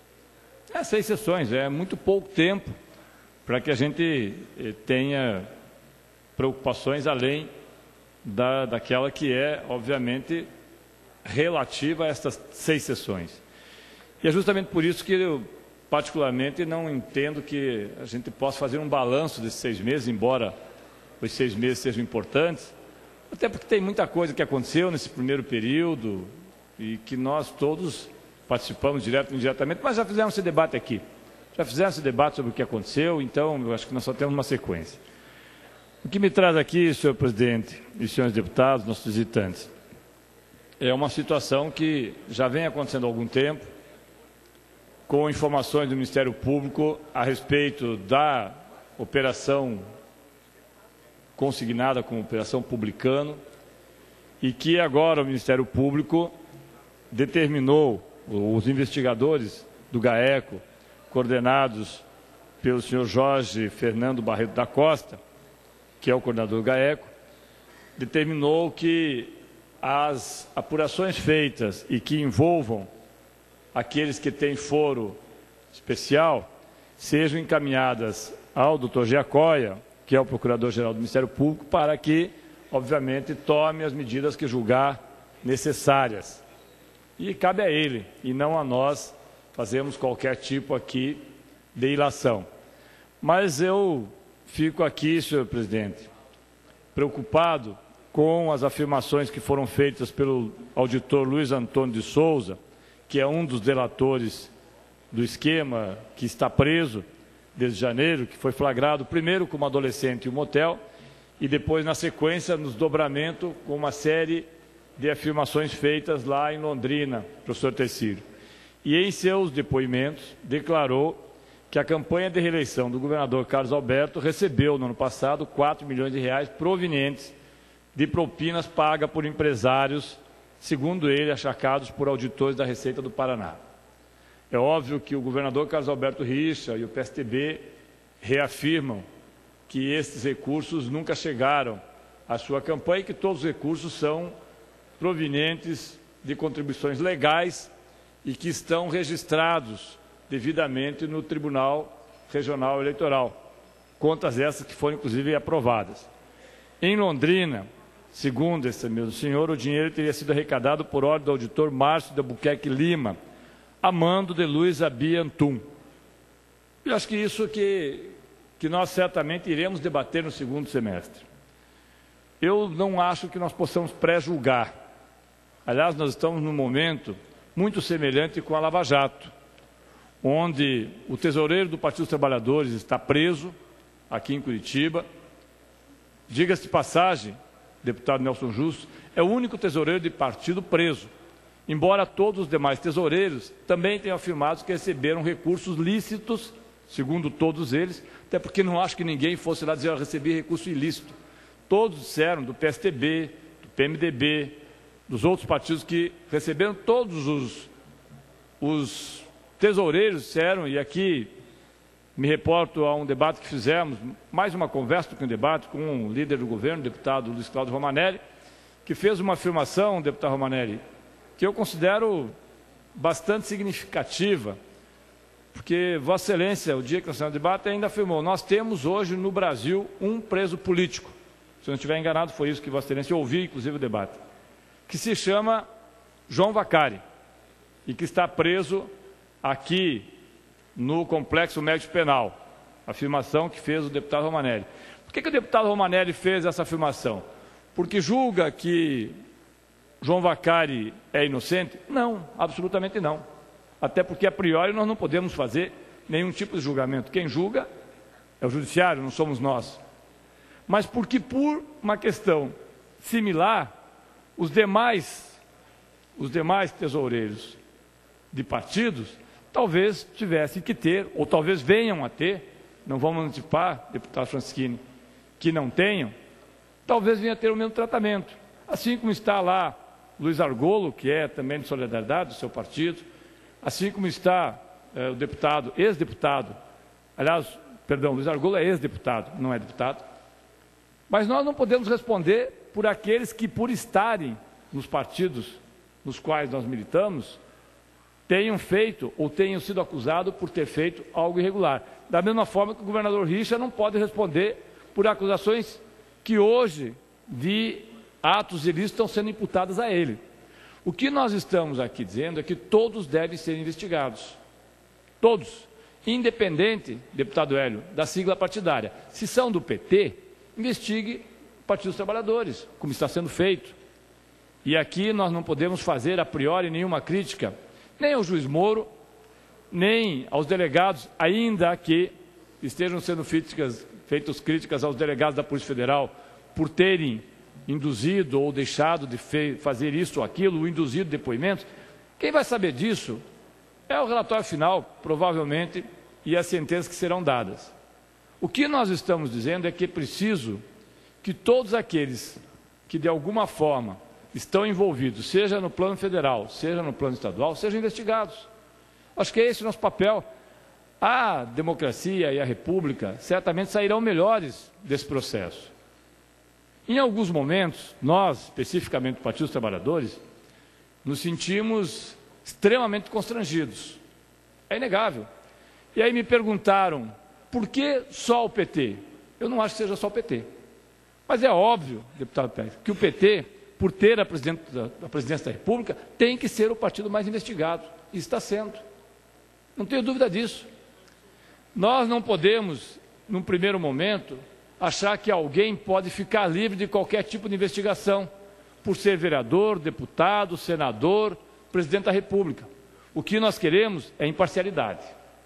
Speaker 17: 6 sessões, é muito pouco tempo para que a gente tenha preocupações além daquela que é, obviamente, relativa a estas 6 sessões. E é justamente por isso que eu, particularmente, não entendo que a gente possa fazer um balanço desses 6 meses, embora os 6 meses sejam importantes, até porque tem muita coisa que aconteceu nesse primeiro período e que nós todos participamos direto ou indiretamente, mas já fizemos esse debate aqui. Já fizemos esse debate sobre o que aconteceu, então eu acho que nós só temos uma sequência.
Speaker 6: O que me traz aqui, senhor presidente e senhores deputados, nossos visitantes, é uma situação que já vem acontecendo há algum tempo, com informações do Ministério Público a respeito da operação consignada como Operação Publicano, e que agora o Ministério Público determinou, os investigadores do GAECO, coordenados pelo senhor Jorge Fernando Barreto da Costa, que é o coordenador do GAECO, determinou que as apurações feitas e que envolvam aqueles que têm foro especial sejam encaminhadas ao Dr. Giacoia, que é o Procurador-Geral do Ministério Público, para que, obviamente, tome as medidas que julgar necessárias. E cabe a ele, e não a nós, fazermos qualquer tipo aqui de ilação. Mas eu fico aqui, senhor presidente, preocupado com as afirmações que foram feitas pelo auditor Luiz Antônio de Souza, que é um dos delatores do esquema, que está preso desde janeiro, que foi flagrado primeiro como adolescente em um motel e depois, na sequência, no desdobramento com uma série de afirmações feitas lá em Londrina, professor Tecílio. E em seus depoimentos declarou que a campanha de reeleição do governador Carlos Alberto recebeu no ano passado 4 milhões de reais provenientes de propinas pagas por empresários, segundo ele, achacados por auditores da Receita do Paraná. É óbvio que o governador Carlos Alberto Richa e o PSTB reafirmam que esses recursos nunca chegaram à sua campanha e que todos os recursos são provenientes de contribuições legais e que estão registrados devidamente no Tribunal Regional Eleitoral. Contas essas que foram, inclusive, aprovadas. Em Londrina, segundo esse mesmo senhor, o dinheiro teria sido arrecadado por ordem do auditor Márcio de Albuquerque Lima, a mando de Luiz Abia Antum. Eu acho que isso que nós certamente iremos debater no segundo semestre. Eu não acho que nós possamos pré-julgar. Aliás, nós estamos num momento muito semelhante com a Lava Jato, onde o tesoureiro do Partido dos Trabalhadores está preso, aqui em Curitiba. Diga-se de passagem, deputado Nelson Justo, é o único tesoureiro de partido preso, embora todos os demais tesoureiros também tenham afirmado que receberam recursos lícitos, segundo todos eles, até porque não acho que ninguém fosse lá dizer que recebi recurso ilícito. Todos disseram, do PSTB, do PMDB, dos outros partidos que receberam, todos os tesoureiros disseram, e aqui me reporto a um debate que fizemos, mais uma conversa do que um debate, com o líder do governo, o deputado Luiz Cláudio Romanelli, que fez uma afirmação, deputado Romanelli, que eu considero bastante significativa, porque Vossa Excelência, o dia que nós fizemos o debate, ainda afirmou, nós temos hoje no Brasil um preso político, se eu não estiver enganado, foi isso que Vossa Excelência ouviu, inclusive, o debate, que se chama João Vacari, e que está preso aqui no Complexo Médico Penal, afirmação que fez o deputado Romanelli. Por que o deputado Romanelli fez essa afirmação? Porque julga que João Vacari é inocente? Não, absolutamente não. Até porque, a priori, nós não podemos fazer nenhum tipo de julgamento. Quem julga é o judiciário, não somos nós. Mas porque, por uma questão similar, os demais tesoureiros de partidos talvez tivessem que ter, ou talvez venham a ter, não vamos antecipar, deputado Francisquini, que não tenham, talvez venha a ter o mesmo tratamento. Assim como está lá Luiz Argolo, que é também de Solidariedade, do seu partido, assim como está o deputado, ex-deputado, aliás, perdão, Luiz Argolo é ex-deputado, não é deputado, mas nós não podemos responder por aqueles que, por estarem nos partidos nos quais nós militamos, tenham feito ou tenham sido acusados por ter feito algo irregular. Da mesma forma que o governador Richa não pode responder por acusações que hoje de atos ilícitos estão sendo imputadas a ele. O que nós estamos aqui dizendo é que todos devem ser investigados. Todos. Independente, deputado Hélio, da sigla partidária. Se são do PT, investigue o Partido dos Trabalhadores, como está sendo feito. E aqui nós não podemos fazer a priori nenhuma crítica, nem ao juiz Moro, nem aos delegados, ainda que estejam sendo feito críticas aos delegados da Polícia Federal por terem induzido ou deixado de fazer isso ou aquilo, ou induzido depoimentos. Quem vai saber disso é o relatório final, provavelmente, e as sentenças que serão dadas. O que nós estamos dizendo é que é preciso que todos aqueles que, de alguma forma, estão envolvidos, seja no plano federal, seja no plano estadual, sejam investigados. Acho que é esse o nosso papel. A democracia e a república certamente sairão melhores desse processo. Em alguns momentos, nós, especificamente o Partido dos Trabalhadores, nos sentimos extremamente constrangidos. É inegável. E aí me perguntaram, por que só o PT? Eu não acho que seja só o PT. Mas é óbvio, deputado Pérez, que o PT, por ter a presidência da República, tem que ser o partido mais investigado. E está sendo. Não tenho dúvida disso. Nós não podemos, num primeiro momento, achar que alguém pode ficar livre de qualquer tipo de investigação, por ser vereador, deputado, senador, presidente da República. O que nós queremos é imparcialidade.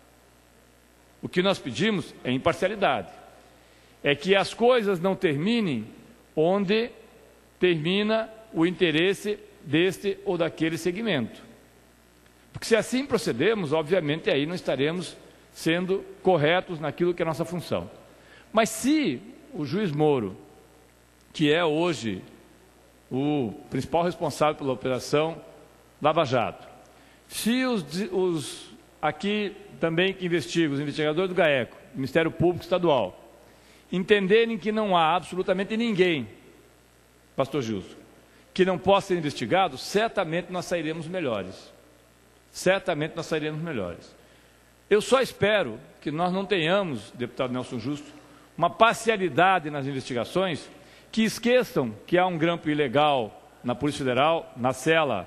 Speaker 6: O que nós pedimos é imparcialidade. É que as coisas não terminem onde termina o interesse deste ou daquele segmento. Porque se assim procedermos, obviamente, aí não estaremos sendo corretos naquilo que é a nossa função. Mas se o juiz Moro, que é hoje o principal responsável pela operação Lava Jato, se os aqui também que investigam, os investigadores do GAECO, Ministério Público Estadual, entenderem que não há absolutamente ninguém, pastor Gilson, que não possa ser investigado, certamente nós sairemos melhores. Certamente nós sairemos melhores. Eu só espero que nós não tenhamos, deputado Nelson Justo, uma parcialidade nas investigações que esqueçam que há um grampo ilegal na Polícia Federal, na cela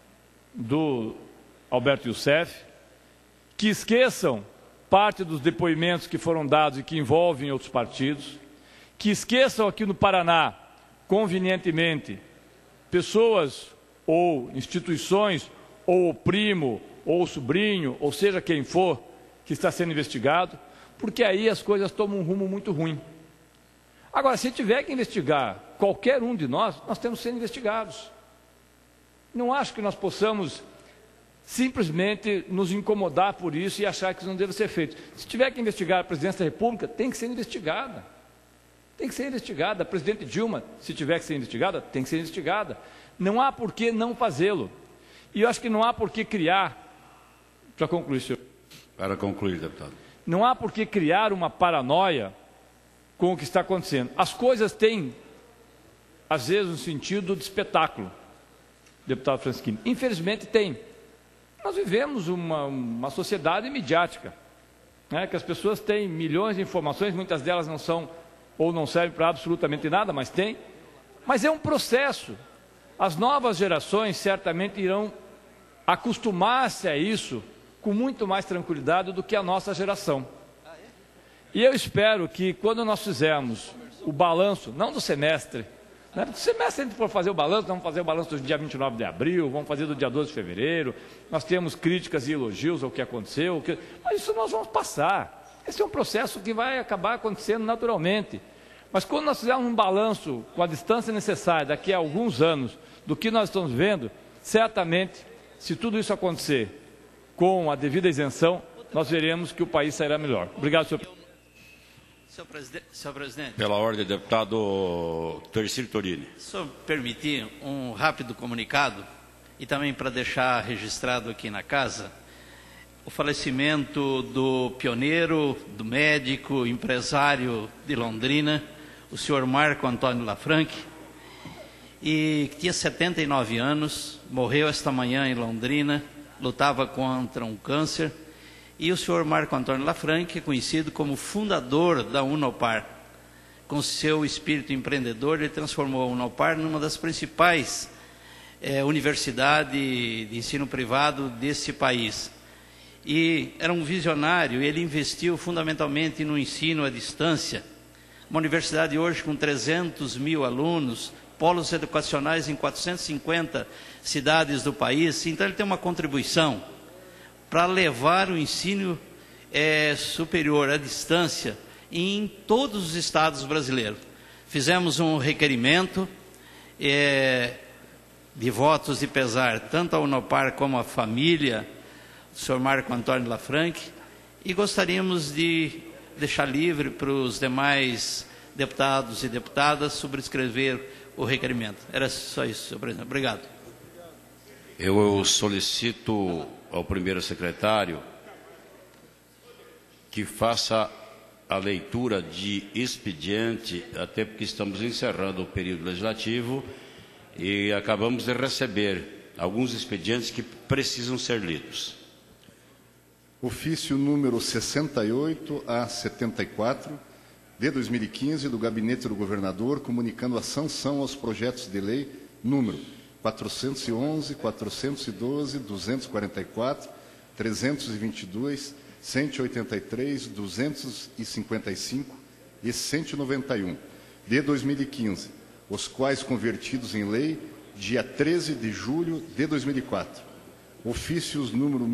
Speaker 6: do Alberto Youssef, que esqueçam parte dos depoimentos que foram dados e que envolvem outros partidos, que esqueçam aqui no Paraná, convenientemente, pessoas ou instituições, ou o primo, ou o sobrinho, ou seja quem for, que está sendo investigado, porque aí as coisas tomam um rumo muito ruim. Agora, se tiver que investigar qualquer um de nós, nós temos que ser investigados. Não acho que nós possamos simplesmente nos incomodar por isso e achar que isso não deve ser feito. Se tiver que investigar a presidência da República, tem que ser investigada. Tem que ser investigada. A presidente Dilma, se tiver que ser investigada, tem que ser investigada. Não há por que não fazê-lo. E eu acho que não há por que criar, para concluir, senhor.
Speaker 1: Para concluir, deputado.
Speaker 6: Não há por que criar uma paranoia com o que está acontecendo. As coisas têm, às vezes, um sentido de espetáculo, deputado Francisquini. Infelizmente tem. Nós vivemos uma sociedade midiática, né, que as pessoas têm milhões de informações, muitas delas não são ou não servem para absolutamente nada, mas tem. Mas é um processo. As novas gerações certamente irão acostumar-se a isso com muito mais tranquilidade do que a nossa geração. E eu espero que quando nós fizermos o balanço, não do semestre, né? Do semestre a gente for fazer o balanço, vamos fazer o balanço do dia 29 de abril, vamos fazer do dia 12 de fevereiro, nós temos críticas e elogios ao que aconteceu, mas isso nós vamos passar. Esse é um processo que vai acabar acontecendo naturalmente. Mas quando nós fizermos um balanço com a distância necessária daqui a alguns anos do que nós estamos vendo, certamente, se tudo isso acontecer com a devida isenção, nós veremos que o país sairá melhor. Obrigado, senhor.
Speaker 7: Senhor presidente.
Speaker 1: Pela ordem, deputado Tercílio Torini.
Speaker 7: Se eu permitir um rápido comunicado, e também para deixar registrado aqui na casa, o falecimento do pioneiro, do médico, empresário de Londrina, o senhor Marco Antônio Lafranchi, e que tinha 79 anos, morreu esta manhã em Londrina, lutava contra um câncer. E o senhor Marco Antônio Lafranchi, conhecido como fundador da Unopar. Com seu espírito empreendedor, ele transformou a Unopar numa das principais universidades de ensino privado desse país. E era um visionário, ele investiu fundamentalmente no ensino à distância. Uma universidade hoje com 300 mil alunos, polos educacionais em 450 cidades do país. Então ele tem uma contribuição para levar o ensino superior à distância em todos os estados brasileiros. Fizemos um requerimento de votos de pesar, tanto ao Unopar como à família do senhor Marco Antônio Lafranc, e gostaríamos de deixar livre para os demais deputados e deputadas subscrever o requerimento. Era só isso, senhor presidente. Obrigado.
Speaker 1: Eu solicito ao primeiro secretário que faça a leitura de expediente, até porque estamos encerrando o período legislativo e acabamos de receber alguns expedientes que precisam ser lidos.
Speaker 3: Ofício número 68 a 74, de 2015, do Gabinete do Governador, comunicando a sanção aos projetos de lei número 411, 412, 244, 322, 183, 255 e 191, de 2015, os quais convertidos em lei dia 13 de julho de 2004. Ofícios número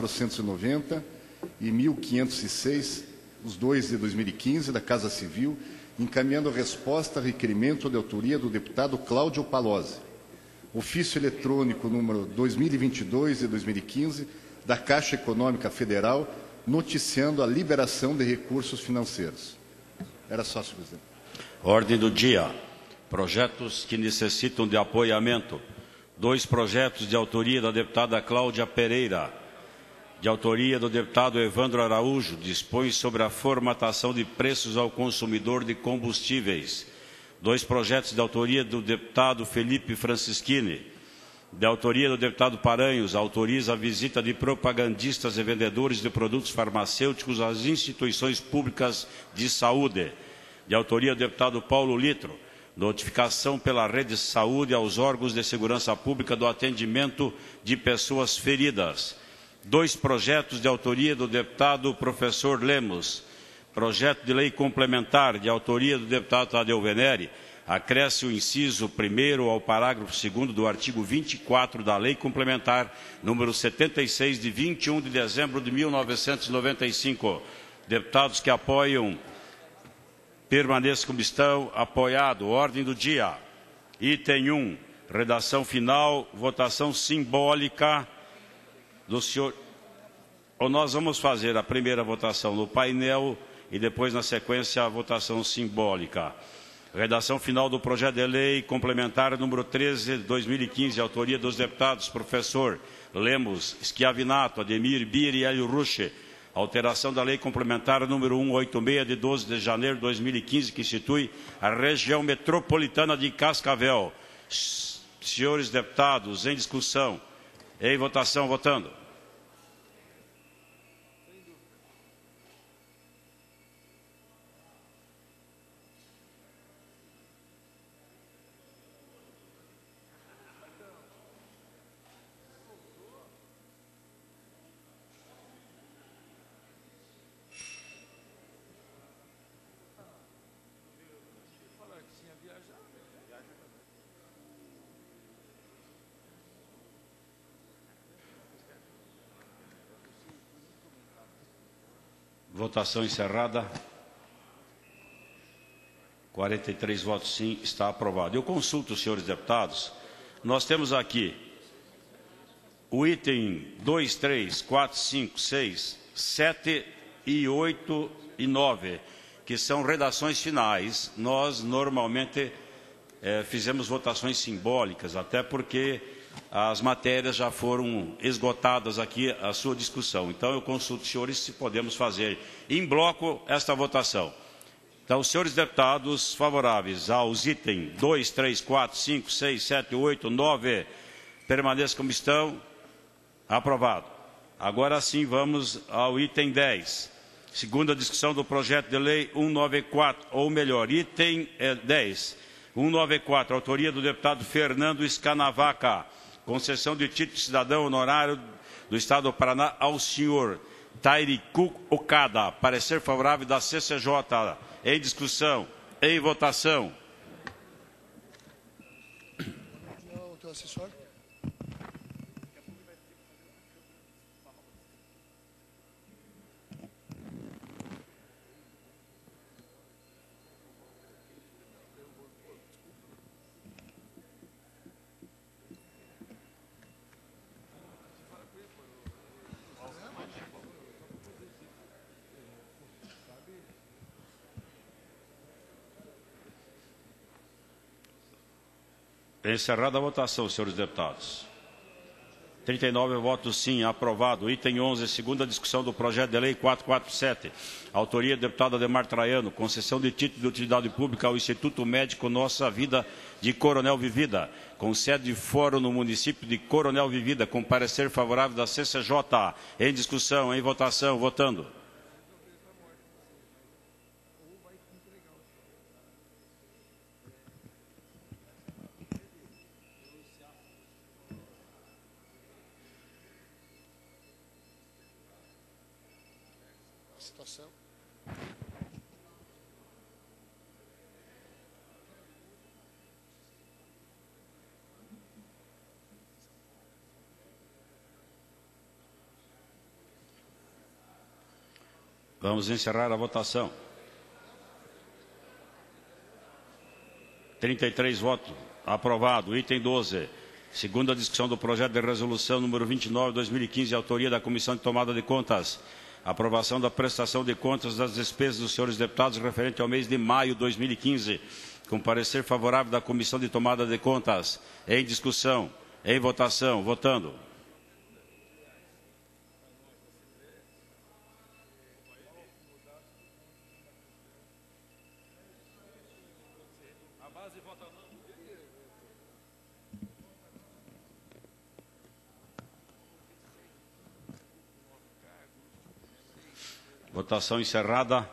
Speaker 3: 1490 e 1506, os dois de 2015, da Casa Civil, encaminhando resposta a requerimento de autoria do deputado Cláudio Palozzi. Ofício eletrônico número 2022 de 2015, da Caixa Econômica Federal, noticiando a liberação de recursos financeiros. Era só, senhor presidente.
Speaker 1: Ordem do dia. Projetos que necessitam de apoiamento. 2 projetos de autoria da deputada Cláudia Pereira, de autoria do deputado Evandro Araújo, dispõe sobre a formatação de preços ao consumidor de combustíveis. 2 projetos de autoria do deputado Felipe Francischini, de autoria do deputado Paranhos, autoriza a visita de propagandistas e vendedores de produtos farmacêuticos às instituições públicas de saúde. De autoria do deputado Paulo Litro, notificação pela rede de saúde aos órgãos de segurança pública do atendimento de pessoas feridas. 2 projetos de autoria do deputado professor Lemos. Projeto de lei complementar de autoria do deputado Tadeu Venere, acresce o inciso 1º ao parágrafo 2º do artigo 24 da Lei Complementar número 76, de 21 de dezembro de 1995. Deputados que apoiam, permaneçam como estão. Apoiado. Ordem do dia. Item 1, redação final, votação simbólica do senhor. Ou nós vamos fazer a primeira votação no painel e depois, na sequência, a votação simbólica. Redação final do projeto de lei complementar número 13 de 2015, autoria dos deputados professor Lemos, Schiavinato, Ademir, Bir e Hélio Ruche. Alteração da lei complementar número 186 de 12 de janeiro de 2015, que institui a região metropolitana de Cascavel. Senhores deputados, em discussão, em votação, votando. Votação encerrada. 43 votos sim, está aprovado. Eu consulto os senhores deputados. Nós temos aqui o item 2, 3, 4, 5, 6, 7 e 8 e 9, que são redações finais. Nós normalmente fizemos votações simbólicas, até porque as matérias já foram esgotadas aqui a sua discussão. Então, eu consulto os senhores se podemos fazer em bloco esta votação. Então, os senhores deputados favoráveis aos itens 2, 3, 4, 5, 6, 7, 8, 9, permaneçam como estão. Aprovado. Agora sim, vamos ao item 10. Segunda discussão do projeto de lei 194, ou melhor, item 10. 194, autoria do deputado Fernando Scanavaca. Concessão de título de cidadão honorário do Estado do Paraná ao senhor Tairicu Okada. Parecer favorável da CCJ. Em discussão. Em votação. Encerrada a votação, senhores deputados. 39 votos sim, aprovado. Item 11, segunda discussão do projeto de lei 447. Autoria do deputado Ademar Traiano, concessão de título de utilidade pública ao Instituto Médico Nossa Vida de Coronel Vivida, com sede e fórum no município de Coronel Vivida, com parecer favorável da CCJ. Em discussão, em votação, votando.
Speaker 9: Situação.
Speaker 1: Vamos encerrar a votação. 33 votos. Aprovado. Item 12. Segunda discussão do projeto de resolução número 29/2015, autoria da Comissão de Tomada de Contas. Aprovação da prestação de contas das despesas dos senhores deputados referente ao mês de maio de 2015. Com parecer favorável da Comissão de Tomada de Contas. Em discussão. Em votação. Votando. Votação encerrada.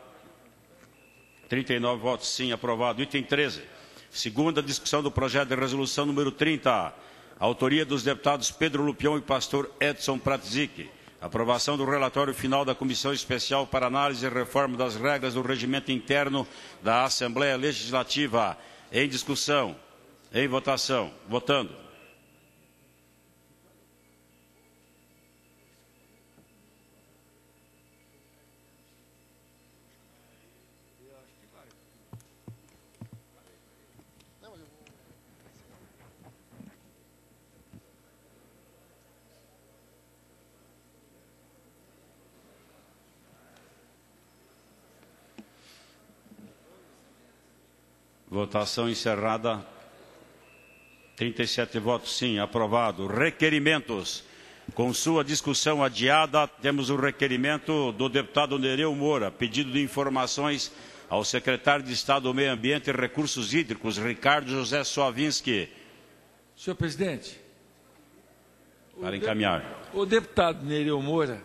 Speaker 1: 39 votos sim, aprovado. Item 13. Segunda discussão do projeto de resolução número 30. Autoria dos deputados Pedro Lupião e pastor Edson Pratzik. Aprovação do relatório final da Comissão Especial para Análise e Reforma das Regras do Regimento Interno da Assembleia Legislativa. Em discussão. Em votação. Votando. Votação encerrada. 37 votos sim, aprovado. Requerimentos. Com sua discussão adiada, temos o requerimento do deputado Nereu Moura, pedido de informações ao secretário de Estado do Meio Ambiente e Recursos Hídricos, Ricardo José Soavinski.
Speaker 10: Senhor presidente.
Speaker 1: Para encaminhar.
Speaker 10: O deputado Nereu Moura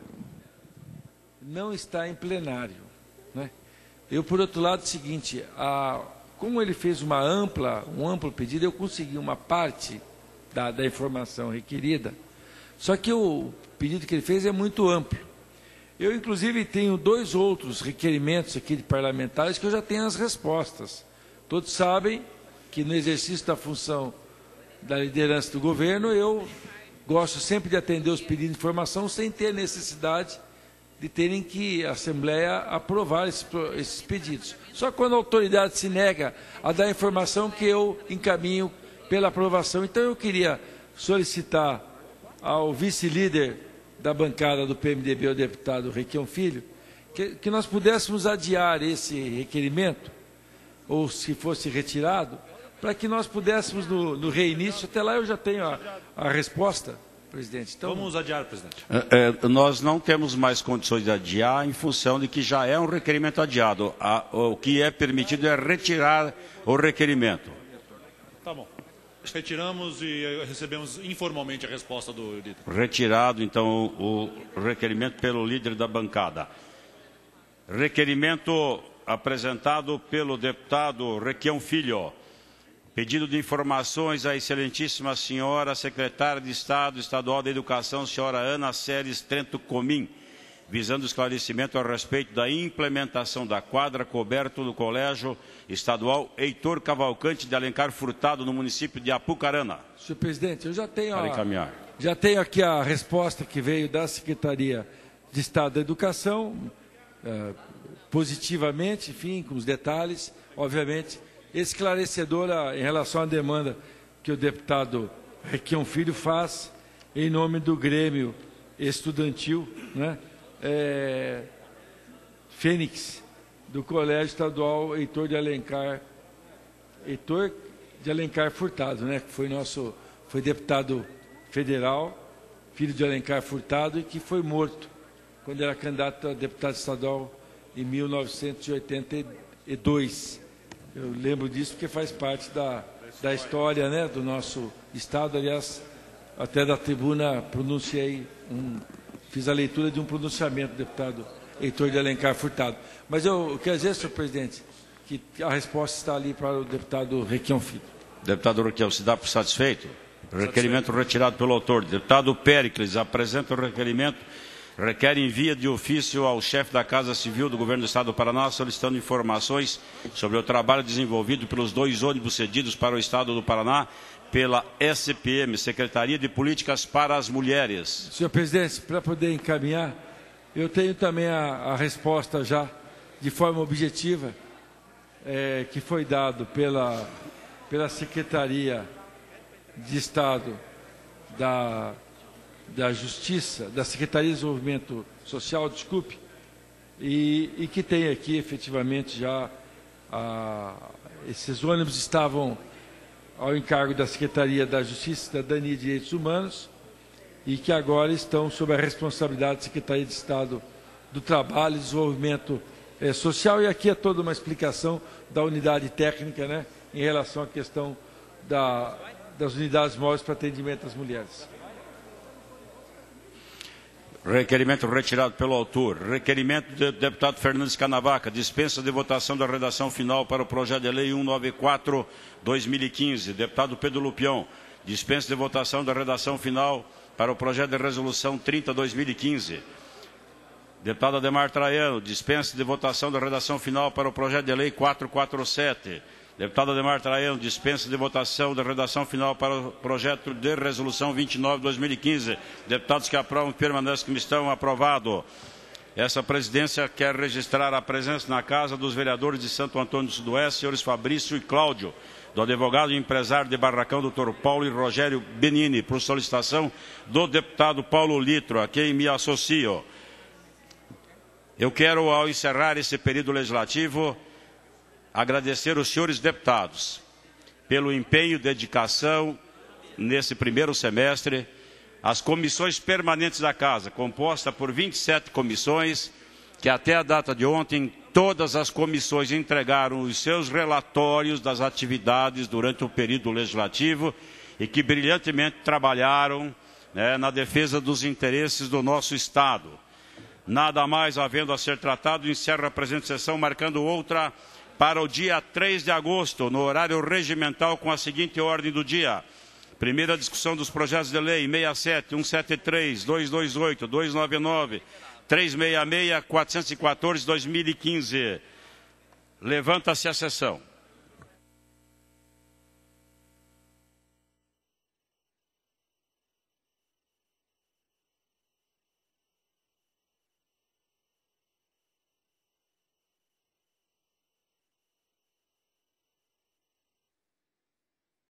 Speaker 10: não está em plenário, né? Eu, por outro lado, é o seguinte, como ele fez um amplo pedido, eu consegui uma parte da informação requerida, só que o pedido que ele fez é muito amplo. Eu, inclusive, tenho 2 outros requerimentos aqui de parlamentares que eu já tenho as respostas. Todos sabem que no exercício da função da liderança do governo, eu gosto sempre de atender os pedidos de informação sem ter necessidade de terem que a Assembleia aprovar esses pedidos. Só quando a autoridade se nega a dar informação que eu encaminho pela aprovação. Então eu queria solicitar ao vice-líder da bancada do PMDB, o deputado Requião Filho, que nós pudéssemos adiar esse requerimento, ou se fosse retirado, para que nós pudéssemos no reinício, até lá eu já tenho a resposta, presidente. Então,
Speaker 23: vamos adiar, presidente.
Speaker 1: Nós não temos mais condições de adiar em função de que já é um requerimento adiado. O que é permitido é retirar o requerimento.
Speaker 23: Tá bom. Retiramos e recebemos informalmente a resposta do líder.
Speaker 1: Retirado, então, o requerimento pelo líder da bancada. Requerimento apresentado pelo deputado Requião Filho. Pedido de informações à excelentíssima senhora secretária de Estado Estadual da Educação, senhora Ana Ceres Trento Comim, visando esclarecimento a respeito da implementação da quadra coberta do Colégio Estadual Heitor Cavalcante de Alencar Furtado, no município de Apucarana.
Speaker 10: Senhor presidente, eu já tenho,
Speaker 1: já
Speaker 10: tenho aqui a resposta que veio da Secretaria de Estado da Educação, positivamente, enfim, com os detalhes, obviamente, esclarecedora em relação à demanda que o deputado Requião Filho faz em nome do Grêmio Estudantil, né? Fênix, do Colégio Estadual Heitor de Alencar. Heitor de Alencar Furtado, né? Que foi deputado federal, filho de Alencar Furtado, e que foi morto quando era candidato a deputado estadual em 1982. Eu lembro disso porque faz parte da história, né, do nosso estado. Aliás, até da tribuna fiz a leitura de um pronunciamento do deputado Heitor de Alencar Furtado. Mas eu quero dizer, senhor presidente, que a resposta está ali para o deputado Requião Filho.
Speaker 1: Deputado Requião, se dá por satisfeito? Requerimento retirado pelo autor. Deputado Péricles apresenta o requerimento. Requer envia de ofício ao chefe da Casa Civil do Governo do Estado do Paraná solicitando informações sobre o trabalho desenvolvido pelos 2 ônibus cedidos para o Estado do Paraná pela SPM, Secretaria de Políticas para as Mulheres.
Speaker 10: Senhor presidente, para poder encaminhar, eu tenho também a resposta já de forma objetiva que foi dado pela Secretaria de Estado da Justiça, da Secretaria de Desenvolvimento Social, desculpe, e que tem aqui efetivamente já esses ônibus estavam ao encargo da Secretaria da Justiça, Cidadania e Direitos Humanos, e que agora estão sob a responsabilidade da Secretaria de Estado do Trabalho e Desenvolvimento Social, e aqui é toda uma explicação da unidade técnica, né, em relação à questão das unidades móveis para atendimento às mulheres.
Speaker 1: Requerimento retirado pelo autor. Requerimento do deputado Fernandes Canavaca. Dispensa de votação da redação final para o projeto de lei 194/2015. Deputado Pedro Lupião. Dispensa de votação da redação final para o projeto de resolução 30/2015. Deputado Ademar Traiano. Dispensa de votação da redação final para o projeto de lei 447. Deputado Ademar Traiano, dispensa de votação da redação final para o projeto de resolução 29/2015. Deputados que aprovam permanecem como estão. Aprovado. Essa presidência quer registrar a presença na casa dos vereadores de Santo Antônio do Sudoeste, senhores Fabrício e Cláudio, do advogado e empresário de Barracão, doutor Paulo e Rogério Benini, por solicitação do deputado Paulo Litro, a quem me associo. Eu quero, ao encerrar esse período legislativo, agradecer os senhores deputados pelo empenho e dedicação nesse primeiro semestre, as comissões permanentes da Casa, composta por 27 comissões, que até a data de ontem, todas as comissões entregaram os seus relatórios das atividades durante o período legislativo e que brilhantemente trabalharam, né, na defesa dos interesses do nosso Estado. Nada mais havendo a ser tratado, encerro a presente sessão, marcando outra para o dia 3 de agosto, no horário regimental, com a seguinte ordem do dia. Primeira discussão dos projetos de lei 67, 173, 228, 299, 366, 414, 2015. Levanta-se a sessão.